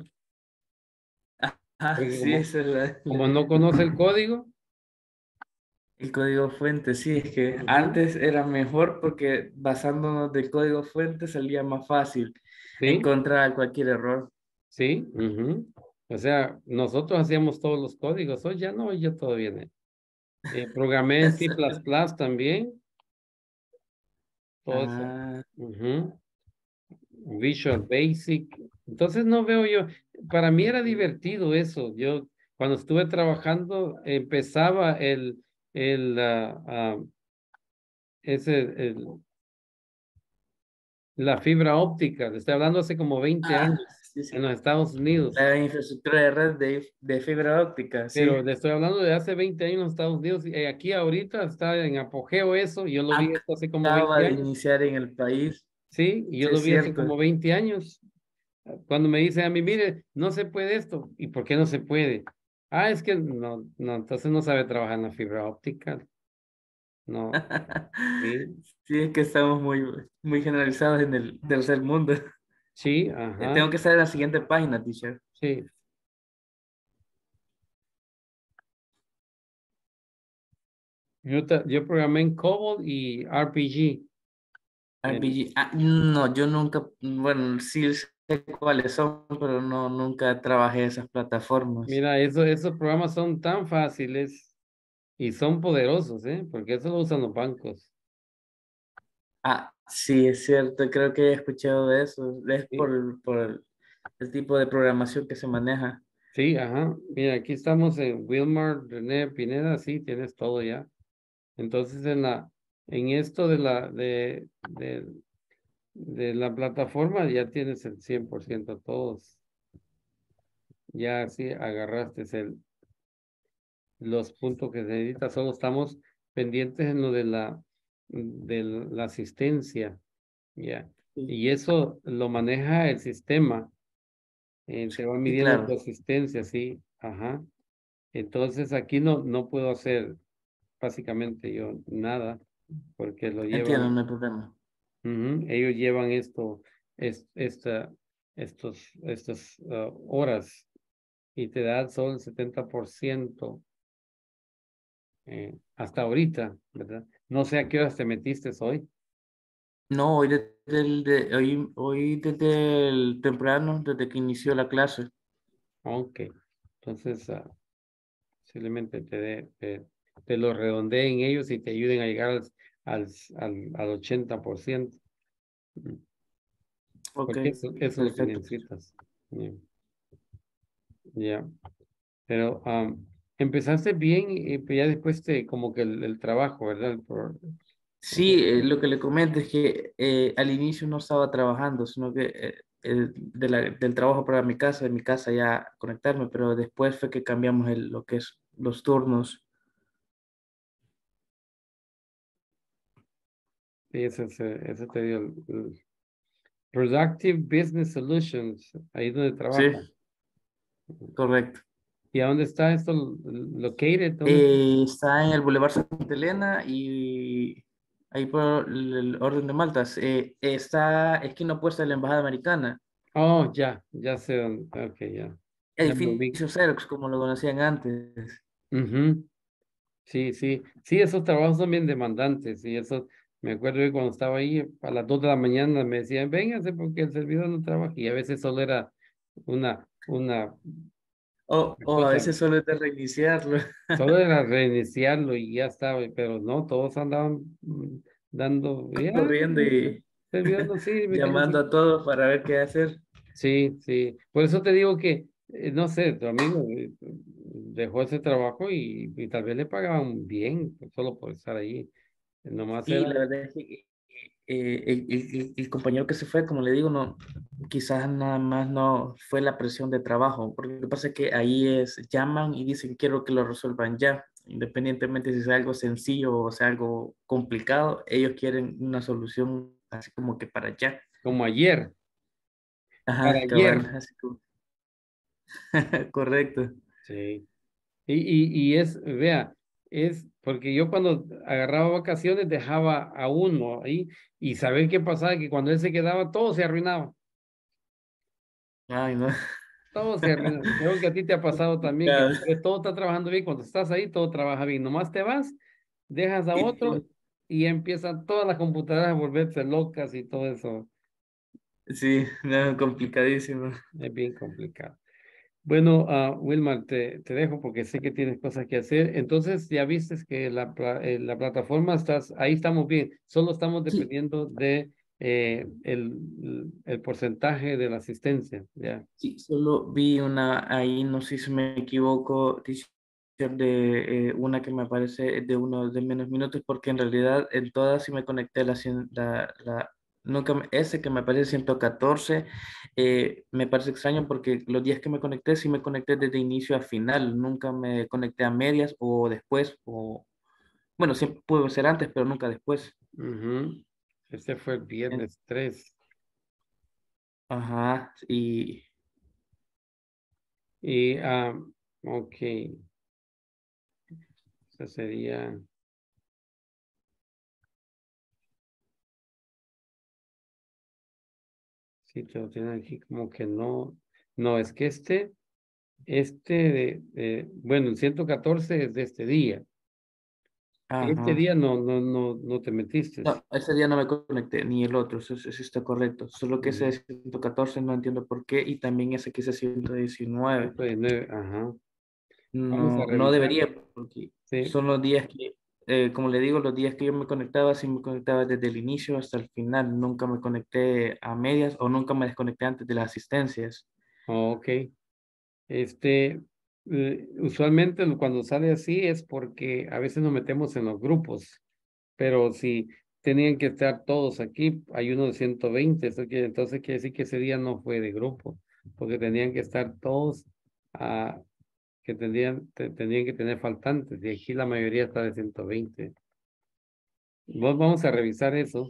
Ah, Porque sí, como, esa es la, como no conoce el código, el código fuente. Sí, es que ujú, antes era mejor porque basándonos del código fuente salía más fácil sí, encontrar cualquier error. sí, ujú. O sea, nosotros hacíamos todos los códigos, hoy ya no, hoy ya todo viene. Eh, programé en C plus plus también, todo eso. Ah, Ujú. Visual Basic. Entonces no veo yo, para mí era divertido eso. Yo cuando estuve trabajando empezaba el, el, ah, ah, ese, el, la fibra óptica. Le estoy hablando hace como veinte ah, años sí, en sí. los Estados Unidos. La infraestructura de red de, de fibra óptica, Pero sí. le estoy hablando de hace veinte años en los Estados Unidos. Y aquí ahorita está en apogeo eso. Yo lo vi esto hace como Acaba veinte de años. iniciar en el país, Sí, y yo sí lo es vi hace como cierto. veinte años. Cuando me dicen a mí, mire, no se puede esto. ¿Y por qué no se puede? Ah, es que no, no, entonces no sabe trabajar en la fibra óptica. No, sí, Sí, es que estamos muy, muy generalizados en el tercer mundo. sí, Eh, ajá, Tengo que estar en la siguiente página, teacher. sí. Yo, ta- yo programé en COBOL y R P G. En- R P G. Ah, no, yo nunca, bueno, sí sé cuáles son, pero no, nunca trabajé esas plataformas. mira, eso, esos programas son tan fáciles y son poderosos, ¿eh? Porque eso lo usan los bancos. Ah, sí, es cierto, creo que he escuchado de eso. Es Sí, por, por el, el tipo de programación que se maneja. sí, ajá. Mira, aquí estamos en Wilmar, René Pineda, sí, tienes todo ya. Entonces, en la, en esto de la, de, de, de la plataforma ya tienes el cien por ciento todos. Ya sí agarraste el, los puntos que necesitas. Solo estamos pendientes en lo de la, de la asistencia. Ya. Sí, Y eso lo maneja el sistema. Eh, te va sí, midiendo tu claro. asistencia, sí. Ajá. Entonces aquí no, no puedo hacer básicamente yo nada porque lo Entiendo, llevan. no hay problema. Ujú, ellos llevan esto, es, esta, estos, estas ah, horas y te dan solo el setenta por ciento eh, hasta ahorita, ¿verdad? No sé a qué horas te metiste hoy. No, hoy desde el, de, hoy, hoy desde el temprano, desde que inició la clase. Ok, entonces ah, posiblemente te, dé- te, te lo redondeen ellos y te ayuden a llegar al, al, al, al ochenta por ciento, ujú, Ok, porque eso, eso es lo que perfecto. necesitas. Ya, ya. Pero am, empezaste bien y pues ya después te, como que el, el trabajo, ¿verdad? Por- Sí, eh, lo que le comento es que eh, al inicio no estaba trabajando, sino que eh, el- de la- del trabajo para mi casa, de mi casa ya conectarme, pero después fue que cambiamos el, lo que es los turnos. Sí, eso, es, eh, eso te dio el, el Productive Business Solutions, ahí donde Sí, trabaja. correcto. ¿Y a dónde está esto located? ¿Dónde? Eh, está en el Boulevard Santa Elena y ahí por el, el Orden de Maltas. Eh, está esquina opuesta de la Embajada Americana. Oh, ya, ya sé dónde. Ok, ya. Ya me ubico. Edificio Xerox, como lo conocían antes. Ujú. Sí, sí. Sí, esos trabajos son bien demandantes. Y eso, me acuerdo que cuando estaba ahí a las dos de la mañana me decían, véngase porque el servidor no trabaja. Y a veces solo era una, una O, o a cosa, veces solo es de reiniciarlo. solo era reiniciarlo y ya estaba. Pero no, todos andaban mm, dando, ya, Corriendo el y servidor no sirve, que no sé. llamando a todos para ver qué hacer. Sí, sí. Por eso te digo que, eh, no sé, tu amigo eh, dejó ese trabajo y, y tal vez le pagaban bien pues, solo por estar ahí. Nomás Sí, era, la verdad es que eh, el, el- el compañero que se fue, como le digo, no, quizás nada más no fue la presión de trabajo, porque lo que pasa es que ahí es, llaman y dicen quiero que lo resuelvan ya, independientemente si sea algo sencillo o sea algo complicado, ellos quieren una solución así como que para allá. como ayer, para Ajá, cabal, ayer. así como, correcto. Sí. Y, y, y es, vea, es porque yo cuando agarraba vacaciones dejaba a uno ahí y saber qué pasaba, que cuando él se quedaba todo se arruinaba. Ay, no. Todo se arruina. Creo que a ti te ha pasado también, que Cabal. vos ves todo está trabajando bien. Cuando estás ahí, todo trabaja bien. Nomás te vas, dejas a Y otro tú- y empiezan todas las computadoras a volverse locas y todo eso. sí, no, complicadísimo. Es bien complicado. Bueno, ah, Wilmar, te, te dejo porque sé que tienes cosas que hacer. Entonces, ya vistes que la, pla- eh, la plataforma estás, ahí estamos bien. Solo estamos Sí, dependiendo de eh, el, el porcentaje de la asistencia. Ya. sí, solo vi una ahí, no sé si me equivoco, dice de eh, una que me parece de uno de menos minutos, porque en realidad en todas sí me conecté a la, cien- la, la nunca me- ese que me parece ciento catorce, eh, me parece extraño porque los días que me conecté sí me conecté desde inicio a final, nunca me conecté a medias o después, o bueno, siempre pudo ser antes, pero nunca después. Ujú. Este fue el En- viernes tres. Ajá, y Y, ah, ok, eso sería, sí, te lo tienen aquí como que no, no, es que este, este, de, de- bueno, el ciento catorce es de este día. Este ajá. día no, no, no, no te metiste. No, ese día no me conecté, ni el otro, eso, eso está correcto. Solo que ese Ujú. de ciento catorce no entiendo por qué, y también ese que es ciento diecinueve. ciento diecinueve, ajá. Vamos a No, no revisar. debería, porque Sí, son los días que, eh, como le digo, los días que yo me conectaba, sí me conectaba desde el inicio hasta el final. Nunca me conecté a medias o nunca me desconecté antes de las asistencias. ok. Este, eh, usualmente lo- cuando sale así es porque a veces nos metemos en los grupos, pero si tenían que estar todos aquí, hay uno de ciento veinte, eso quiere, entonces quiere decir que ese día no fue de grupo, porque tenían que estar todos, ah, que tendrían, te- tendrían que tener faltantes, y aquí la mayoría está de ciento veinte. Vos vamos a revisar eso.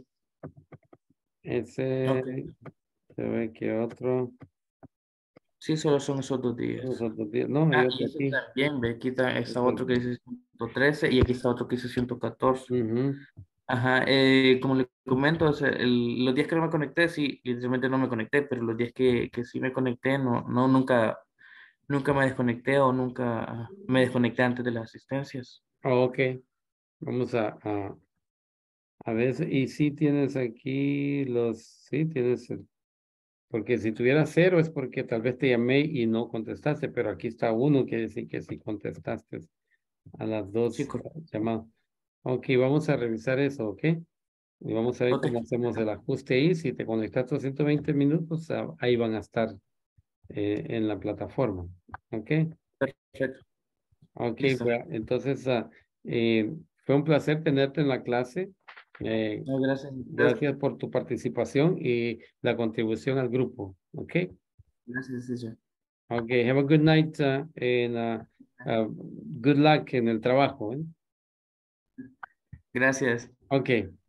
Ese, Ok. se ve que otro, Sí, solo son esos dos los días. otros días, no, hay Ah, y otro ese aquí. también, ve, aquí está, está Otro- otro que dice ciento trece y aquí está otro que dice ciento catorce. Ujú. Ajá, eh, como le comento, o sea, el- los días que no me conecté, sí, literalmente no me conecté, pero los días que, que sí me conecté, no, no, nunca, nunca me desconecté o nunca me desconecté antes de las asistencias. Ok, vamos a, a, a ver, si- y si tienes aquí los, sí tienes, el- porque si tuvieras cero es porque tal vez te llamé y no contestaste, pero aquí está uno, quiere decir que sí contestaste a las Sí, dos correcto. llamadas. Ok, vamos a revisar eso, ok, y vamos a ver Ok, cómo hacemos el ajuste ahí, si te conectaste a ciento veinte minutos, ah, ahí van a estar eh, en la plataforma, ok, perfecto. Ok, Listo. bueno, entonces ah, eh, fue un placer tenerte en la clase. Eh, No, gracias. gracias por tu participación y la contribución al grupo. Ok, Gracias, teacher. ok, have a good night uh, and uh, uh, good luck en el trabajo. ¿eh? Gracias. Ok.